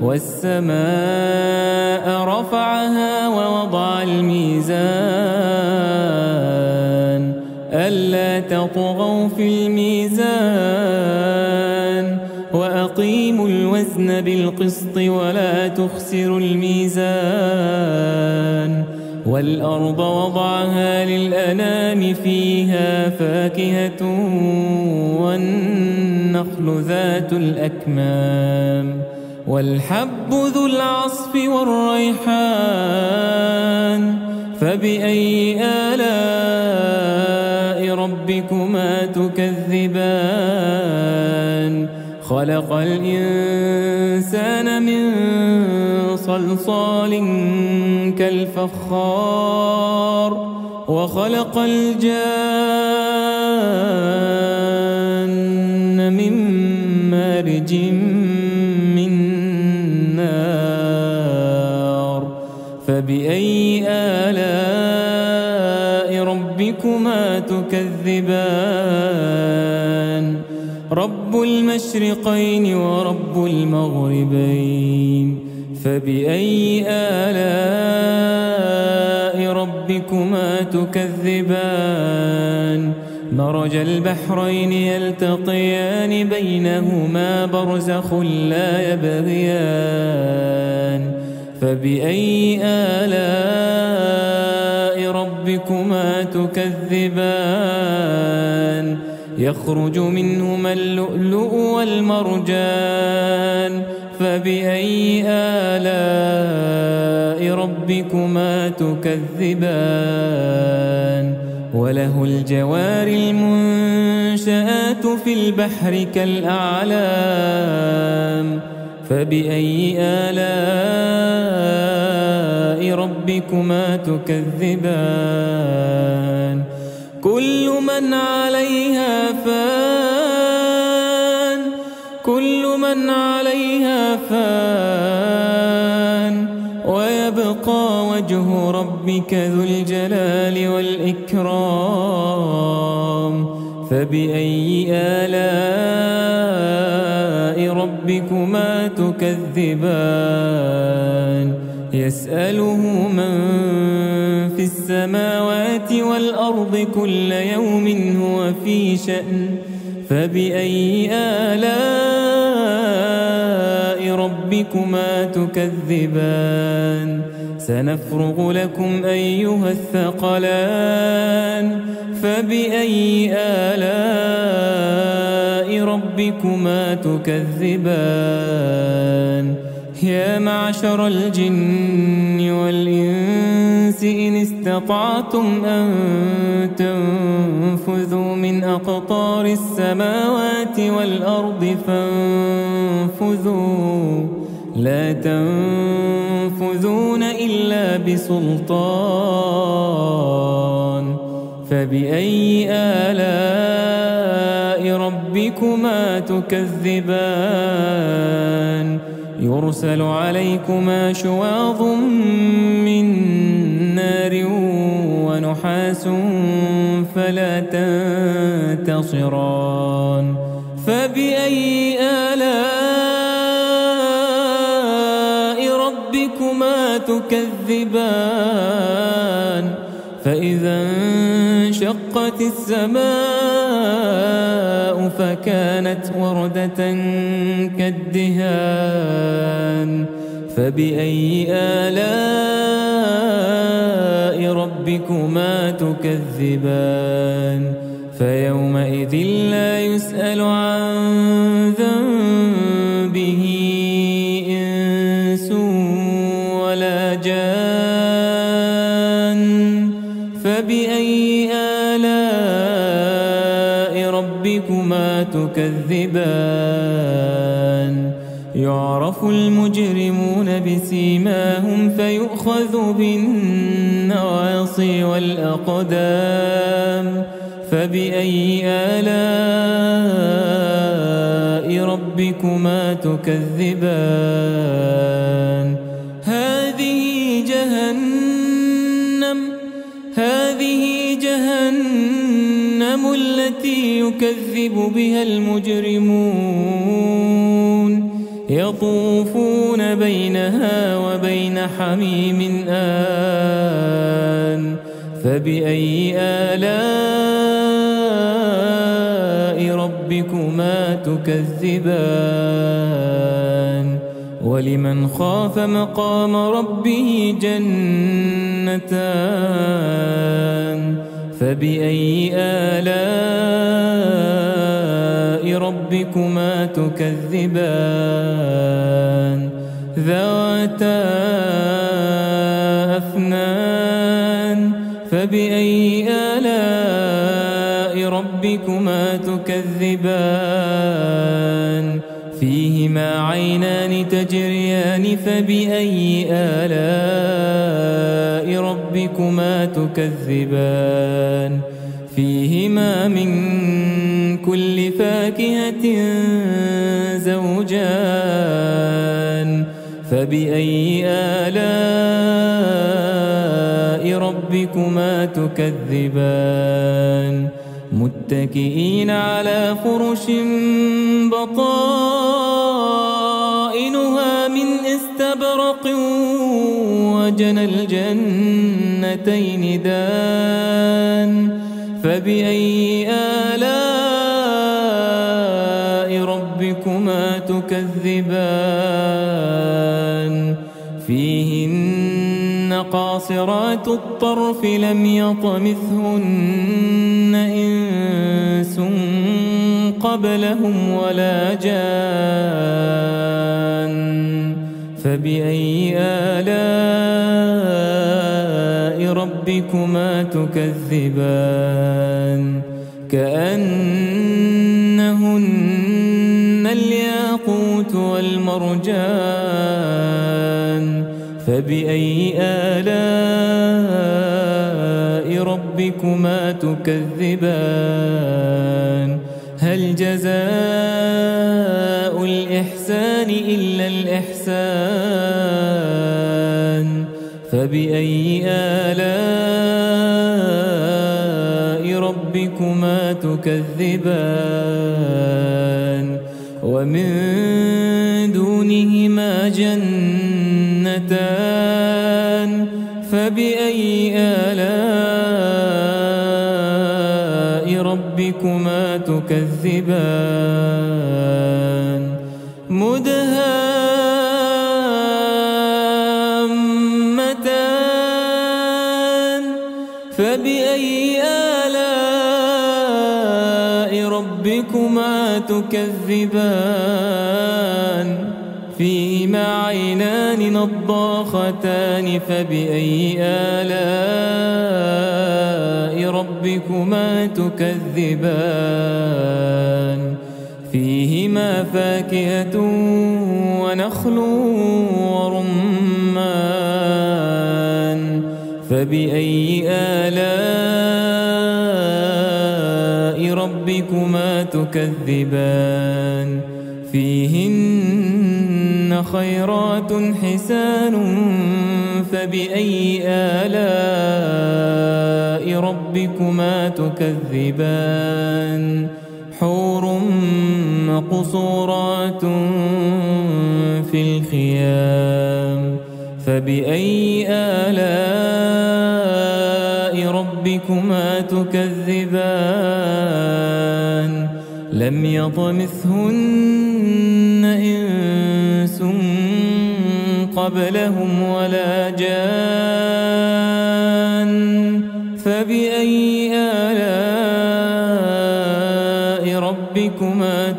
والسماء رفعها ووضع الميزان ألا تطغوا في الميزان وأقيموا الوزن بالقسط ولا تخسروا الميزان والأرض وضعها للأنام فيها فاكهة والنخل ذات الأكمام والحب ذو العصف والريحان فبأي آلاء ربكما تكذبان خلق الإنسان من صلصال كالفخار وخلق الجان من مارج من نار فبأي آلاء ربكما تكذبان رب المشرقين ورب المغربين فبأي آلاء ربكما تكذبان مرج البحرين يلتقيان بينهما برزخ لا يبغيان فبأي آلاء ربكما تكذبان يخرج منهما اللؤلؤ والمرجان فبأي آلاء ربكما تكذبان وله الجوار المنشآت في البحر كالأعلام فبأي آلاء ربكما تكذبان كل من عليها فان ويبقى وجه ربك ذو الجلال والإكرام فبأي آلاء ربكما تكذبان يسأله من في السماوات والأرض كل يوم هو في شأن فبأي آلاء ربكما تكذبان سنفرغ لكم أيها الثقلان فبأي آلاء ربكما تكذبان يا معشر الجن والإنس إن استطعتم أن تنفذوا من أقطار السماوات والأرض فانفذوا لا تنفذون إلا بسلطان فبأي آلاء ربكما تكذبان يرسل عليكما شواظ من نار ونحاس فلا تنتصران فبأي آلاء ربكما تكذبان فإذا انشقت السماء فكانت وردة كالدهان فبأي آلاء ربكما تكذبان فيومئذ لا يسأل عن ذنبه إنس ولا جان فبأي آلاء ربكما تكذبان يعرف المجرمون بسيماهم فيؤخذ بالنواصي والأقدام فبأي آلاء ربكما تكذبان هذه جهنم التي يكذب بها المجرمون يطوفون بينها وبين حميم آن فبأي آلاء ربكما تكذبان ولمن خاف مقام ربه جنتان فبأي آلاء ربكما تكذبان ذواتا أفنان فبأي آلاء ربكما تكذبان فيهما عينان تجريان فبأي آلاء ربكما تكذبان فيهما من كل فاكهة زوجان فبأي آلاء ربكما تكذبان متكئين على فرش بطائنها من استبرق وجنى الجنتين دان فبأي آلاء ربكما تكذبان فيهن قاصرات الطرف لم يطمثهن إنس قبلهم ولا جان فبأي آلاء ربكما تكذبان كأنهن الياقوت والمرجان فبأي آلاء ربكما تكذبان هل جزاء الإحسان إلا الإحسان فبأي آلاء ربكما تكذبان ومن دونهما جنتان فبأي آلاء ربكما تكذبان مدهامتان فبأي آلاء ربكما تكذبان فيهما عينان نضاختان فبأي آلاء ربكما تكذبان فيهما فاكهة ونخل ورمان فبأي آلاء ربكما تكذبان فيهن خيرات حسان فبأي آلاء ربكما تكذبان حور مقصورات في الخيام فبأي آلاء ربكما تكذبان لم يطمثهن إنس قبلهم ولا جان فبأي آلاء ربكما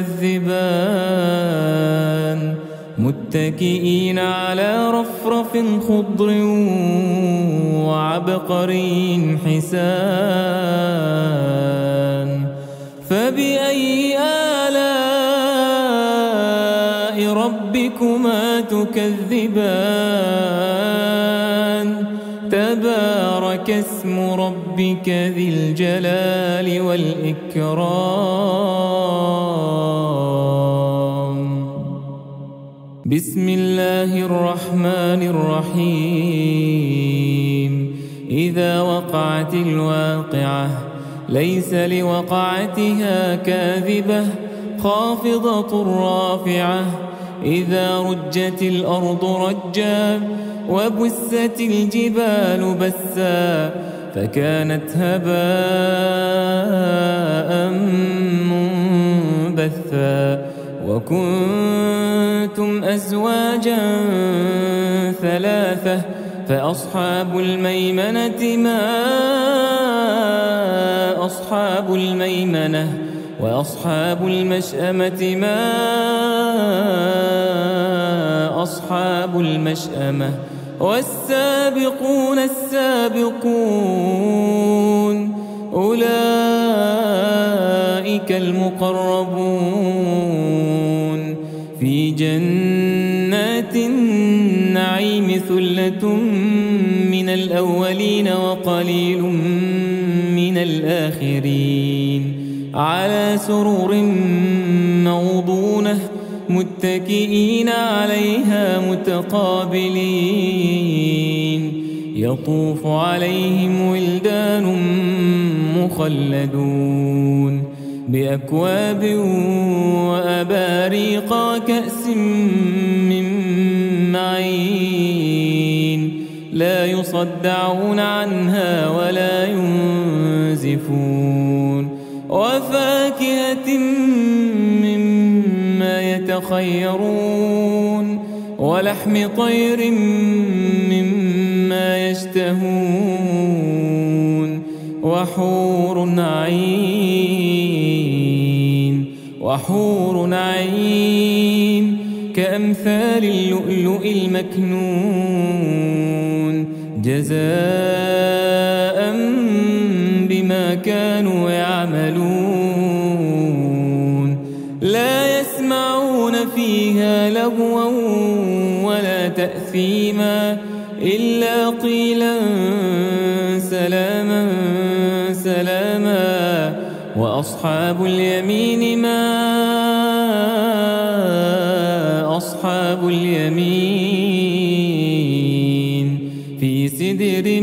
تكذبان متكئين على رفرف خضر وعبقري حسان فبأي آلاء ربكما تكذبان تبارك اسم ربك ذي الجلال والإكرام. بسم الله الرحمن الرحيم. إذا وقعت الواقعة ليس لوقعتها كاذبة خافضة رافعة. إذا رجت الأرض رجا وبست الجبال بسا فكانت هباء منبثا. وكنتم أزواجا ثلاثة فأصحاب الميمنة ما أصحاب الميمنة وأصحاب المشأمة ما أصحاب المشأمة. والسابقون السابقون أولئك المقربون في جنات النعيم. ثلة من الأولين وقليل من الآخرين. على سرر موضونة متكئين عليها متقابلين. يطوف عليهم ولدان مخلدون بأكواب وأباريق وكأس من معين لا يصدعون عنها ولا ينزفون. وفاكهة مما يتخيرون ولحم طير مما يشتهون. وحور عين كأمثال اللؤلؤ المكنون جزاء بما كانوا يعملون. لا يسمعون فيها لغوا ولا تأثيما إلا قيلا سلاما سلاما. وأصحاب اليمين ما أصحاب اليمين. في سدر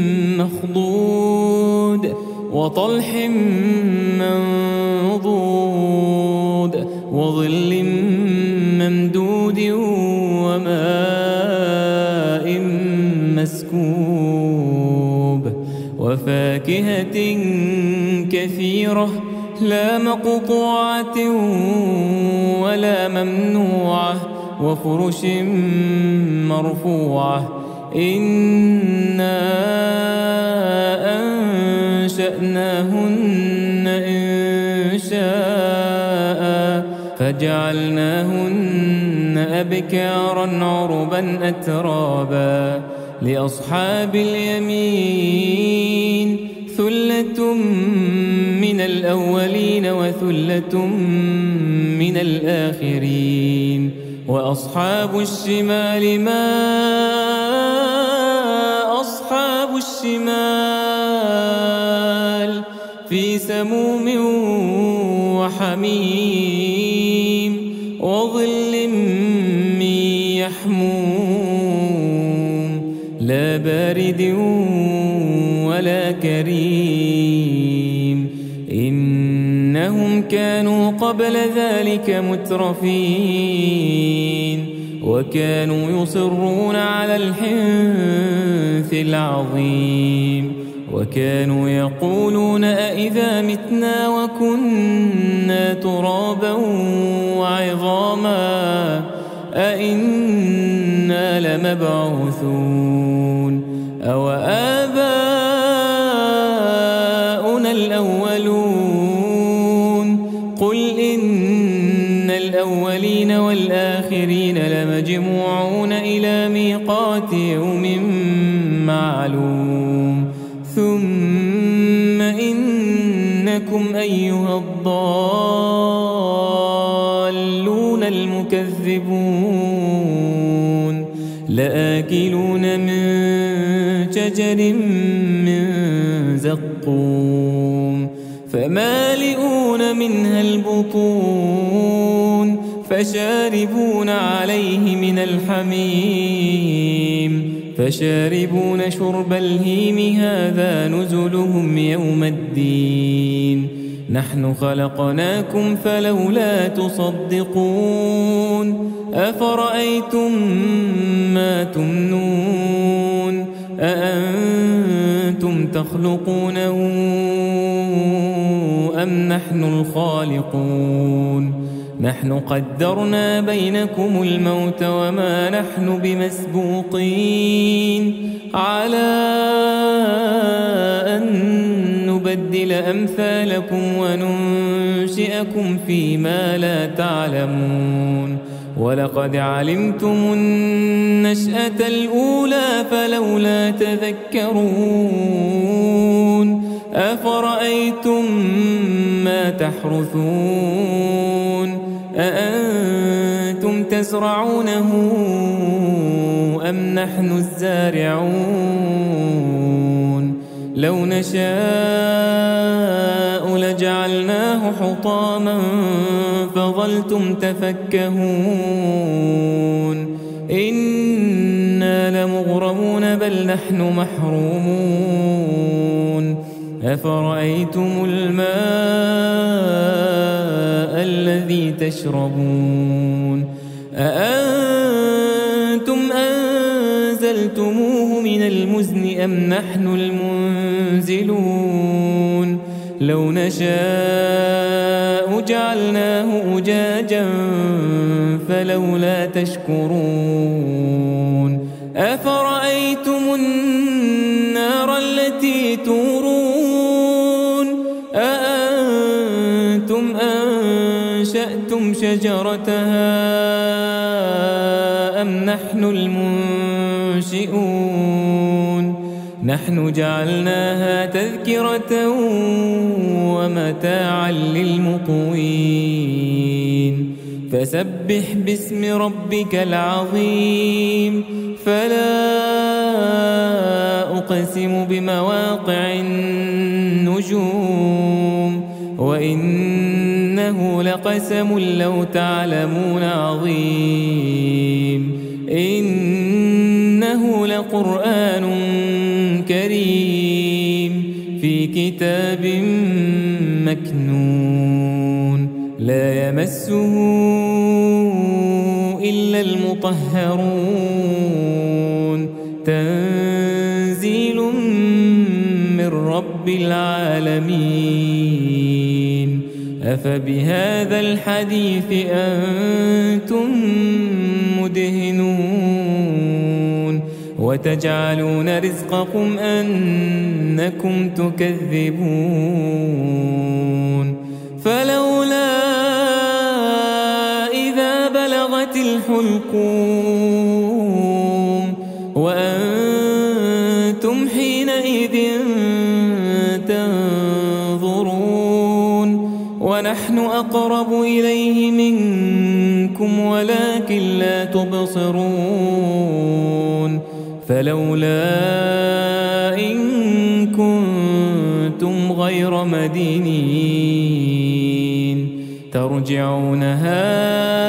مخضود وطلح منضود وظل ممدود وماء مسكوب. وفاكهة كثيرة لا مقطوعة ولا ممنوعة. وفرش مرفوعة. إنا أنشأناهن إنشاء فجعلناهن أبكارا عربا أترابا. لأصحاب اليمين ثلة من الأولين وثلة من الآخرين. وأصحاب الشمال ما أصحاب الشمال. في سموم وحميم وظل من يحموم لا بارد ولا كريم. إنهم كانوا قبل ذلك مترفين وكانوا يصرون على الحنث العظيم. وكانوا يقولون أئذا متنا وكنا ترابا وعظاما أئنا لمبعوثون أو آباؤنا الأولون. قل إن الأولين والآخرين لمجموعون إلى ميقات يوم معلوم. ثم إنكم أيها الضالون المكذبون لآكلون من شجر من زقوم فمالئون منها البطون فشاربون عليه من الحميم فشاربون شرب الهيم هذا نزلهم يوم الدين نحن خلقناكم فلولا تصدقون أفرأيتم ما تمنون أأنتم تخلقونه أم نحن الخالقون نحن قدرنا بينكم الموت وما نحن بمسبوقين على أن نبدل أمثالكم وننشئكم فيما لا تعلمون ولقد علمتم النشأة الأولى فلولا تذكرون أفرأيتم ما تحرثون أأنتم تزرعونه أم نحن الزارعون لو نشاء لجعلناه حطاما فظلتم تفكهون إنا لمغرمون بل نحن محرومون أفرأيتم الماء الذي تشربون أأنتم أنزلتموه من المزن أم نحن المنزلون لو نشاء جعلناه أجاجا فلولا تشكرون أفرأيتم النار التي تورون أأنتم أنشأتم شجرتها أم نحن المنشئون نحن جعلناها تذكرة ومتاعا للمقوين فسبح باسم ربك العظيم فلا أقسم بمواقع النجوم وإنه لقسم لو تعلمون عظيم إنه لقرآن كريم في كتاب مكنون لا يمسه إلا المطهرون تنزيل من رب العالمين أفبهذا الحديث أنتم مدهنون وتجعلون رزقكم أنكم تكذبون فلولا إذا بلغت الحلقوم وأنتم حينئذ تنظرون ونحن أقرب إليه منكم ولكن لا تبصرون فلولا إن كنتم غير مدينين ترجعونها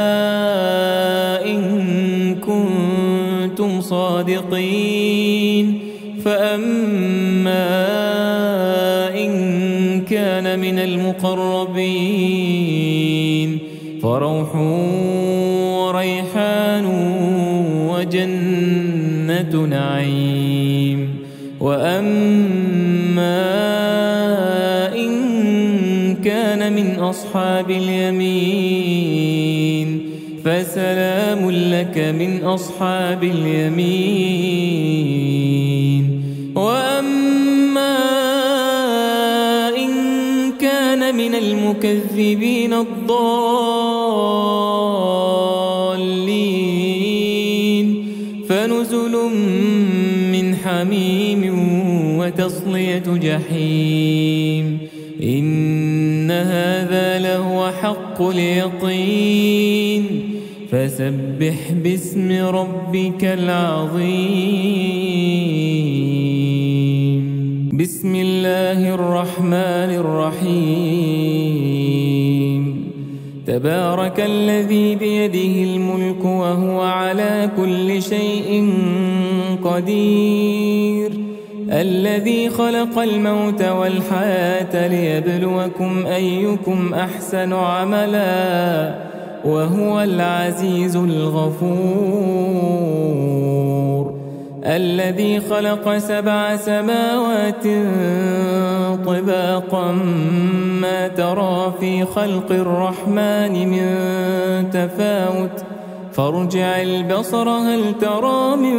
إن كنتم صادقين فأما إن كان من المقربين فروح وريحان وجنة نعيم وأما إن كان من أصحاب اليمين فسلام لك من أصحاب اليمين وأما إن كان من المكذبين الضالين فنزل من حميم وتصلية جحيم إن هذا لهو حق اليقين فسبح باسم ربك العظيم. بسم الله الرحمن الرحيم تبارك الذي بيده الملك وهو على كل شيء قدير الذي خلق الموت والحياة ليبلوكم أيكم أحسن عملا وهو العزيز الغفور الذي خلق 7 سماوات طباقا ما ترى في خلق الرحمن من تفاوت فارجع البصر هل ترى من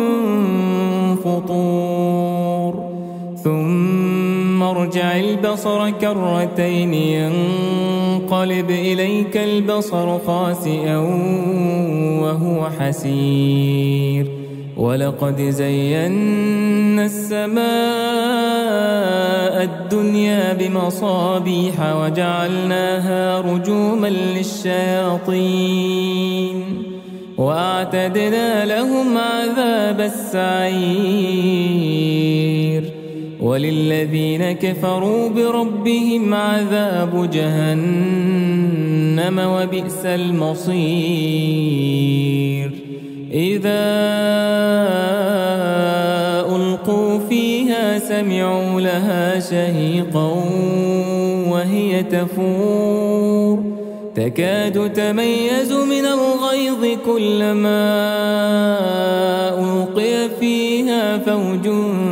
فطور ثم ارجع البصر كرتين ينقلب إليك البصر خاسئا وهو حسير ولقد زينا السماء الدنيا بمصابيح وجعلناها رجوما للشياطين وأعتدنا لهم عذاب السعير وللذين كفروا بربهم عذاب جهنم وبئس المصير إذا ألقوا فيها سمعوا لها شهيقا وهي تفور تكاد تميز من الغيظ كلما ألقي فيها فوج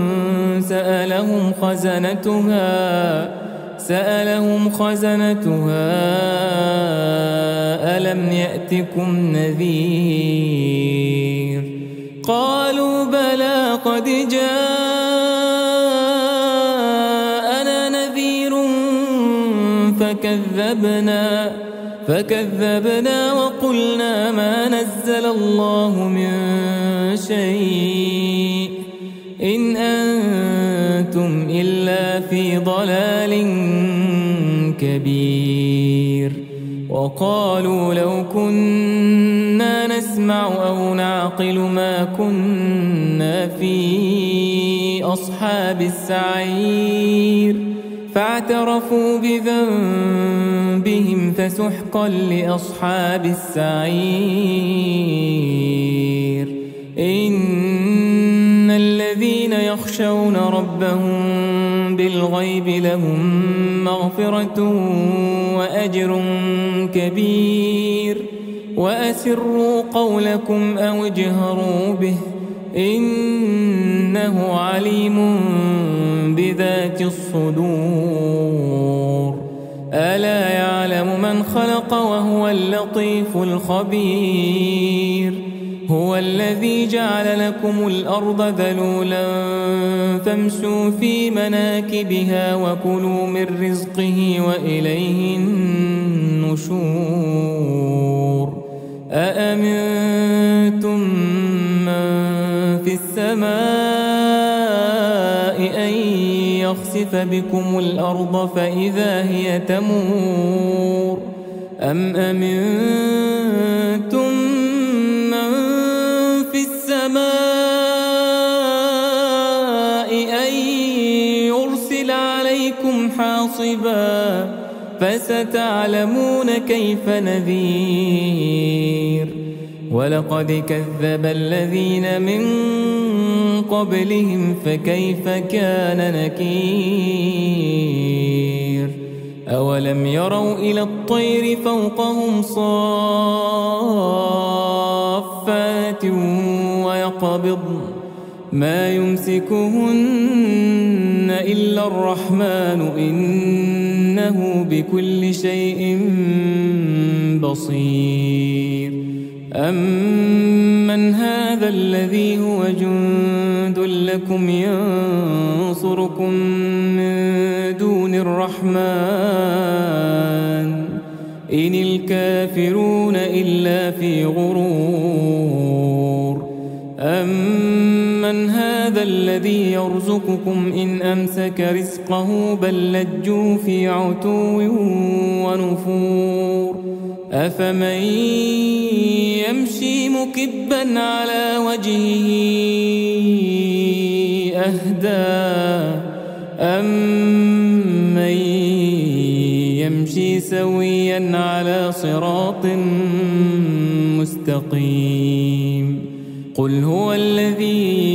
سألهم خزنتها ألم يأتكم نذير قالوا بلى قد جاءنا نذير فكذبنا وقلنا ما نزل الله من شيء إن أنتم إلا في ضلال كبير وقالوا لو كنا نسمع أو نعقل ما كنا في أصحاب السعير فاعترفوا بذنبهم فسحقا لأصحاب السعير إن الذين يخشون ربهم بالغيب لهم مغفرة وأجر كبير وأسروا قولكم أو اجهروا به إنه عليم بذات الصدور ألا يعلم من خلق وهو اللطيف الخبير هو الذي جعل لكم الأرض ذلولا فامشوا في مناكبها وكلوا من رزقه وإليه النشور أأمنتم من في السماء أن يخسف بكم الأرض فإذا هي تمور أم أمنتم من في السماء أن يرسل عليكم حاصبا فستعلمون كيف نذير ولقد كذب الذين من قبلهم فكيف كان نكير أولم يروا إلى الطير فوقهم صافات ويقبضن ما يمسكهن إلا الرحمن إنه بكل شيء بصير أمن هذا الذي هو جند لكم ينصركم من دون الرحمن إن الكافرون إلا في غرور أمن هذا الذي يرزقكم إن أمسك رزقه بل لجوا في عتو ونفور أفمن يمشي مكبا على وجهه أهدى أمن يمشي سويا على صراط مستقيم قل هو الذي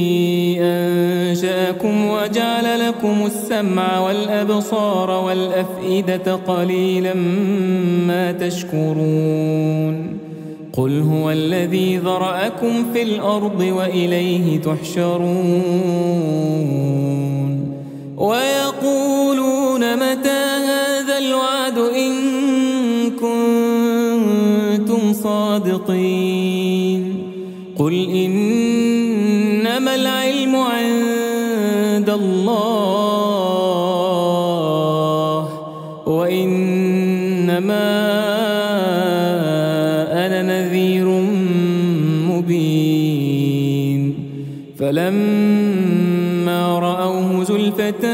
أنشأكم وجعل لكم السمع والأبصار والأفئدة قليلا ما تشكرون قل هو الذي ذرأكم في الأرض وإليه تحشرون ويقولون متى هذا الوعد إن كنتم صادقين قل إنما العلم عند الله وإنما أنا نذير مبين فلما رأوه زلفة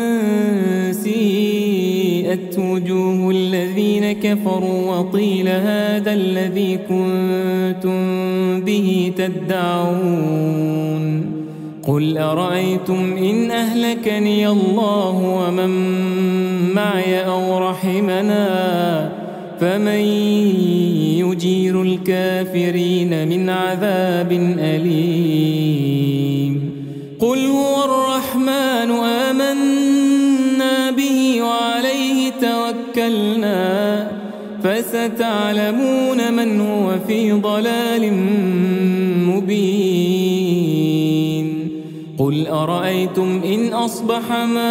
سيئت وجوه الذين كفروا وقيل هذا الذي كنتم به تدعون قل أرأيتم إن أهلكني الله ومن معي أو رحمنا فمن يجير الكافرين من عذاب أليم قل هو الرحمن آمنا به وعليه توكلنا فستعلمون من هو في ضلال مبين قل أرأيتم إن أصبح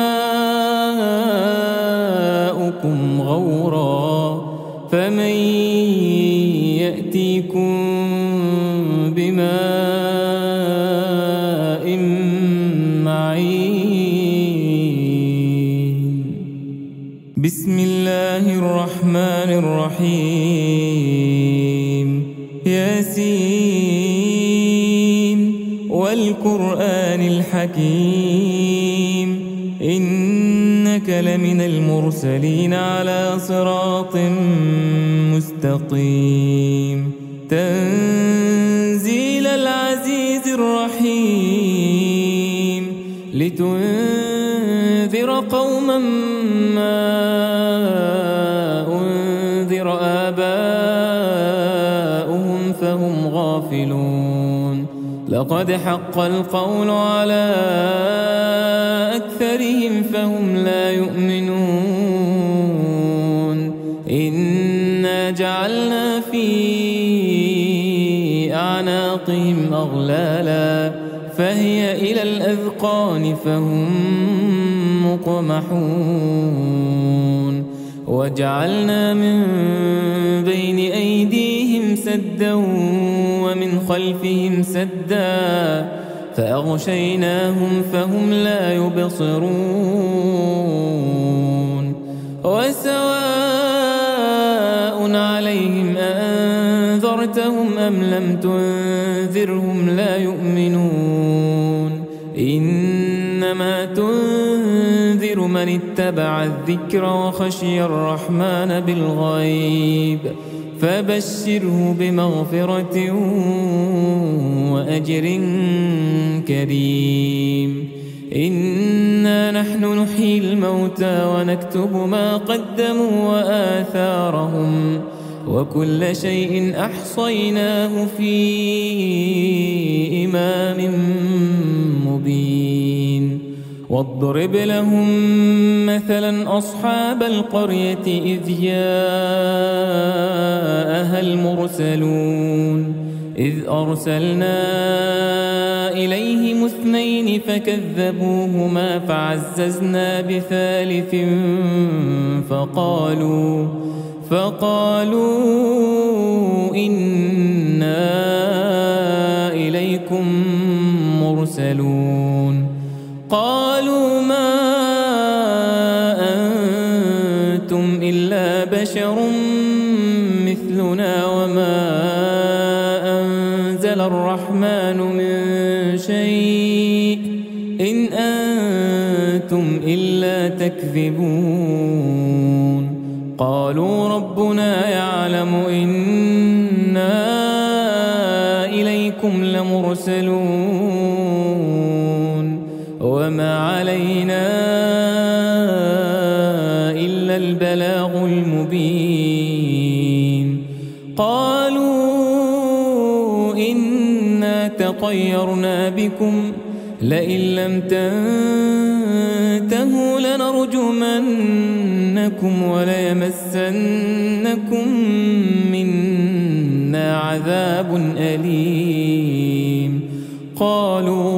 ماؤكم غورا فمن يأتيكم بماء معين بسم الله الرحمن الرحيم ياسين والقرآن الحكيم إنك لمن المرسلين على صراط مستقيم تنزيل العزيز الرحيم لتنذر قوما ما أنذر آباؤهم فهم غافلون لقد حق القول على أكثرهم فهم لا يؤمنون إنا جعلنا في أعناقهم أغلالا فهي إلى الأذقان فهم مقمحون وجعلنا من بين أيديهم سدا ومن خلفهم سدا فأغشيناهم فهم لا يبصرون وسواء عليهم أأنذرتهم أم لم تنذرهم لا يؤمنون إنما تنذر من اتبع الذكر وخشي الرحمن بالغيب فبشره بمغفرة وأجر كريم إنا نحن نحيي الموتى ونكتب ما قدموا وآثارهم وكل شيء أحصيناه في إمام مبين واضرب لهم مثلا أصحاب القرية إذ جاءها المرسلون إذ أرسلنا إليهم اثنين فكذبوهما فعززنا بثالث فقالوا إنا إليكم مرسلون قالوا ما أنتم إلا بشر مثلنا وما أنزل الرحمن من شيء إن أنتم إلا تكذبون قالوا ربنا يعلم إنا إليكم لمرسلون وما علينا إلا البلاغ المبين. قالوا إنا تطيرنا بكم لئن لم تنتهوا لنرجمنكم وليمسنكم منا عذاب أليم. قالوا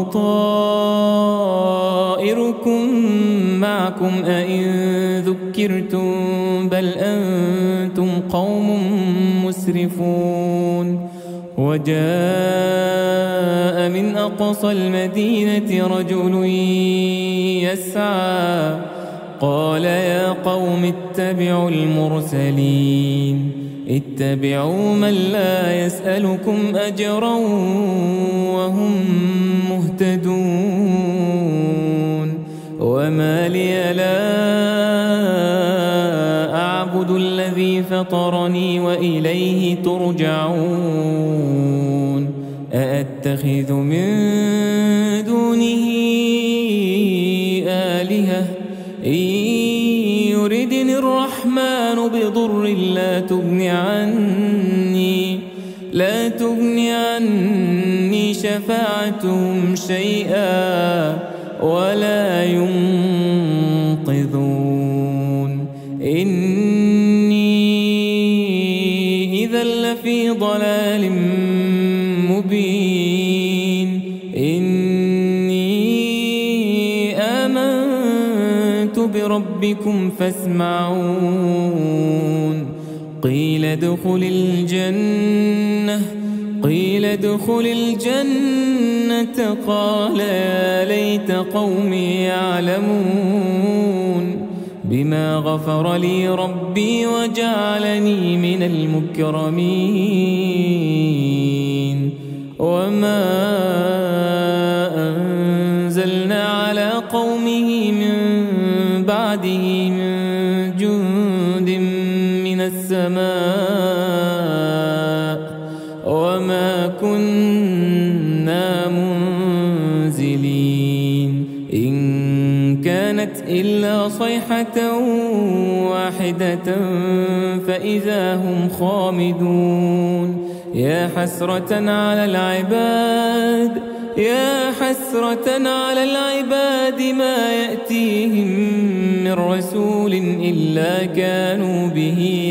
طائركم معكم أئن ذكرتم بل أنتم قوم مسرفون. وجاء من أقصى المدينة رجل يسعى قال يا قوم اتبعوا المرسلين اتبعوا من لا يسألكم أجرا وهم مهتدون. وما لي لا أعبد الذي فطرني وإليه ترجعون. أأتخذ من دونه آلهة إن يردني الرحمن بضر لا تغني عني شفاعتهم شيئا ولا ينقذون. إني إذا لفي ضلال مبين. إني آمنت بربكم فاسمعون. قيل ادخل الجنة قال يا ليت قومي يعلمون بما غفر لي ربي وجعلني من المكرمين. وما أنزلنا على قومه من بعده من جند من السماء وما كنا منزلين. إن كانت إلا صيحة واحدة فإذا هم خامدون. يا حسرة على العباد ما يأتيهم من رسول إلا كانوا به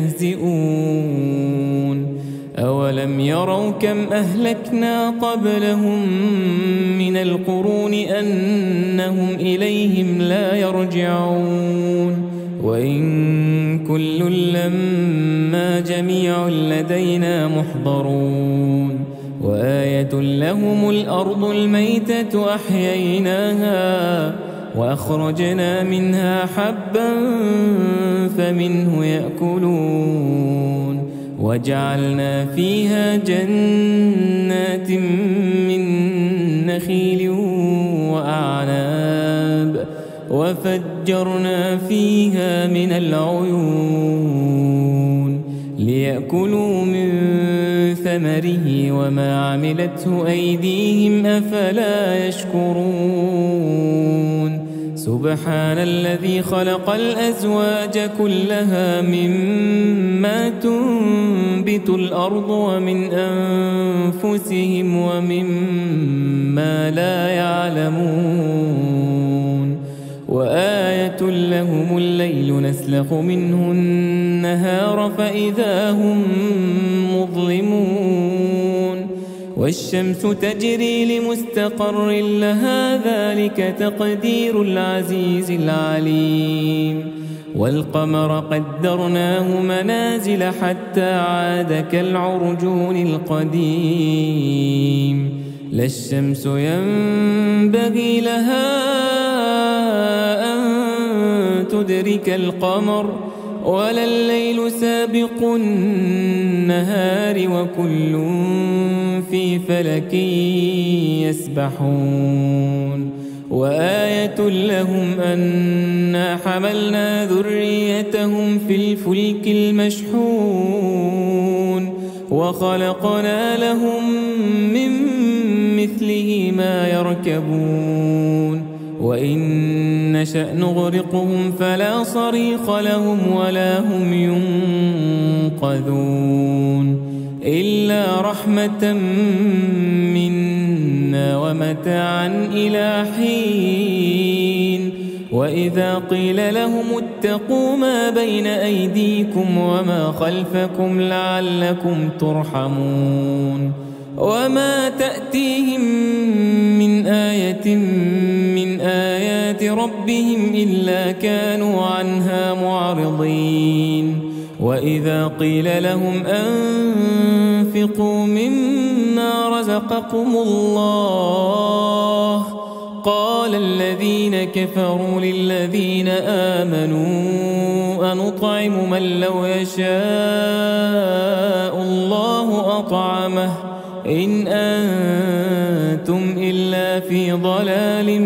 يستهزئون. أولم يروا كم أهلكنا قبلهم من القرون أنهم إليهم لا يرجعون. وإن كل لما جميع لدينا محضرون. وآية لهم الأرض الميتة أحييناها وأخرجنا منها حبا فمنه يأكلون. وجعلنا فيها جنات من نخيل وأعناب وفجرنا فيها من العيون ليأكلوا من ثمره وما عملته أيديهم أفلا يشكرون. سبحان الذي خلق الأزواج كلها مما تنبت الأرض ومن أنفسهم ومما لا يعلمون. وآية لهم الليل نسلخ منه النهار فإذا هم مظلمون. والشمس تجري لمستقر لها ذلك تقدير العزيز العليم. والقمر قدرناه منازل حتى عاد كالعرجون القديم. لا الشمس ينبغي لها أن تدرك القمر ولا الليل سابق النهار وكل في فلك يسبحون. وآية لهم أنا حملنا ذريتهم في الفلك المشحون وخلقنا لهم من مثله ما يركبون وإن نشأ نغرقهم فلا صريخ لهم ولا هم ينقذون إلا رحمة منا ومتاعا إلى حين وإذا قيل لهم اتقوا ما بين أيديكم وما خلفكم لعلكم ترحمون وما تأتيهم من آية من آيات ربهم إلا كانوا عنها معرضين وإذا قيل لهم أنفقوا مما رزقكم الله قال الذين كفروا للذين آمنوا أنطعم من لو يشاء الله أطعمه إن أنتم إلا في ضلال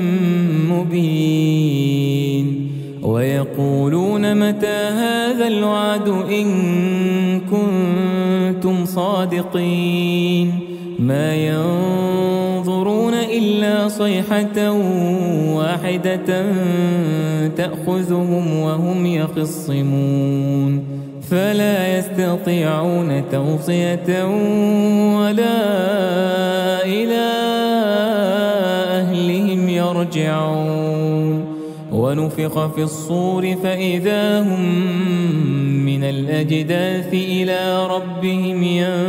مبين ويقولون متى هذا الوعد إن كنتم صادقين ما ينظرون إلا صيحة واحدة تأخذهم وهم يخصمون فلا يستطيعون توصية ولا إلى أهلهم يرجعون ونفخ في الصور فإذا هم من الأجداث إلى ربهم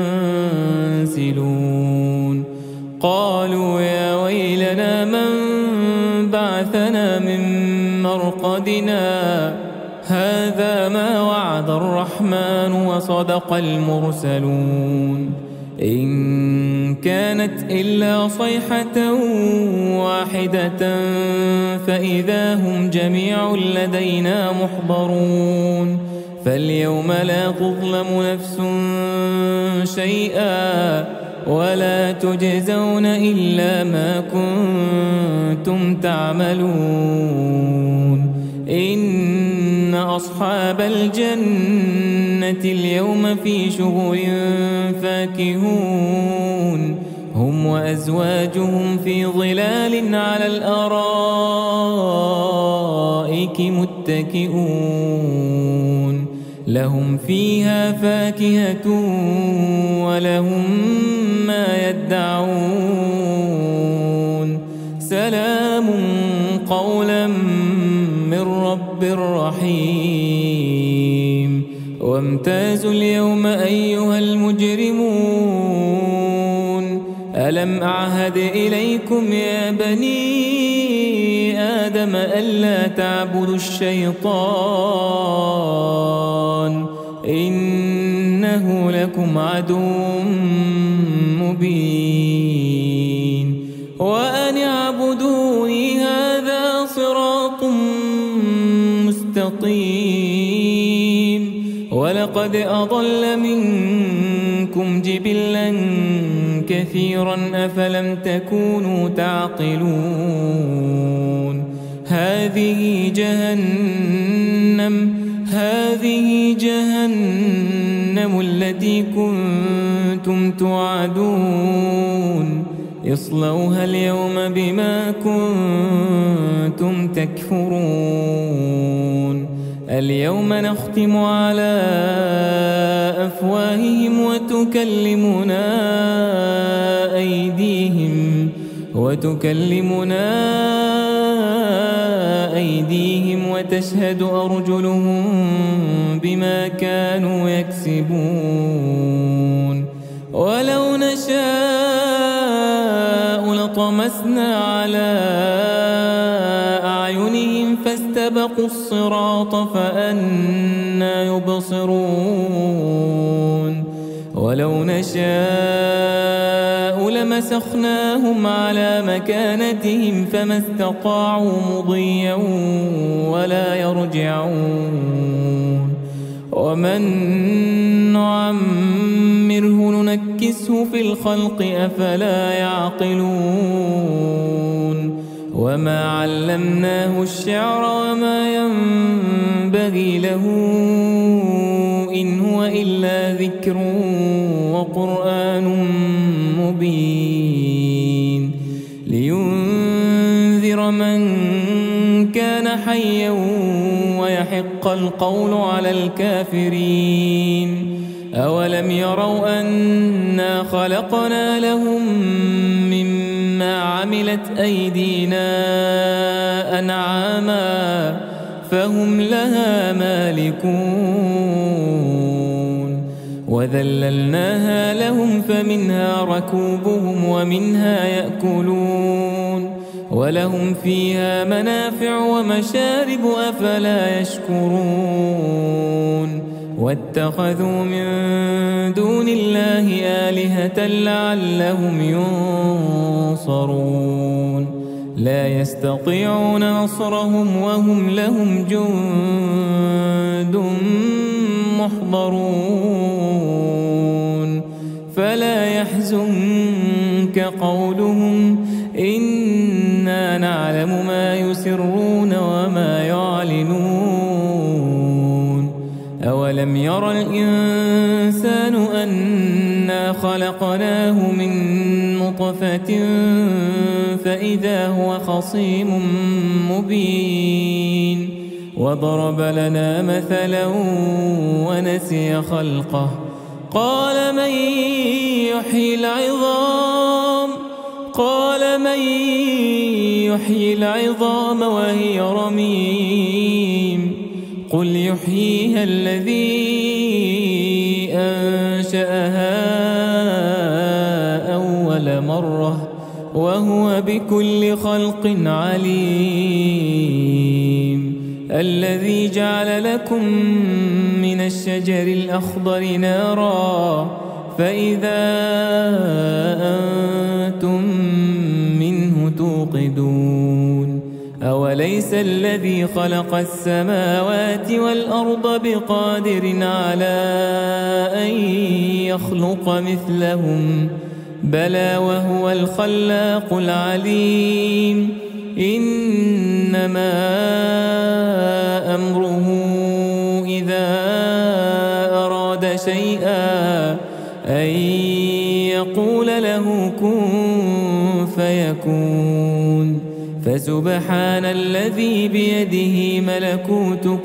ينسلون قالوا يا ويلنا من بعثنا من مرقدنا هذا ما وعد الرحمن وصدق المرسلون إن كانت إلا صيحة واحدة فإذا هم جميع لدينا محضرون فاليوم لا تظلم نفس شيئا ولا تجزون إلا ما كنتم تعملون إن أصحاب الجنة اليوم في شغل فاكهون هم وأزواجهم في ظلال على الأرائك متكئون لهم فيها فاكهة ولهم ما يدعون سلام قولا من رب رحيم وامتازوا اليوم أيها المجرمون ألم أعهد إليكم يا بني آدم ألا تعبدوا الشيطان إنه لكم عدو مبين وأن اعبدوني هذا صراط مستقيم ولقد أضل منكم جبلا كثيرا أفلم تكونوا تعقلون هذه جهنم التي كنتم توعدون اصلوها اليوم بما كنتم تكفرون اليوم نختم على أفواههم وتكلمنا أيديهم وتشهد أرجلهم بما كانوا يكسبون ولو نشاء لطمسنا على أعينهم فاستبقوا الصراط فأنى يبصرون ولو نشاء لمسخناهم على مكانتهم فما استطاعوا مضيا ولا يرجعون ومن نعمره ننكسه في الخلق أفلا يعقلون وما علمناه الشعر وما ينبغي له إن هو إلا ذكر وقرآن مبين لينذر لينذر من كان حيا ويحق القول على الكافرين. أولم يروا أنا خلقنا لهم مما عملت أيدينا أنعاما فهم لها مالكون وذللناها لهم فمنها ركوبهم ومنها يأكلون ولهم فيها منافع ومشارب أفلا يشكرون واتخذوا من دون الله آلهة لعلهم ينصرون لا يستطيعون نصرهم وهم لهم جند محضرون فلا يحزنك قولهم إنا نعلم ما يسرون وما يعلنون. أولم ير الإنسان أنا خلقناه من نطفة فإذا هو خصيم مبين وضرب لنا مثلا ونسي خلقه قال من يحيي العظام وهي رميم قل يحييها الذي أنشأها أول مرة وهو بكل خلق عليم الذي جعل لكم من الشجر الأخضر نارا فإذا أنتم منه توقدون أوليس الذي خلق السماوات والأرض بقادر على أن يخلق مثلهم بلى وهو الخلاق العليم إنما أمره إذا أراد شيئا أن يقول له كن فيكون فسبحان الذي بيده ملكوت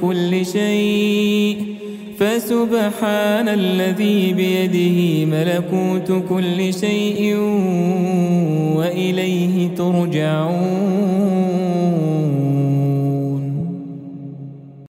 كل شيء وإليه ترجعون.